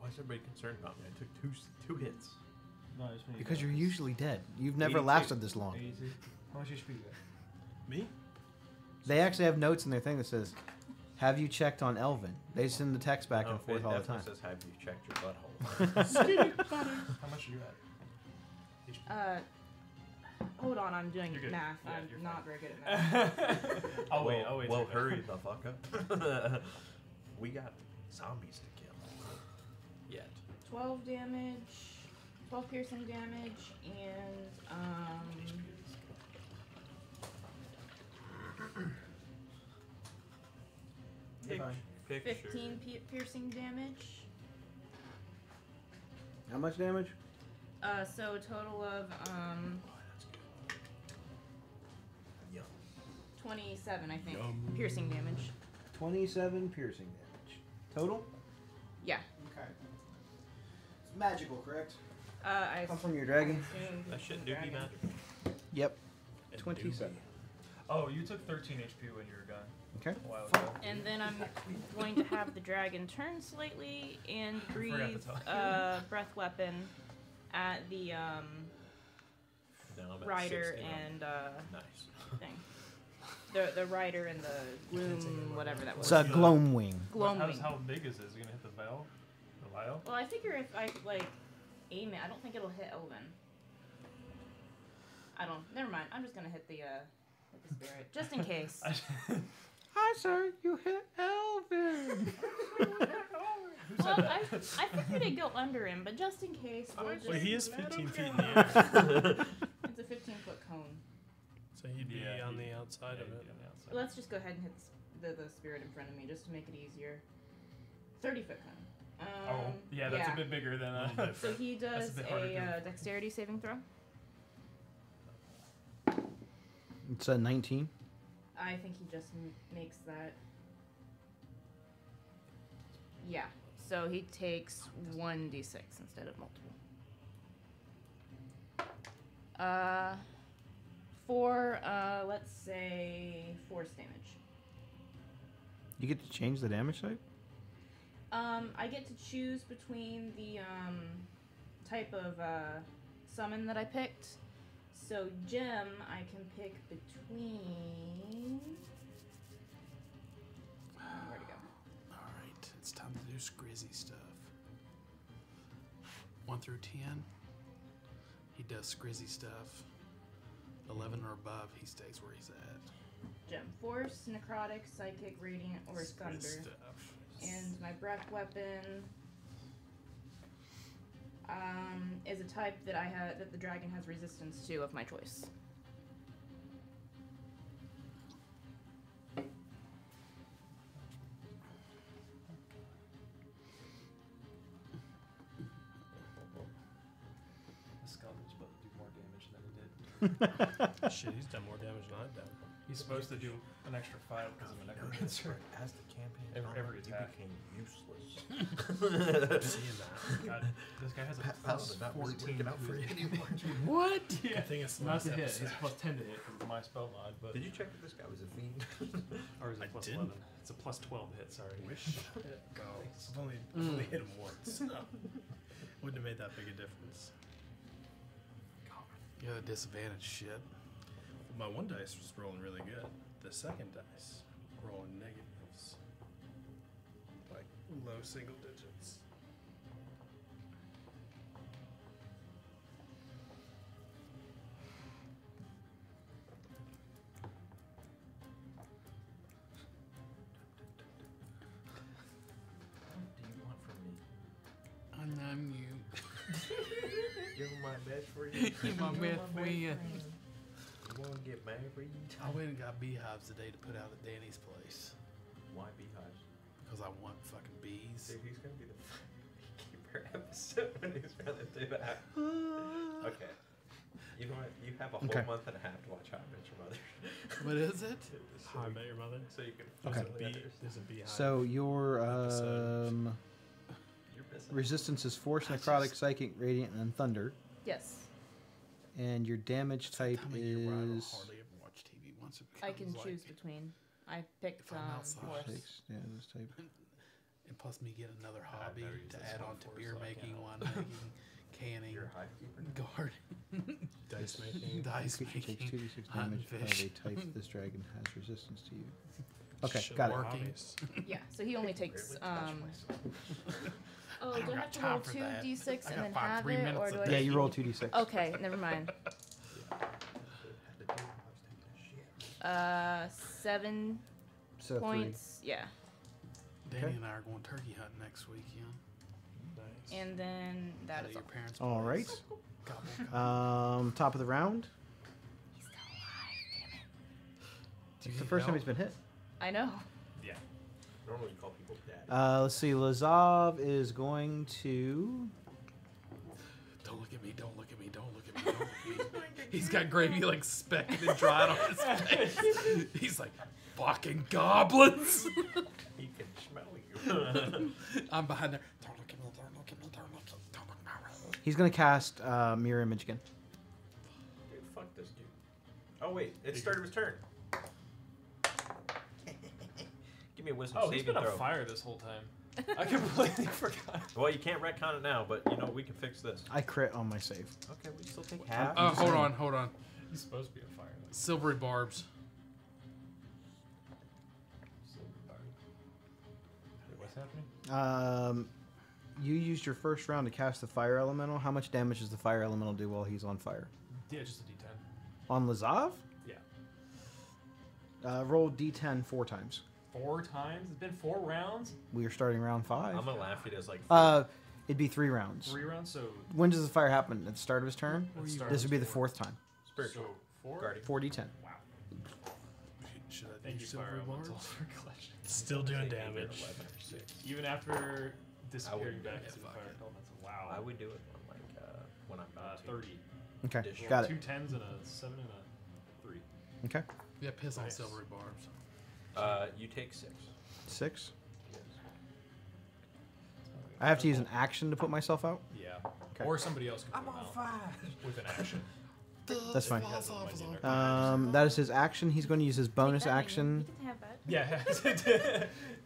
Why is everybody concerned about me? I took two s- two hits. No, I just mean Because you're it's usually dead. You've never eighty-two. lasted this long. eighty-two. How much H P you got? Me? They actually have notes in their thing that says, "Have you checked on Elvin?" They send the text back Oh, and forth it all the definitely time. says, "Have you checked your butthole?" How much are you at? H P? Uh, hold on, I'm doing You're good. math. Yeah, I'm you're not fine. very good at math. I'll wait. Well, I'll wait. well, till you're hurry the fuck up. We got zombies to kill. Yet. twelve damage, twelve piercing damage, and um, You're fine. Picture. fifteen pi- piercing damage. How much damage? Uh, so a total of um Oh, that's good. Yum. twenty-seven, I think, Yum. piercing damage. Twenty-seven piercing damage total. Yeah. Okay. It's magical, correct? Uh, I Come from your dragon. assumed That it's shit the do be dragon. magical. Yep. And Twenty-seven. Oh, you took thirteen H P when you were gone Okay. a while ago. And then I'm going to have the dragon turn slightly and forgot to breathe tell you. a breath weapon at the um, Now I'm at rider sixty-nine. and uh, Nice. thing. The the rider and the gloom, whatever that was. It's a gloam wing. What- Gloam how, wing. how big is it? Is it gonna hit the vial? The vial? Well, I figure if I like aim it, I don't think it'll hit Elvin. I don't. Never mind. I'm just gonna hit the uh, hit the spirit, just in case. Hi, sir. You hit Elvin. Well, I, I figured it'd go under him, but just in case, we'll just. Well, he is fifteen feet in the air, It's a fifteen foot cone. so he'd be Yeah, on he- the outside Yeah, of it. on the outside. Let's just go ahead and hit the, the, the spirit in front of me, just to make it easier. Thirty foot cone. Um, Oh, yeah, that's a bit bigger than A uh. little So he does bit harder a to- uh, dexterity saving throw. It's a nineteen. I think he just m- makes that. Yeah. So he takes one d six instead of multiple. Uh, for uh, let's say force damage. You get to change the damage type. Um, I get to choose between the um, type of uh, summon that I picked. So gem, I can pick between. Uh, where'd it go? All right, it's time to do scrizzy stuff. One through ten, he does scrizzy stuff. Eleven or above, he stays where he's at. Gem, force, necrotic, psychic, radiant, or thunder. Stuff. And my breath weapon um, is a type that I had that the dragon has resistance to of my choice. The skeleton's supposed to do more damage than he did. Shit, he's done more damage than I've done. He's supposed to do an extra five because of a necromancer. As the campaign Every- went on, every you attack. became useless. Seeing that. God, this guy has a That plus was not really fourteen working out to for his- you anymore. What? Yeah, I think it's the not last to hit. episode. It's plus ten to hit because of my spell mod, but Did you check that this guy was a fiend? or is it I plus didn't. eleven? It's a plus twelve to hit. Sorry. Wish. Go. I've only, I've only hit him once. So. Wouldn't have made that big a difference. You're the disadvantage shit. My one dice was rolling really good. The second dice rolling negatives, like low single digits. What do you want from me? I know you. You're my best friend. You my best friend. You want to get married? I went and got beehives today to put out at Danny's place Why beehives? because I want fucking bees. Dude, he's gonna be the beekeeper episode when he's gonna do that. Okay. You know what? You have a whole Okay. month and a half to watch How I Met Your Mother. What is it? so, How I Met Your Mother. so you can Okay. fulfill Bee, others. there's a beehive. So your Episode. um, You're missing. resistance is force, I necrotic, just- psychic, radiant, and thunder. Yes, And your damage type Time of year where I don't is hardly ever watch T V. Once it I can becomes choose like, between. I picked If I'm um, outside. force. six. Yeah, this type. And plus, me get another hobby never used to this add one on to before, beer so I making, can't wine help. making, canning, You're a hive keeper. gardening, Dice making. dice Creature takes making. two d six hunting damage of fish. a type this dragon has resistance to you. Okay, Shit, got it. working. hobbies. Yeah, so he only takes. Um, oh, I do don't I got have to time roll for two that. d six I and got then five- have three it, minutes or a do I? day. Yeah, you roll two d six. Okay, never mind. Uh, seven So three. points. Yeah, Danny Okay. and I are going turkey hunting next weekend. Nice. and then that At is your all. parents' All right. place. Gobble, gobble. Um, top of the round. He's still alive. Do you It's the need first time help? he's been hit. I know. Yeah. Normally you call people daddy. Uh, let's see. Lazov is going to. Don't look at me, don't look at me, don't look at me, don't look at me. He's got gravy like specked and dried on his face. He's like, fucking goblins. He can smell you. I'm behind there. Don't look at me, don't look at me, don't look at me, don't look at me. He's going to cast uh, Mirror Image again. Dude, fuck this dude. Oh wait, it started his turn. Give me a wisdom Oh, he's saving been on throw. fire this whole time. I completely forgot. Well, you can't retcon it now, but you know we can fix this. I crit on my save. Okay, we still take half. Oh, hold on, hold on. He's supposed to be on fire. Like, Silvery barbs. silver bar. Wait, what's happening? Um, you used your first round to cast the Fire Elemental. How much damage does the Fire Elemental do while he's on fire? Yeah, just a D ten. On Lazov? Yeah. Uh, roll d ten four times. Four times? It's been four rounds? We are starting round five. I'm gonna laugh at it as like. Uh, it'd be three rounds. Three rounds? So. When does the fire happen? At the start of his turn? at the start This of would be the his fourth time. spiritual So, four? guardian. four d ten. Wow. Should I Thank do you, silvery Fire barbs? Elemental, for collection. Still doing Take either damage. eleven or six. Even after disappearing wouldn't back do to it. the Fuck fire it. elemental. Wow. I would do it on like uh, when I'm Uh, going to. thirty. Okay, Additional. got Two it. tens and a seven and a three. Okay, Yeah, piss on Nice. silvery barbs. Uh, you take six. six. Yes. I have to use an action to put myself out. Yeah. Okay. Or somebody else can put him out with an action. That's fine. He has a mighty neck. Um, that is his action. He's going to use his bonus Take that, action. You can have that. Yeah.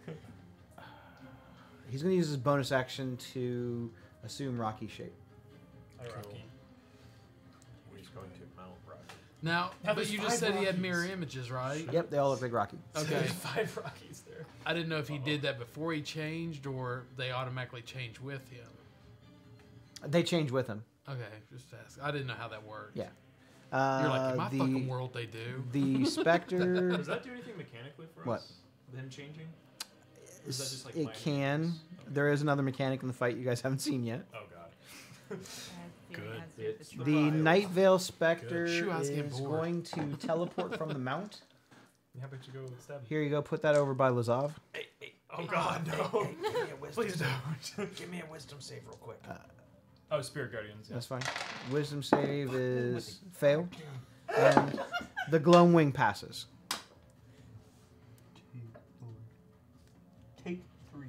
He's going to use his bonus action to assume Rocky shape. Hi, Rocky. He's going to mount Rocky. Now, Now but there's you five just said he had Rockies. mirror images, right? Yep, they all look like Rocky. So Okay. there's five Rockies there. I didn't know if he did that before he changed or they automatically change with him. They change with him. Okay, just ask. I didn't know how that worked. Yeah. Uh, You're like, in my the, fucking world, they do. The Spectre. Does that do anything mechanically for What? us? With him changing? Or is that just like it minor can. changes? Okay. There is another mechanic in the fight you guys haven't seen yet. Oh god. I have a feeling Good. it has to do with It's the the The Right. Night Veil Spectre Shoo, I was is getting bored. going to teleport from the mount. How about you go stab him? Here you go. Put that over by Lazov. Hey, hey, Oh hey, god, hey, no. hey, give me a wisdom Please save. don't. Give me a wisdom save real quick. Oh, Spirit Guardians. Yeah. That's fine. Wisdom save is fail. And the Gloam Wing passes. Take three.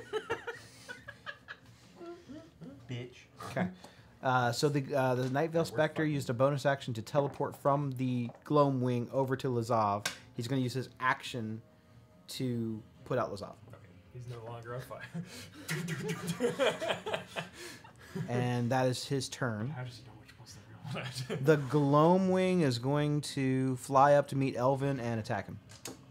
Bitch. Okay. Uh, so the uh, the Night Veil Spectre used a bonus action to teleport from the Gloam Wing over to Lazov. He's going to use his action to put out Lazov. Okay. He's no longer on fire. And that is his turn. How does he know which one's the real one? The Gloam Wing is going to fly up to meet Elvin and attack him.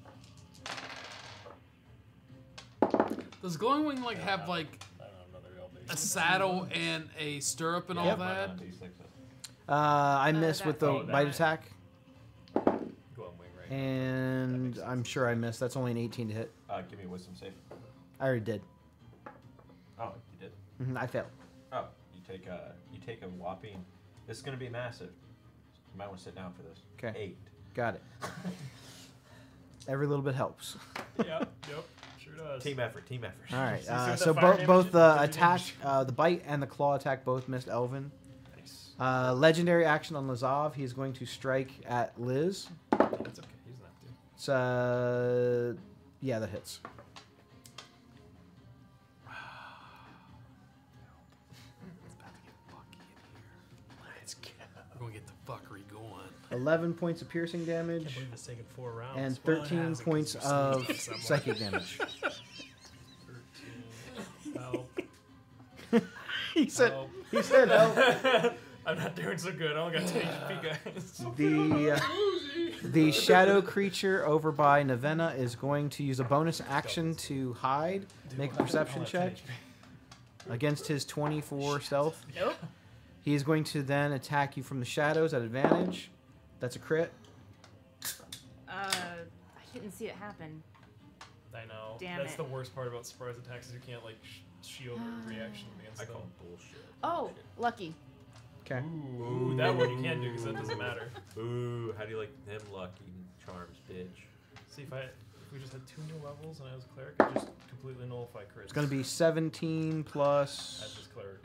Does Glowing Wing like have like I don't know, another real base. a saddle and a stirrup and all Yep. that? Uh, I Uh, missed that with the Oh, that- bite attack, Glowing Wing, right? and I'm sure I missed. That's only an eighteen to hit. Uh, give me a wisdom save. I already did. Oh, you did. Mhm, I failed. Oh, you take a you take a whopping. This is gonna be massive. You might want to sit down for this. 'Kay. Eight. Got it. Every little bit helps. Yep, yep. Sure does. Team effort. Team effort. All right. So you see Uh, what so that fire both damage both is? the Thirty attack, damage. uh, the bite and the claw attack both missed Elvin. Nice. Uh, legendary action on Lazov. He's going to strike at Liz. That's okay. He's not dead. It's, uh, yeah, that hits. It's about to get fucky in here. Let's go. We're gonna get the fuckery going. eleven points of piercing I can't damage believe it's taken four rounds. and Well, it thirteen hasn't 'cause points you've of sneezed somewhere. psychic damage. thirteen. he said. Help. He said help. I'm not doing so good. I only got ten H P, guys. The uh, the shadow creature over by Navenna is going to use a bonus action to hide. Make a perception check against his twenty-four stealth. Nope. He is going to then attack you from the shadows at advantage. That's a crit. Uh, I didn't see it happen. I know. Damn That's it. the worst part about surprise attacks is you can't like sh- shield or reaction against I them. call it bullshit. Oh, lucky. Okay. Ooh, that one you can do because that doesn't matter. Ooh, how do you like them lucky charms, bitch? See if I if we just had two new levels and I was cleric, I just completely nullify crits. It's going to be seventeen plus. as just cleric.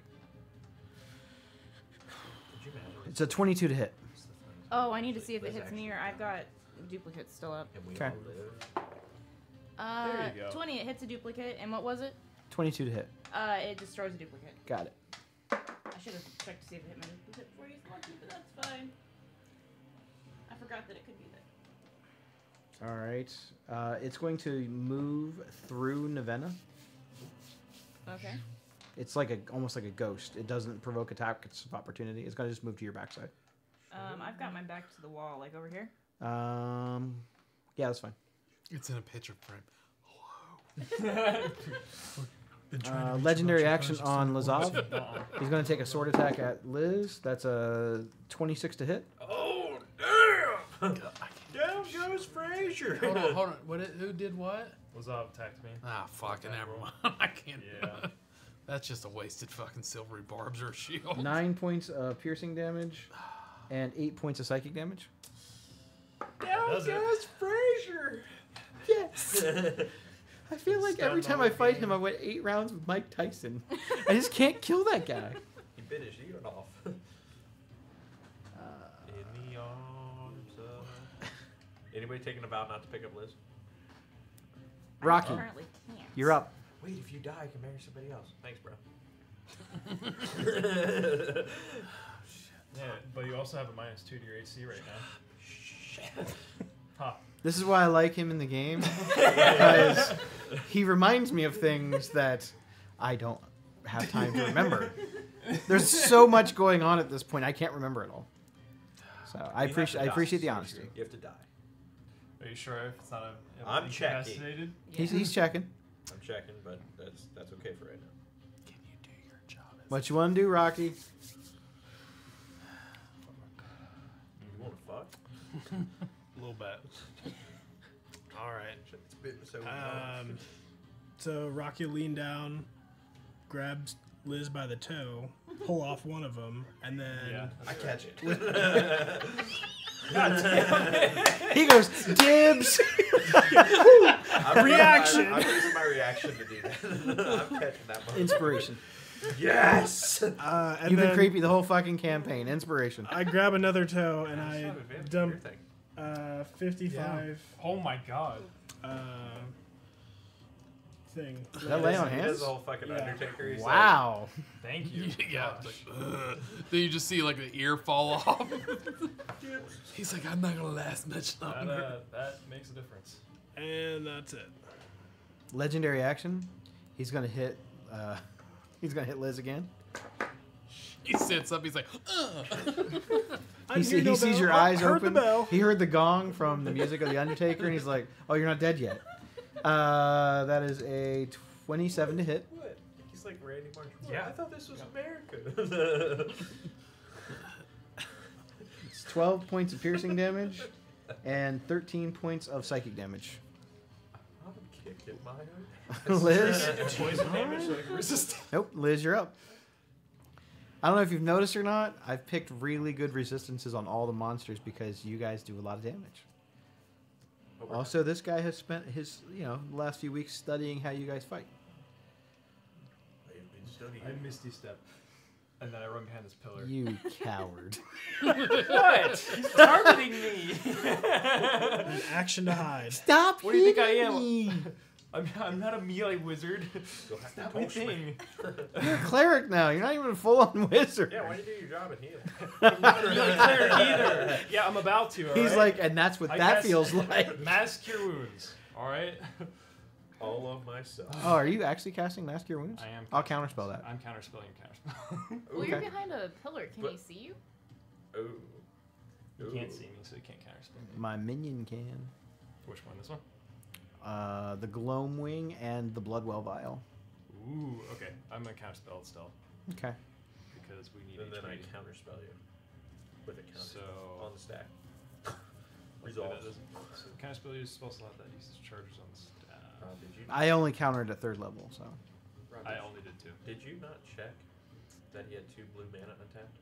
Did you manage? It's a twenty-two to hit. Oh, I need to see if it Liz hits actually- near. I've got duplicates still up. And we Okay. all live. Uh, There you go. twenty. It hits a duplicate, and what was it? twenty-two to hit. Uh, it destroys a duplicate. Got it. I should have checked to see if it hit my duplicate before you lucky, but that's fine. I forgot that it could be that. All right. Uh, it's going to move through Navenna. Okay. It's like a almost like a ghost. It doesn't provoke attacks of opportunity. It's going to just move to your backside. Um, I've got my back to the wall, like over here. Um, yeah, that's fine. It's in a picture frame. Uh, legendary action on Lazov. He's going to take a sword attack at Liz. That's a twenty-six to hit. Oh, damn! Down goes Frazier! Hold on, hold on. What? It, who did what? Lazov attacked me. Ah, fucking Okay, never roll. mind. I can't. Yeah. That's just a wasted fucking silvery barbs or a shield. Nine points of piercing damage and eight points of psychic damage. Down Does it? goes Frazier! Yes. I feel like every time I fight him, I went eight rounds with Mike Tyson. I just can't kill that guy. He bit his ear off. Uh, In the arms of... Anybody taking a vow not to pick up Liz? Rocky, I currently can't. you're up. Wait, if you die, I can marry somebody else. Thanks, bro. Yeah, but you also have a minus two to your A C right now. Ha. This is why I like him in the game, because he reminds me of things that I don't have time to remember. There's so much going on at this point, I can't remember it all. So I You have appreciate to I die, appreciate the so honesty. You have to die. Are you sure if it's not a? I'm checking. incapacitated? He's, he's checking. I'm checking, but that's that's okay for right now. Can you do your job? As What you want to do, Rocky? You want to fuck? A little bit. All right. It's been so Um, so Rocky will lean down, grabs Liz by the toe, pull off one of them, and then Yeah. I catch it. He goes, dibs! I'm Reaction. I'm using my reaction to do that. I'm catching that one. Inspiration. Yes. uh, and You've then been creepy the whole fucking campaign. Inspiration. I grab another toe and I I have advantage on dump your thing. uh, fifty-five Oh my god. uh, thing. Does that lay on He does hands? the whole fucking Yeah. Undertaker. He's Wow. Thank you. yeah. It's Gosh. like, ugh. Then you just see like the ear fall off. He's like, I'm not gonna last much That, longer. uh, that makes a difference. And that's it. Legendary action. He's gonna hit. Uh, he's gonna hit Liz again. He sits up. He's like, ugh. I He, hear see, no he sees bell. your Oh, eyes heard open. the bell. He heard the gong from the music of the Undertaker, and he's like, "Oh, you're not dead yet." Uh, that is a twenty-seven to hit. What? He's like Randy Martin. Yeah. I thought this was America. It's twelve points of piercing damage and thirteen points of psychic damage. I'm kicking my Liz. Poison damage, so I can resist. Nope, Liz, you're up. I don't know if you've noticed or not. I've picked really good resistances on all the monsters because you guys do a lot of damage. Also, this guy has spent his, you know, the last few weeks studying how you guys fight. I've been studying. I Misty Step. And then I run behind this pillar. You coward. What? He's targeting me. An action to hide. Stop What do you think I hitting am? me. I'm, I'm not a melee wizard. You'll have to Not my touch me. thing. You're a cleric now. You're not even a full-on wizard. Yeah, why don't you do your job and heal? I'm not a melee cleric either. Yeah, I'm about to. All He's right? like, and that's what I that guess- feels like. Mass cure wounds. All right. all of myself. Oh, are you actually casting Mask Your Wounds? I am. I'll counterspell that. I'm counterspelling your counterspell. Well, you're Okay. behind a pillar. Can But- he see you? Ooh. You Ooh. can't see me, so you can't counterspell me. My minion can. Which one? This one? Uh, the Gloamwing and the Bloodwell Vial. Ooh, okay. I'm gonna counterspell it still Okay. because we need. And then I H P. counterspell you with a counter So- on the stack. Let's do that. Resolve. So counterspell use spell slot that uses charges on staff. Rob, did you? I only countered at third level, so. Rob, I did- only did two. Did you not check that he had two blue mana untapped?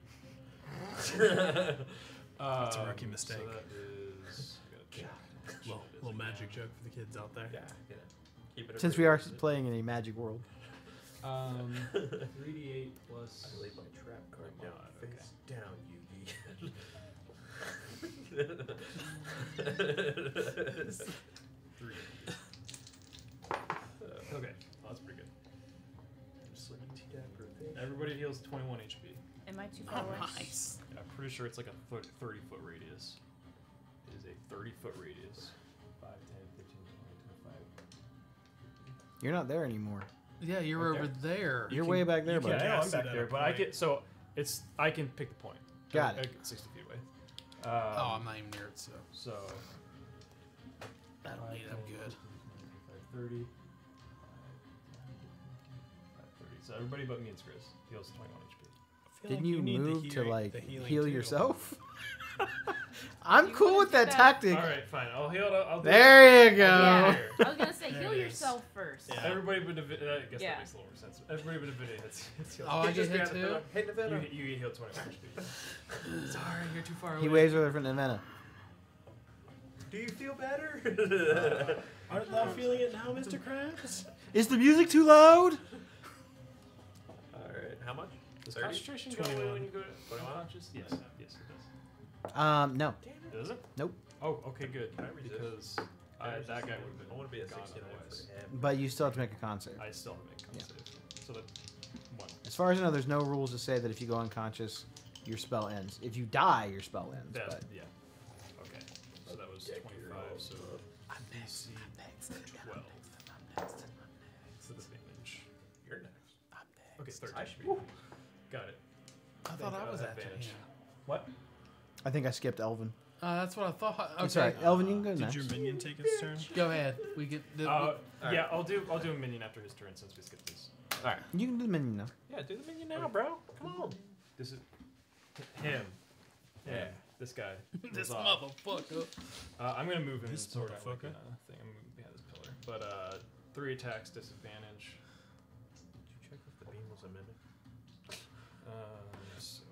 That's a Um, rookie mistake. So that is. I gotta check. Little, Shit, it is little magic again. joke for the kids out there. Yeah, yeah. Keep it Since we are appropriate. playing in a magic world. Um, three d eight plus. I laid my trap card Oh, down. okay. Face down, Yugi. Three. Okay, well, that's pretty good. Everybody heals twenty-one H P. Am I too far Oh, away? nice. I'm pretty sure it's like a thir- thirty foot radius. It is a thirty foot radius. five, ten, fifteen, twenty, twenty-five. You're not there anymore. Yeah, you're Okay. over there. You're can- way back there, you buddy. can- Yeah, I know I'm cast it back at there, a but I point. get so it's I can pick the point. Got I- it. I get sixty feet away. Um, Oh, I'm not even near it, so So. I don't need it. I'm good. thirty. So everybody but me and Skriz heals twenty-one H P. I feel Didn't like you, need the move to healing- like the healing heal too. yourself? I'm You cool wouldn't with do that that. tactic. All right, fine. I'll heal. I'll, I'll do There you I'll do go. Yeah. here. I was gonna say There heal it is. yourself first. Yeah. Everybody but David. I guess Yeah. that makes a little more sense. Everybody but David hits. hits healed. Oh, I get hit too? Hit the You, venom. you get healed twenty-one H P. Sorry, you're too far away. He waves over from Nevena. Do you feel better? Art thou feeling it now, Mister Krabs? Is the music too loud? Alright, how much? Does thirty? concentration go away twenty-one. when you go to twenty-one? unconscious? Yes. Yes, it Um, no. does. Does it? Nope. Oh, okay, good. Can I resist? Because I, Can I resist? that guy would have been. I want to be a gone sixty-nine otherwise. for him. But you still have to make a con save. I still have to make a con Yeah. save. So that one. As far as I know, there's no rules to say that if you go unconscious, your spell ends. If you die, your spell ends. That, But yeah. Okay. So that was Deck twenty-five. your So D C twelve. So this damage. You're next. Okay, thirteen. I should be. Got it. I thought Think I was I'll at the advantage. hand. What? I think I skipped Elvin. Uh, that's what I thought. Okay. It's alright. Elvin, you can go Did next. your minion take its turn? Go ahead. We get. The, Uh, Alright. yeah, I'll do. I'll do a minion after his turn since we skipped this. Alright. You can do the minion now. Yeah, do the minion now, bro. Come on. This is him. Yeah. Him. This guy. this was off. motherfucker. Uh, I'm gonna move him This sort of like motherfucker. a thing. I'm moving behind this pillar. But uh, three attacks, disadvantage. Did you check if the beam was amended? Um, so,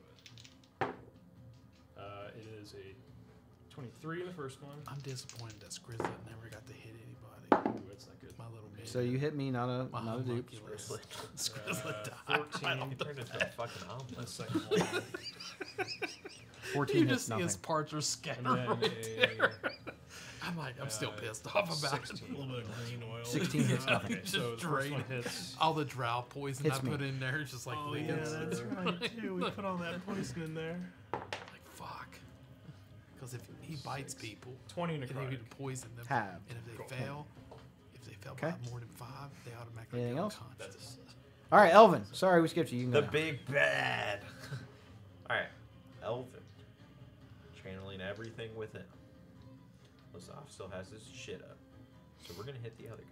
uh, it is a twenty-three in the first one. I'm disappointed that Skrizzlet never got to hit anybody. Ooh, that's not good. My little minion. So you hit me, not a My not a dupe. homunculus. Grizzly. Skrizzlet Uh, died. I fourteen. don't He turned into a fucking The omelet. second one. Fourteen You hits just see nothing. his parts are scattered And then right a- there. I'm like, I'm still uh, pissed off about sixteen. A little bit of green oil. Sixteen hits Uh, nothing. okay, so Just the first one drain. hits. it. All the drow poison Hits I me. put in there is just like Oh leaking. yeah, that's right too. We put all that poison in there. Like fuck. Because if he bites people, twenty and he necrotic. would poison them, Have. and if they Cool. fail, if they fail Okay. by more than five, they automatically Anything go else? unconscious. All right, Elvin. Sorry, we skipped you. You can go. The now. big bad. Alright. Elvin. Channeling everything within. Lazov still has his shit up. So we're gonna hit the other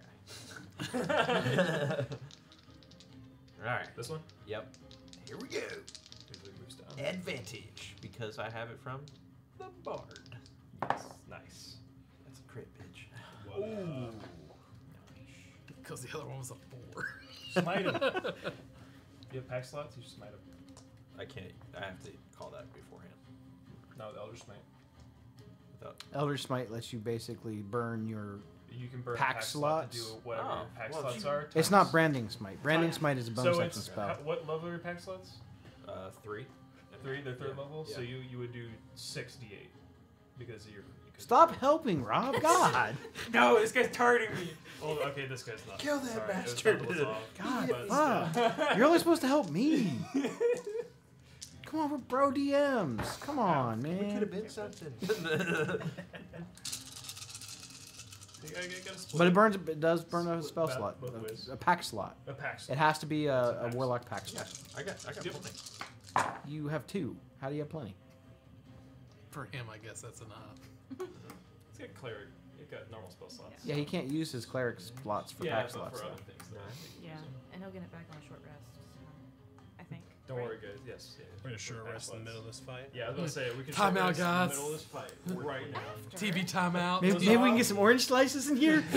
guy. Alright. This one? Yep. Here we go. Usually moves down. Advantage. Because I have it from the Bard. Yes. Nice. That's a crit, bitch. Ooh. Because the other one was a four. Smite him. You have pack slots? You just smite him. I can't. I have to call that beforehand. No, the Elder Smite. Without. Elder Smite lets you basically burn your. You can burn Pack pack, slot to do slots? whatever Oh, your pack well, slots you- are. It's not times- branding smite. Branding Fine. smite is a bonus So action it's spell. how- what level are your pack slots? Uh, three. Three. They're third Yeah, level. So yeah. you you would do six d eight because of your. because- Stop helping, Rob. God. No, this guy's targeting me. Oh, okay, this guy's not. Kill that Sorry, it was bastard. not Lazov, God, but fuck. still. You're only supposed to help me. Come on, we're bro D Ms. Come on, We could man. have been something. You gotta, you gotta split But it burns. It does burn a Split spell that slot, both a, ways. a pack slot. a pack. It has to be a, It's a a pack warlock pack slot. I got, I got Yep. plenty. You have two. How do you have plenty? For him, I guess that's enough. It's got cleric. It got normal spell slots. Yeah, he can't use his cleric slots for yeah, pack but slots. for though. other things. though. Yeah, and he'll get it back on a short rest. So, I think. Don't right? worry, guys. Yes. Yeah, We're gonna for short pack rest in the slots. middle of this fight. Yeah, I was gonna say we can Time short out, rest in the guys. middle of this fight right now. T V timeout. Maybe, maybe we can get some orange slices in here.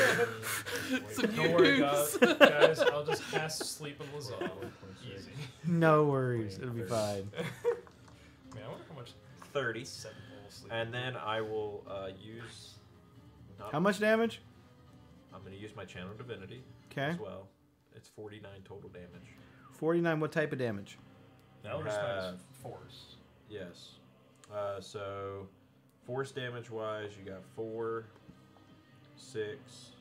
Some Don't worry, use. guys. guys. I'll just cast sleep in Lazar. Easy. No worries, it'll be fine. Man, I wonder how much thirty. seven full sleep. And then I will uh, use. Not, How much damage? I'm going to use my Channel Divinity Okay, as well. It's forty-nine total damage. forty-nine. What type of damage? Now we're just have- force. Yes. Uh, so, force damage wise, you got four, six,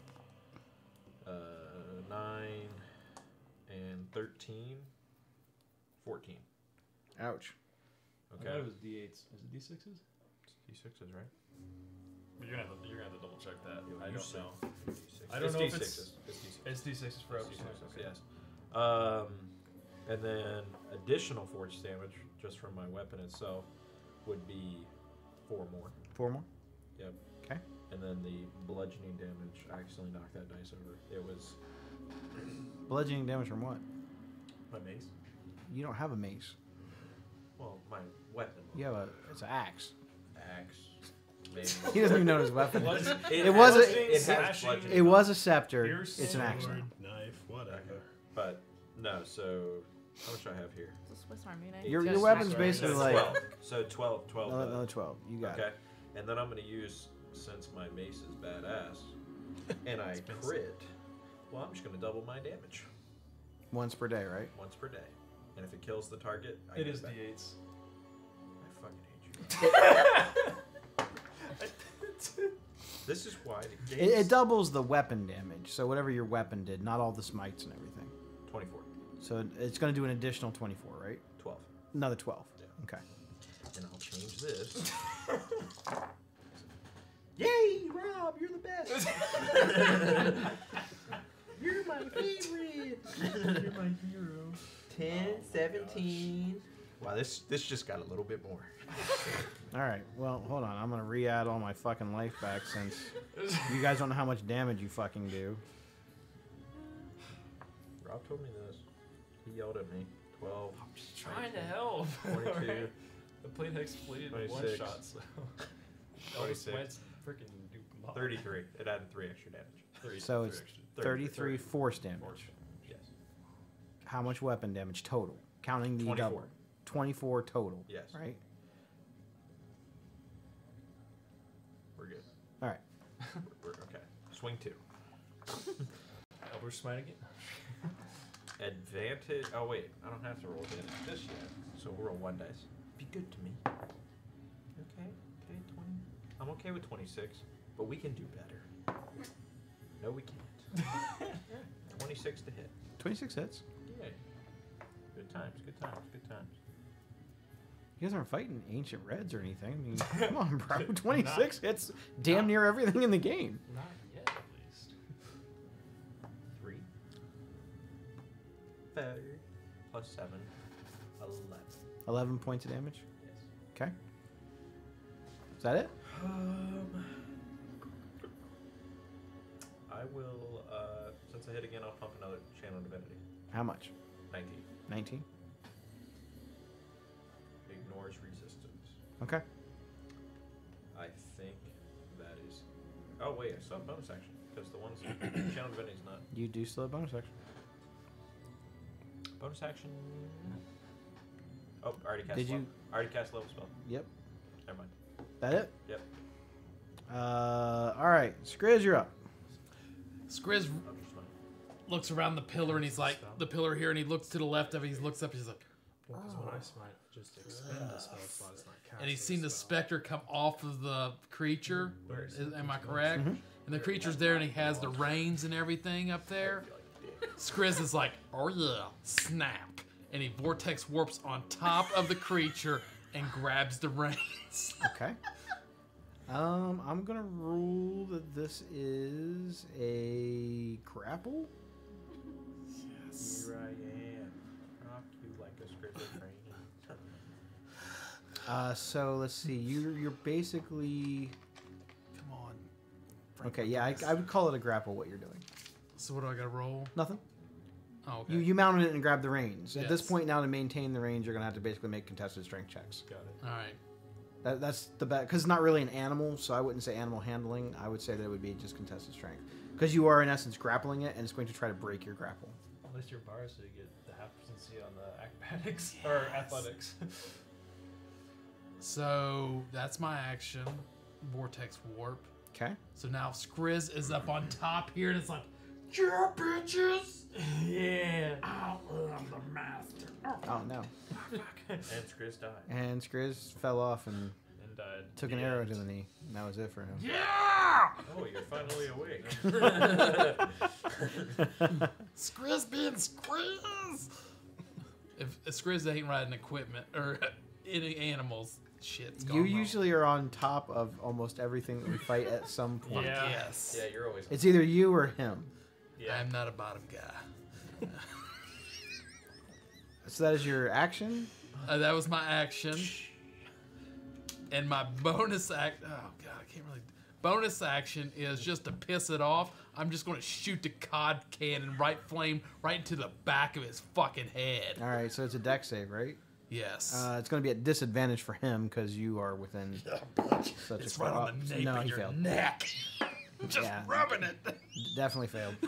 uh, nine, and thirteen. fourteen. Ouch. Okay. I thought it was D eights. Is it D sixes? D sixes, right? But you're gonna have to, you're gonna have to double check that. I You don't said know. D six. I don't it's know if D it's- sixes. It's D sixes. It's D sixes for It's us. D sixes, Okay. yes. Um, and then additional force damage just from my weapon itself would be four more. Four more. Yep. Okay. And then the bludgeoning damage, I accidentally knocked that dice over. It was Bludgeoning damage from what? my mace. You don't have a mace. Well, my weapon. You have a. It's an axe. Axe. Maybe. He doesn't even know his weapon. Bludgeon- It was a- bludgeoning, it has slashing, bludgeoning. It was a scepter. Pierce, It's an axe. Sword, knife, whatever. But no, so how much do I have here? It's a Swiss Army knife. Your, Yes, your weapon's sorry. basically That's like twelve. So twelve, twelve. another, uh, another twelve. You got okay. it. And then I'm going to use, since my mace is badass, and I crit, well, I'm just going to double my damage Once per day, right? once per day. And if it kills the target, I It get is back. D eights. I fucking hate you. This is why the It, game's it doubles the weapon damage. So whatever your weapon did, not all the smites and everything. twenty-four, So it's going to do an additional twenty-four, right? twelve. Another twelve. Yeah. Okay. And I'll change this. Yay, Rob, you're the best. You're my favorite. You're my hero. ten, seventeen. Wow, this this just got a little bit more. All right. Well, hold on. I'm going to re-add all my fucking life back since you guys don't know how much damage you fucking do. Rob told me this. He yelled at me. twelve. Just trying to help. twenty-two. The plate hex completed in one twenty-six. shot, so. All the twenty-six. smites freaking do mod. thirty-three. It added three extra damage. Three- So three it's extra. thirty-three force damage. Force. Yes. How much weapon damage total? Counting the twenty-four. double. twenty-four total. Yes. Right? We're good. All right. We're, we're okay. Swing two. Elder smite again. Advantage. Oh wait, I don't have to roll advantage this yet. So we'll roll one dice. Be good to me. Okay. Okay. Twenty. I'm okay with twenty-six, but we can do better. No, we can't. twenty-six to hit. twenty-six hits. Yay. Good times. Good times. Good times. You guys aren't fighting ancient reds or anything. I mean, come on, bro. twenty-six hits damn near everything in the game. Not yet, at least. Three. Third. Plus seven. Eleven. eleven points of damage. Yes. Okay. Is that it? Um, I will, uh, since I hit again, I'll pump another Channel Divinity. How much? nineteen. nineteen? Ignores resistance. Okay. I think that is. Oh, wait, I still have bonus action. Because the ones. Channel Divinity is not. You do still have bonus action. Bonus action. Oh, I already cast Did level. you- I already cast level spell. Yep. Never mind. That it? Yep. Uh, all right. Skriz, you're up. Skriz I'll just mind. looks around the pillar and he's like, the pillar here, and he looks to the left of it. He looks up. He's like, Well, 'cause when I smite, just expend a spell slot. It's not cast. and he's as a seen the spell. specter come off of the creature. Where is Is- it? am I correct? And the creature's there, and he has the reins and everything up there. Skriz is like, oh yeah, snap. And he vortex warps on top of the creature and grabs the reins. Okay. Um, I'm gonna rule that this is a grapple. Yes. Here I am. Rock you like a scripted train. Uh, so let's see. You're you're basically Come on. okay. Yeah, I, I would call it a grapple. What you're doing? So what do I got to roll? Nothing. Oh, okay. You you mounted it and grabbed the reins. At this Yes. point now, to maintain the range, you're gonna have to basically make contested strength checks. Got it. All right. That, that's the best because it's not really an animal, so I wouldn't say animal handling. I would say that it would be just contested strength because you are in essence grappling it, and it's going to try to break your grapple. At least you're bars, so you get the half proficiency on the acrobatics or athletics. So that's my action. Vortex warp. Okay. So now Skriz is up on top here, and it's like, yeah, bitches. Yeah. I am the master. Oh no. And Skriz died. And Skriz fell off and And died. took an The arrow end. to the knee. And that was it for him. Yeah. Oh, you're finally awake. Skriz being Skriz. If, if Skriz ain't riding equipment or any animals, shit's gone You wrong. usually are on top of almost everything that we fight at some point. Yeah. Yes. Yeah, you're always. It's either you or him. Yeah. I'm not a bottom guy. So that is your action. Uh, that was my action. And my bonus act. Oh god, I can't really. Bonus action is just to piss it off. I'm just going to shoot the cod cannon right flame right into the back of his fucking head. All right, so it's a deck save, right? Yes. Uh, it's going to be at disadvantage for him because you are within such it's a right cro- on the nape No, of he your failed. neck. Just Yeah. rubbing it. D- Definitely failed.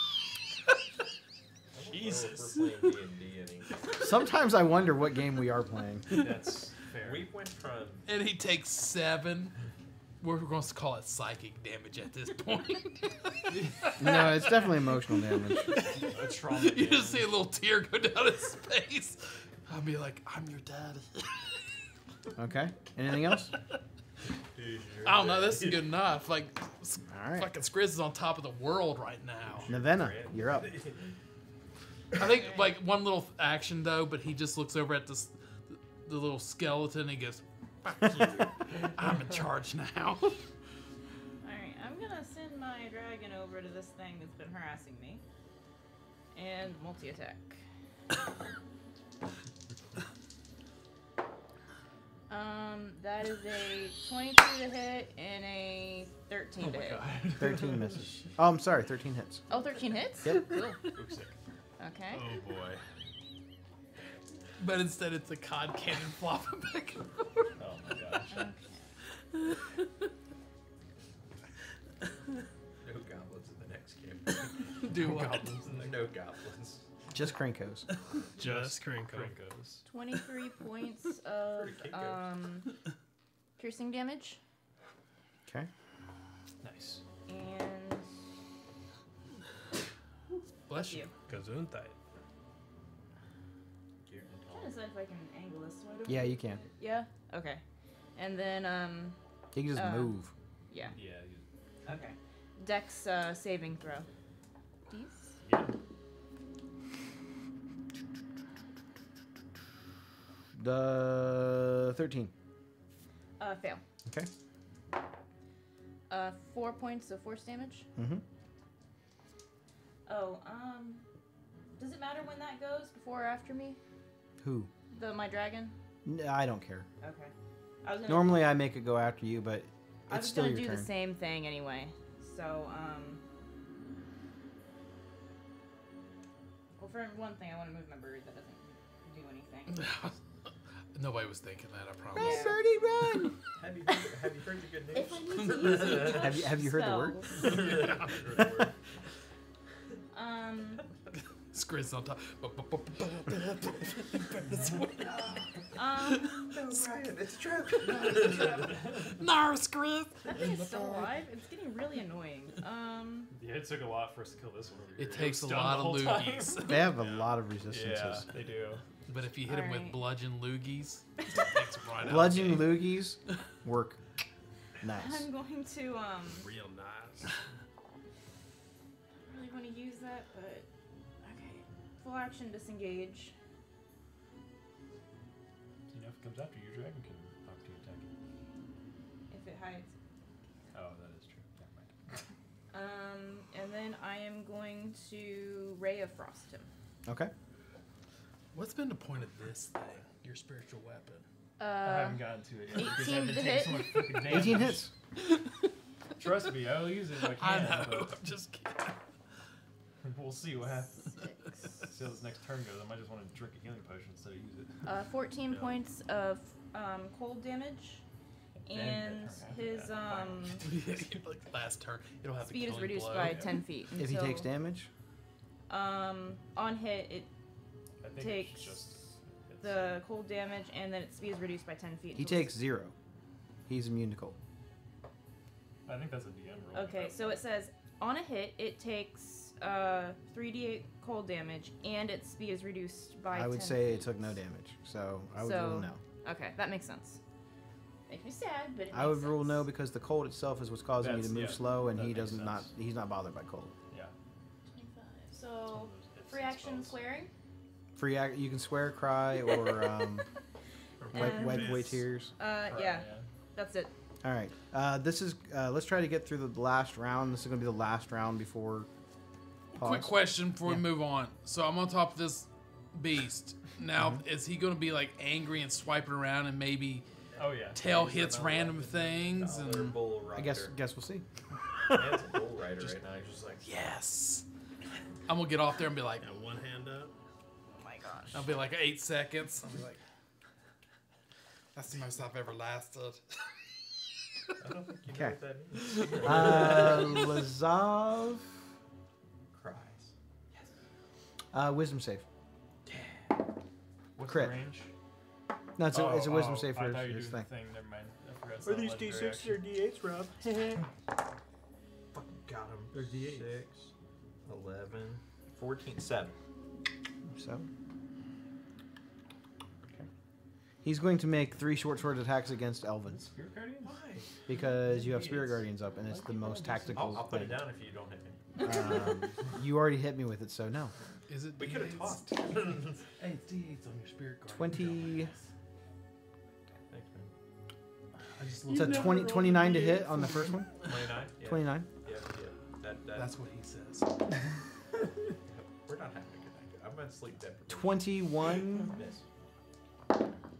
Jesus. We're playing D and D anymore. Sometimes I wonder what game we are playing. That's fair. We went from And he takes seven. We're going to call it psychic damage at this point. No, it's definitely emotional damage. a trauma. You just see a little tear go down his face. I'll be like, I'm your daddy. Okay. Anything else? I don't know. This is good enough. Like, s- All right. fucking Skriz is on top of the world right now. Navenna, you're up. I think like one little action though, but he just looks over at this the little skeleton and he goes, "Fuck you. I'm in charge now." Alright, I'm gonna send my dragon over to this thing that's been harassing me. And multi attack. um, that is a twenty-two to hit and a thirteen to hit. thirteen misses. Oh, I'm sorry. thirteen hits. Oh, thirteen hits? Yep. Cool. Oops, sick. Okay. Oh boy. But instead it's a cod cannon flopping back and forth. Oh my gosh. no goblins in the next game. Do what? No goblins. Just Krinkos. Just Krinko. Crinkos. twenty-three points of Pretty kinkos. um, piercing damage. Okay. Nice. And Bless you. you. Gesundheit. I'm trying to decide if I can angle this. So I don't Yeah, you can. Yeah? Okay. And then, um, You can just Uh, move. yeah. Yeah. you- Okay. Dex uh, saving throw. These? Yeah. The thirteen. Uh, fail. Okay. Uh, four points of force damage. Mm-hmm. Oh, um, does it matter when that goes? Before or after me? Who? The my dragon. N- I don't care. Okay. I was gonna. Normally, I make it go after you, but I it's was still gonna your do turn. the same thing anyway. So, um. Well, for one thing, I want to move my bird. That doesn't do anything. Nobody was thinking that, I promise. Yeah. Birdie, run! Have you heard, have you heard the good news? If I need to use it, Have you- have you heard the word? spells. Um. Skriz on top. Um. No, Brian, it's a trap. No, Skriz! That thing is still alive. It's getting really annoying. Um. Yeah, it took a lot for us to kill this one over here. It takes a was stunned lot the of whole time. loogies. They have a lot of resistances. Yeah, they do. But if you hit him with Alright. bludgeon loogies, it takes him right out. Bludgeon loogies work nice. I'm going to um. Real nice. really want to use that, but okay. Full action disengage. You know, if it comes after you, your dragon can opportunity attack it. If it hides. Oh, that is true. Never mind. Um, and then I am going to Ray of Frost him. Okay. What's been the point of this thing? Your spiritual weapon. I Uh, haven't gotten to it yet because eighteen I've been to taking hit. so much freaking damage. eighteen hits. Trust me, I'll use it if I I can. know. But I'm just kidding. we'll see what happens. six. See how this next turn goes. I might just want to drink a healing potion instead of use it. Uh, fourteen Yeah. points of um, cold damage, Then and that turn after his that, I'm um, Like last turn, you don't have speed to is killing reduced blow. by ten feet. If he until, takes damage, Um, on hit, it I think takes it's just it's, the cold damage, and then its speed is reduced by ten feet. he until- takes zero. He's immune to cold. I think that's a D M roll. Okay, so it says on a hit, it takes uh, three d eight cold damage, and its speed is reduced by. I would ten say feet. it took no damage, so I would So- rule no. Okay, that makes sense. Makes me sad, but it I would makes rule sense. no because the cold itself is what's causing you to That's- move yeah, slow, and that he makes doesn't not sense. he's not bothered by cold. Yeah. twenty-five. Some So of those ifs free and action spells. swearing. Free act, you can swear, cry, or um, wipe, And- wipe away tears. Uh, Right, yeah, that's it. All right. Uh, this is. Uh, let's try to get through the last round. This is going to be the last round before. Pause. Quick question before Yeah. we move on. So I'm on top of this beast. Now, Mm-hmm. is he going to be like angry and swiping around and maybe Oh yeah. tail He's a hits metal random weapon. things? Dollar And bull rider. I guess. Guess we'll see. Man's a bull rider right now. He's just like, yes, I'm gonna get off there and be like, Got one hand up. Oh my gosh. I'll be like eight seconds. I'll be like, that's the most I've ever lasted. I don't think you know Okay. what that means. Uh, Lazav. Cries. Uh, wisdom save. What's Crit. the range? No, it's a, oh, it's a wisdom oh, save I for thought you were his doing thing. the thing. Never mind. I forgot. it's not legendary action. D eights, Rob? Fucking got him. They're D eight. Six, eleven, fourteen, seven. Seven. Okay. He's going to make three short sword attacks against Elvin Spirit Guardians? Why? because you have Spirit Guardians up, and it's the most tactical. I'll, I'll put it thing. down if you don't hit me. Um, you already hit me with it, so no. Is it? We could have D eights? talked. Hey, it's D eights on your spirit guard. twenty. Thanks, man. I just It's a twenty, twenty-nine to hit on the first one. twenty-nine? Yeah. twenty-nine. Yeah, yeah. That, that, That's what he says. we're not having a good night. I'm going to sleep deprivation. twenty-one Miss.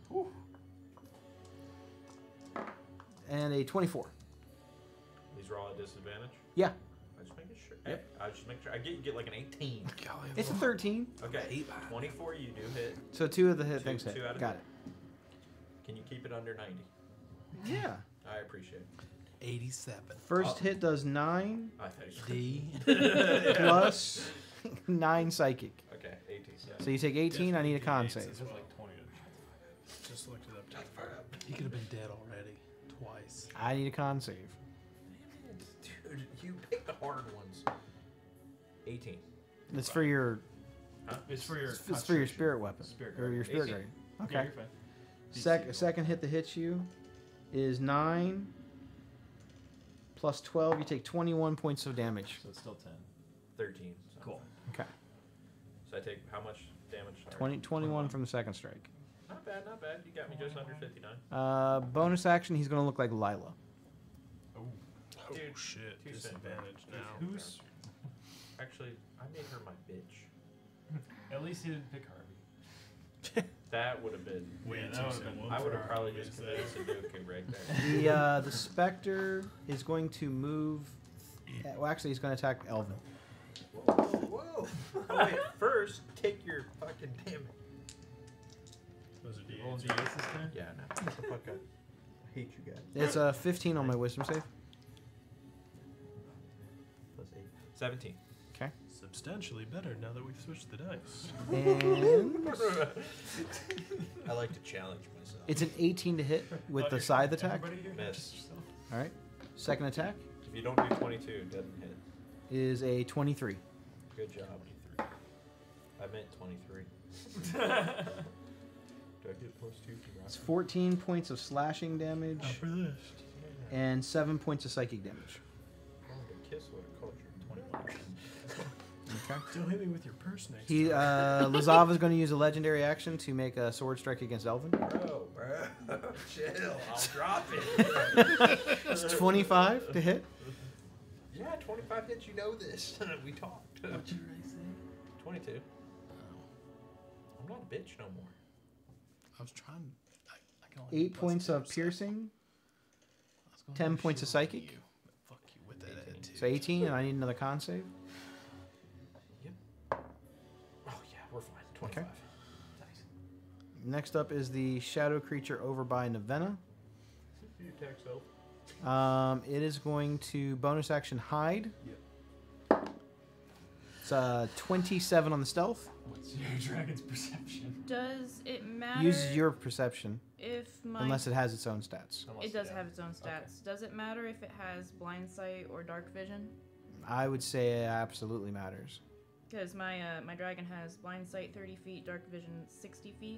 and a twenty-four. These are all at disadvantage? Yeah, I just making sure. Hey, I just make sure. I get you get like an eighteen. Golly, it's a Lord. thirteen. Okay. twenty-four you do hit. So two of the hit Two- things hit. two out of Got hit. Can you keep it under ninety? it. Yeah. I appreciate it. eighty-seven. First Oh. hit does nine I thought you D. plus nine psychic. Okay, eighteen. Yeah. So you take eighteen. I need a con save. It's like twenty to Just looked it up. He could have been dead already. Twice. I need a con save. Dude, you pick the hard ones. eighteen. It's for your. It's for your. It's for your concentration. spirit weapon Spirit or your spirit eighteen. guardian. Yeah, Okay. you're fine. Sec- D C. second hit that hits you is nine plus twelve. You take twenty-one points of damage. So it's still ten. thirteen. So Cool. Okay. So I take how much damage? Sorry. twenty, twenty-one from the second strike. Not bad, not bad. You got me just under fifty-nine. Uh, bonus action. He's gonna look like Lila. Oh Dude, shit! two Disadvantage cent. now. Who's? Actually, I made her my bitch. At least he didn't pick Harvey. That would have been. Way Yeah, too that would've soon. been I would have for probably Harvey just to committed say. Sudoku right there. The uh, the specter is going to move. uh, Well, actually, he's going to attack Elvin. Whoa, whoa. Oh, wait, first, take your fucking damage. Those are D Roll eights. D eights this time. Yeah, no. Shut the fuck up. I hate you guys. It's a fifteen on my wisdom save. Plus eight. seventeen. Okay. Substantially better now that we've switched the dice. And I like to challenge myself. it's an eighteen to hit with the scythe attack. Everybody here? Miss. All right. Second attack If you don't do twenty-two, it doesn't hit. is a twenty-three. Good job. I meant twenty-three. Do I get plus two for It's rocket? fourteen points of slashing damage Not for this. and seven points of psychic damage. Oh, the kiss would have culture. twenty-one. Don't hit me with your purse next He time. uh, Lazav is going to use a legendary action to make a sword strike against Elvin. Bro, bro, chill. I'll drop it. It's twenty-five to hit. Yeah, twenty-five hits. You know this. We talked. What'd you really say? twenty-two. I'm not a bitch no more. I was trying. I, I can only Eight do plus points two, of so piercing. I was gonna ten do points of shield on psychic. you, but fuck you with that attitude. So eighteen, and I need another con save. Oh yeah, we're fine. twenty-five. Nice. Next up is the shadow creature over by Navenna. You attack self. Um, it is going to bonus action hide. Yep. It's uh, twenty-seven on the stealth. What's your dragon's perception? Does it matter? Use your perception, if my unless it has its own stats. it does have its own stats. Does it matter if it has blind sight or dark vision? I would say it absolutely matters. Because my uh, my dragon has blind sight thirty feet, dark vision sixty feet.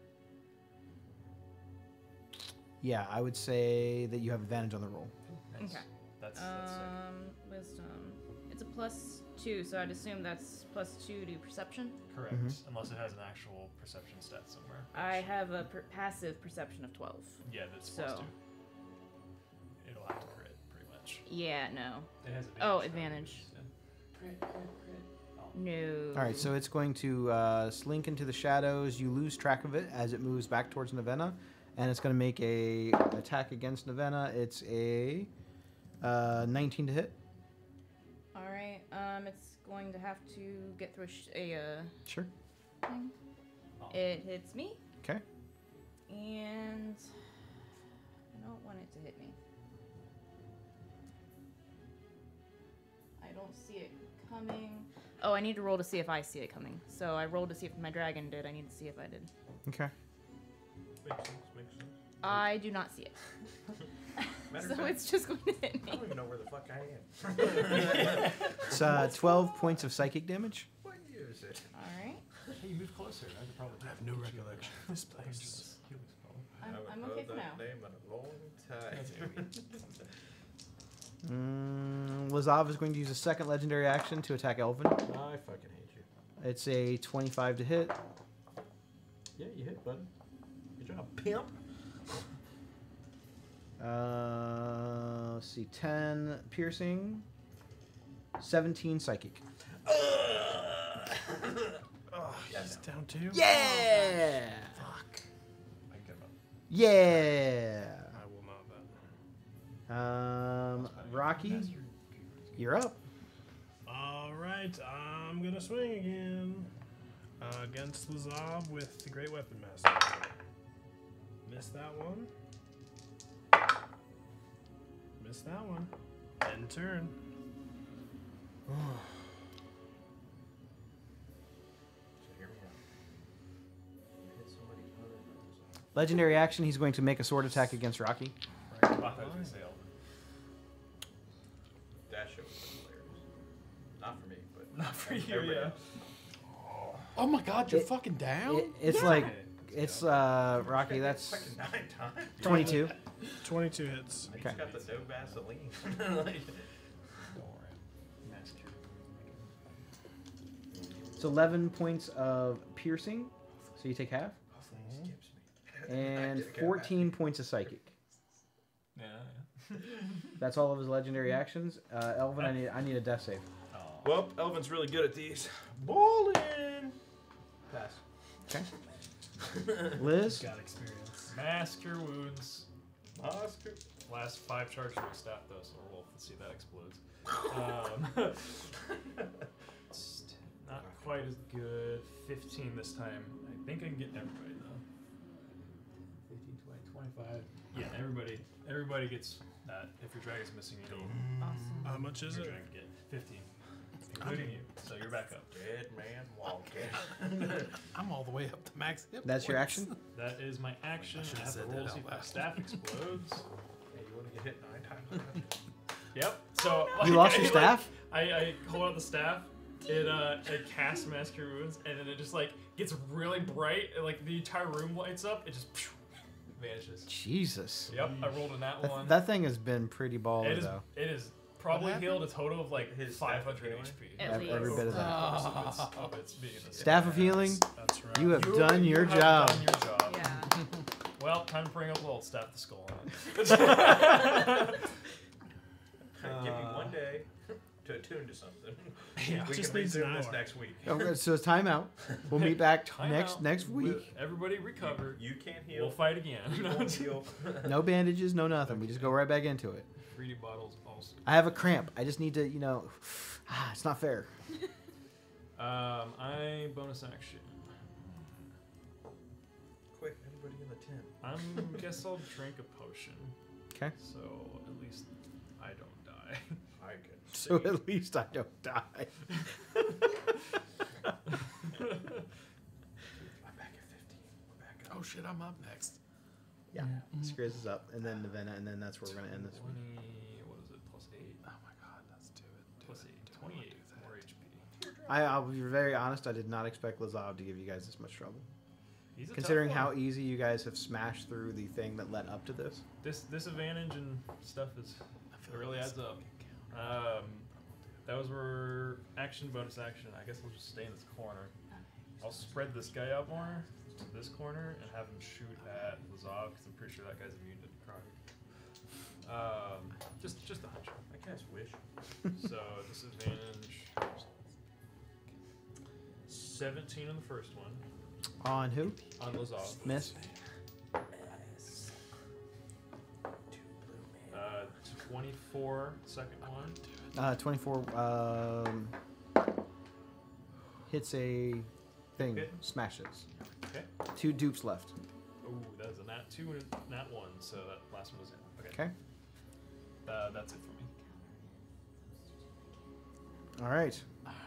Yeah, I would say that you have advantage on the roll. Nice. Okay. That's, that's sick. Um, wisdom. It's a plus two, so I'd assume that's plus two to perception. Correct. Mhm. Unless it has an actual perception stat somewhere. I have a per- passive perception of twelve. Yeah, that's plus So- two. It'll have to crit, pretty much. Yeah, no. It has advantage. Oh, for advantage. everything, No. All right, so it's going to uh, slink into the shadows. You lose track of it as it moves back towards Navenna, and it's going to make a attack against Navenna. It's a uh, nineteen to hit. All right. Um, it's going to have to get through a, sh- a uh, Sure. thing. Oh. It hits me, Okay. and I don't want it to hit me. I don't see it coming. Oh, I need to roll to see if I see it coming. So I rolled to see if my dragon did. I need to see if I did. Okay. Makes sense. Makes sense. I do not see it. Matter so of fact, it's just going to hit I me. don't even know where the fuck I am. It's uh, twelve points of psychic damage. What year is it? All right. Hey, you move closer. I could probably I have no recollection of this place. I'm, I haven't I'm heard okay for that now. name in a long time. Mm, Lazav is going to use a second legendary action to attack Elvin. I fucking hate you. It's a twenty-five to hit. Yeah, you hit, bud. Good job, pimp. Uh, let's see, ten piercing, seventeen psychic. oh, yeah, It's no. down two. Yeah! Fuck. I give up. Yeah! I will not bet. Um, Rocky, you're up. All right, I'm gonna swing again uh, against Lazav with the Great Weapon Master. Missed that one. Missed that one. End turn. So here we go. You hit somebody other than yourself. Legendary action, he's going to make a sword attack against Rocky. Right. I thought it was gonna say Elvin. That show was hilarious. Not for me, but Not for you, everybody yeah. else. Oh my god, you're It- fucking down? It, it's Yeah. like, it's, uh, Rocky, that's Fucking nine times. twenty-two. twenty-two hits. I Okay. just got the no Vaseline. Like, Don't worry. Master. It's eleven points of piercing, so you take half, hopefully he skips me. and I did get fourteen points of psychic. Yeah, yeah. That's all of his legendary actions. Uh, Elvin, I need, I need a death save. Oh. Well, Elvin's really good at these. Ballin'. Pass. Okay. Liz? Got experience. Mask your wounds. Oscar. Last five charges with staff though, so roll and see if that explodes. Um, it's not quite as good. fifteen this time. I think I can get everybody though. fifteen, twenty, twenty-five. Yeah, everybody. Everybody gets that. If your dragon's missing, you need Awesome. How much is your it? dragon get fifteen, including you. So you're back up. Dead man walking. I'm all the way up to max hit That's your points. action? That is my action. I should've I have to said roll that to see out if my loud. staff explodes. Hey, you want to get hit nine times? Yep. So You lost your I, staff? Like, I, I hold out the staff. It uh it casts Mask Your Wounds, and then it just like gets really bright, and like the entire room lights up. It just phew, vanishes. Jesus. Yep. I rolled in that, one. That, that thing has been pretty it baller, is though. it is probably What healed a total of like His five staff of hundred healing? H P. At Every, every least. bit of that. Ah. Of its, of its being a Staff of healing. That's right. You have You- done you your have job. Done your job. Yeah. Well, time to bring up the old staff the skull on it. Give me Uh, one day to attune to something. Yeah. We Just can needs an resume this hour. next week. Okay, so it's time out. We'll meet back Time next out. next week. Everybody recover. You can't We'll heal. fight again. You won't heal. No bandages, no nothing. We just go right back into it. three D bottles also. I have a cramp. I just need to, you know, ah, it's not fair. Um, I bonus action. Quick, everybody in the tent. I'm guess I'll drink a potion. Okay. So at least I don't die. I can. So at least I don't die. I'm back at fifteen. We're back at Oh shit, I'm up next. Yeah. Skriz is up, and then Nevena, and then that's where we're gonna end this one. twenty, what is it? Plus eight. Oh my god, let's do it. Do Plus it. eight. Do I wanna twenty-eight do that? more H P. I, I'll be very honest. I did not expect Lazav to give you guys this much trouble, He's a considering tough how one. easy you guys have smashed through the thing that led up to this. this disadvantage and stuff is I it feel really like adds this up. fucking count. Um, that was where action bonus action. I guess we'll just stay in this corner. I'll spread this guy out more to this corner and have him shoot at Lazav because I'm pretty sure that guy's immune to necrotic. Um, just just a hunch. I cast wish. So disadvantage. Seventeen on the first one On who? on Lazav. Miss. Uh, twenty-four second one. Uh, twenty-four. Um, hits a thing. Hit. Smashes. Okay. Two dupes left. Ooh, that's a nat two and a nat one, so that last one was in. Okay. Okay. Uh, that's it for me. All right.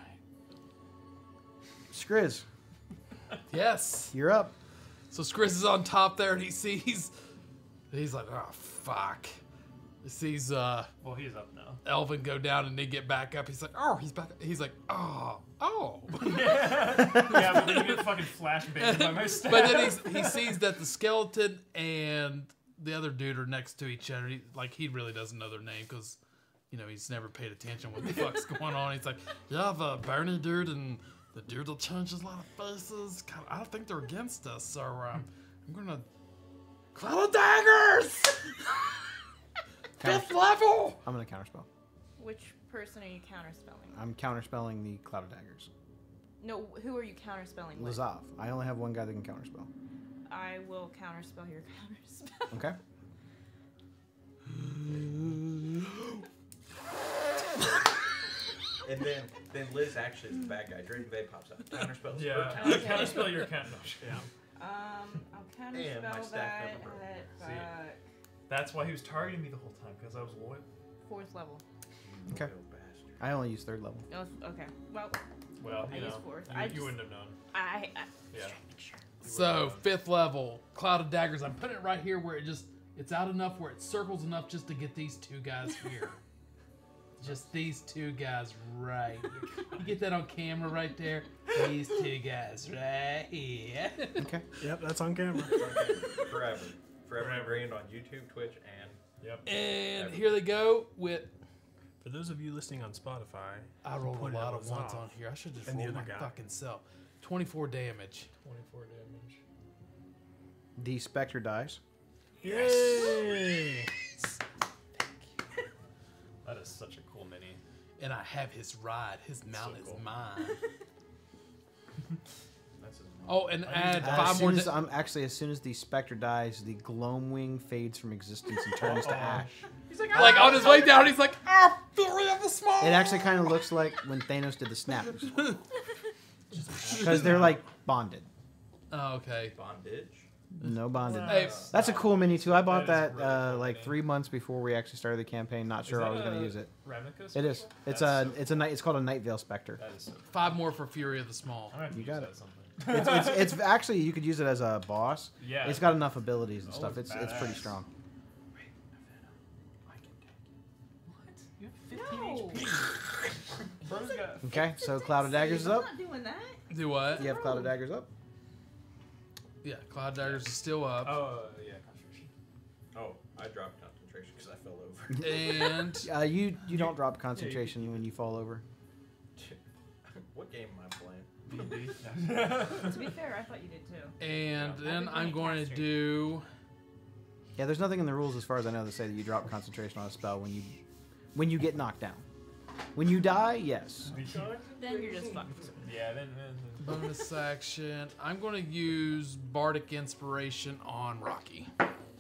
Skriz, Yes. you're up. So Skriz is on top there, and he sees. He's like, oh fuck. He sees uh, Well, he's up now. Elvin go down, and they get back up. He's like, oh, he's back. He's like, oh, oh. Yeah, but then you get fucking flashbanged by my staff. But then he's, he sees that the skeleton and the other dude are next to each other. He, like he really doesn't know their name because, you know, he's never paid attention what the fuck's going on. He's like, yeah, the Bernie dude and the dude that changes a lot of faces. God, I don't think they're against us, so um, I'm gonna cloud of daggers. Fifth level. I'm gonna counterspell. Which person are you counterspelling? I'm counterspelling the cloud of daggers. No, who are you counterspelling with? Lazav. I only have one guy that can counterspell. I will counterspell your counterspell. Okay. And then, then Liz actually is the bad guy. Draven Bay pops up. Counterspells. Yeah, her I counterspell. counterspell your count. No, shit. Yeah. Um, I'll And my counterspell staff that member. at See it. uh, That's why he was targeting me the whole time because I was what? fourth level. Okay. Little bastard. I only use third level. Oh, okay. Well, Well, I you use know, fourth. you, I you just- wouldn't have known. I, I Yeah. So fifth level, cloud of daggers. I'm putting it right here where it just it's out enough where it circles enough just to get these two guys here. Just these two guys right here. You get that on camera right there? These two guys right here. Okay. Yep, that's on camera. Forever. Forever ingrained on YouTube, Twitch, and Yep. And here they go with. For those of you listening on Spotify, I rolled Put a it lot on of ones Zav. on here. I should just And the roll my other guy. fucking self. twenty-four damage. twenty-four damage. The specter dies. yay! That is such a cool mini. And I have his ride. His mount So is cool. mine. that's his Oh, and add Uh, five as more. soon as da- I'm actually as soon as the specter dies, the Gloamwing fades from existence and turns to ash. like on his way down, he's like, "Ah, Fury of the Small." It actually kind of looks like when Thanos did the snap, because they're like bonded. Oh, okay. bondage. No bonded. Hey, That's a cool mini too. I bought That is that a really uh, cool like mini. three months before we actually started the campaign. Not sure Is I that was going a to use it. Ravnica It is. special? It's That's a. so It's a night. It's called a Night Veil Specter. That is so Five more for Fury of the Small. I'm gonna have to You use got that it. at some point. It's, it's, it's actually you could use it as a boss. Yeah. It's got enough abilities and Oh, stuff. it's It's it's pretty badass. strong. You have fifteen No. H P. Bro's got. Okay, so Cloud of Daggers is I'm up. not doing that. Do what? You have Cloud of Daggers up. Yeah, Cloud Daggers is still up. Oh yeah, concentration. Oh, I dropped concentration. concentration because I fell over. And Uh, you you don't drop concentration when you fall over. What game am I playing? D and D. To be fair, I thought you did too. and I've then been I'm playing going to caster. do. Yeah, there's nothing in the rules as far as I know that say that you drop concentration on a spell when you when you get knocked down. When you die, yes. Then you're just fucked. Yeah, then, then, then. Bonus action. I'm going to use Bardic Inspiration on Rocky.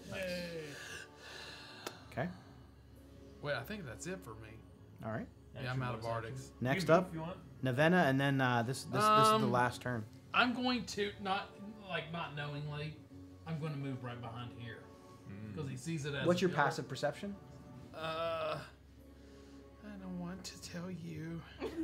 Okay. Wait, I think that's it for me. All right. Yeah, I'm out of Bardics. Next You up, move if you want. Navenna, and then uh, this this this is the Um, last turn. I'm going to not like not knowingly. I'm going to move right behind here because he sees it as. What's a your pillar. passive perception? Uh, I don't want to tell you.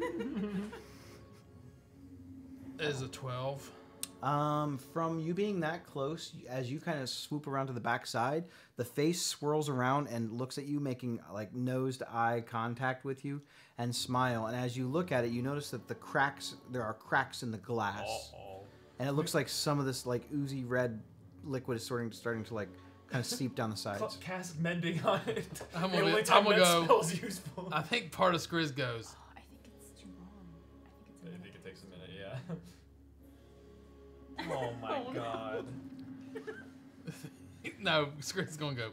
Is a twelve. Um, from you being that close, as you kind of swoop around to the backside, the face swirls around and looks at you, making like nose to eye contact with you, and smile. And as you look at it, you notice that the cracks there are cracks in the glass, and it looks like some of this like oozy red liquid is starting starting to like kind of seep down the sides. Cl- Cast mending on it. I'm the gonna- only I'm time gonna that go- spell's useful. I think part of Skriz goes. I think it's too long. I I think think it's it takes a minute, yeah. Oh my Oh, no. god. No, Skriz is gonna go.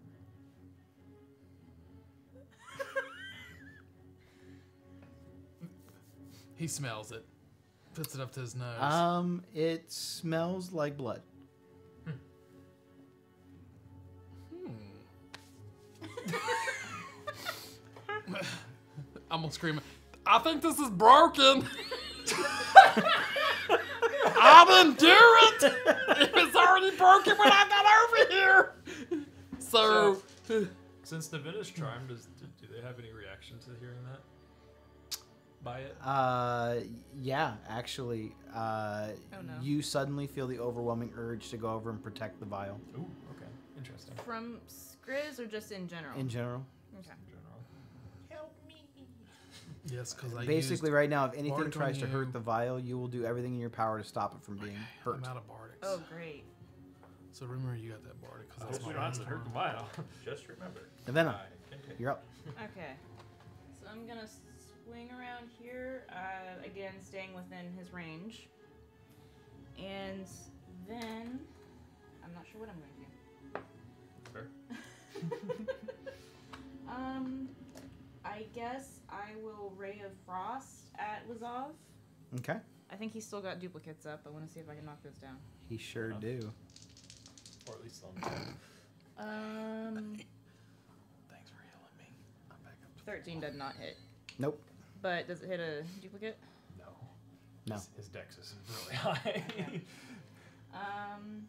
He smells it, puts it up to his nose. Um, it smells like blood. I'm gonna scream. I think this is broken. I didn't do it. It was already broken when I got over here. So, Since Navenna's charmed, does, do, do they have any reaction to hearing that? By it? Uh, yeah, actually, uh, Oh, no. you suddenly feel the overwhelming urge to go over and protect the vial. Ooh, okay. Interesting. from Skriz or just in general? In general, Okay. In general. yes, because I basically, right now, if anything Bardic on tries to you. hurt the vial, you will do everything in your power to stop it from being used, hurt. I'm out of Bardics. Oh, great. So remember, you got that Bardic because I that's hope my we don't have to last hurt the one. vial. Just remember. Navenna, I continue. you're up. Okay. So I'm gonna swing around here, uh, again staying within his range. And then I'm not sure what I'm going to do. Fair. Um I guess I will Ray of Frost at Lazov. Okay. I think he's still got duplicates up. I want to see if I can knock those down. He sure Enough. do. Or at least on Um Thanks for healing me. I'm back up to thirteen does not hit. Nope. But does it hit a duplicate? No. No. His, his dex is really high. Um,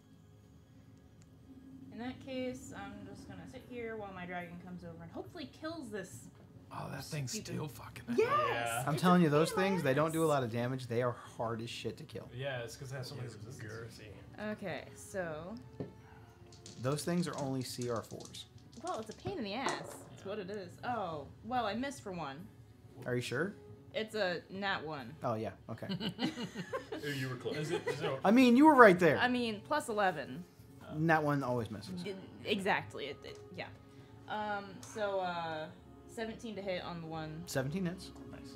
in that case, I'm just gonna sit here while my dragon comes over and hopefully kills this. Oh, that thing's Stupid. still fucking. Yes! Yeah. I'm It's telling a you, those pain in my things, they don't do a ass. lot of damage. They are hard as shit to kill. Yeah, it's because it has so many resistance. Okay, so Those things are only C R fours. well, it's a pain in the ass. That's what it is. Oh, well, I missed for one. Are you sure? It's a nat one. Oh, yeah. Okay. You were close. Is it, is it I mean, you were right there. I mean, plus eleven. And that one always misses. It- exactly. It, it, yeah. Um. So, uh, seventeen to hit on the one. seventeen hits. nice.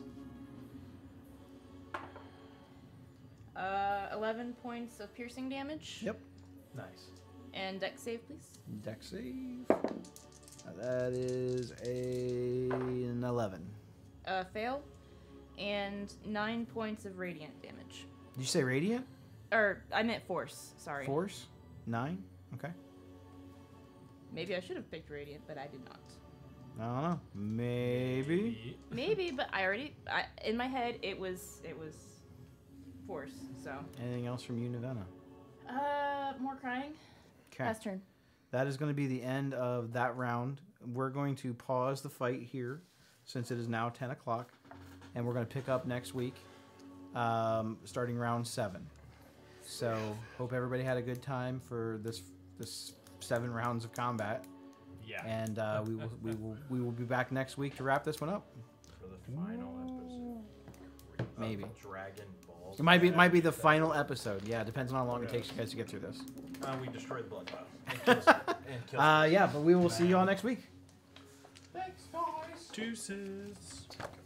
Uh, eleven points of piercing damage. Yep. Nice. And dex save, please. Dex save. Uh, That is a, an eleven. Uh, fail. And nine points of radiant damage. Did you say radiant? Or I meant force. Sorry. Force? Nine? Okay. Maybe I should have picked radiant, but I did not. I don't know. Maybe. Maybe, but I already. I, in my head, it was it was force. So. Anything else from you, Navenna? Uh, more crying. Okay. Last turn. That is going to be the end of that round. We're going to pause the fight here since it is now ten o'clock. And we're going to pick up next week, um, starting round seven. So, hope everybody had a good time for this this seven rounds of combat. Yeah. And uh, we will we will we will be back next week to wrap this one up. For the final episode. Maybe. Dragon Balls. It might be it might be the final episode. Yeah, depends on how long it takes you guys to get through this. Uh, we destroyed the blood vial. And kills, And kill Uh, yeah, but we will see you all next week. Thanks, guys. Deuces.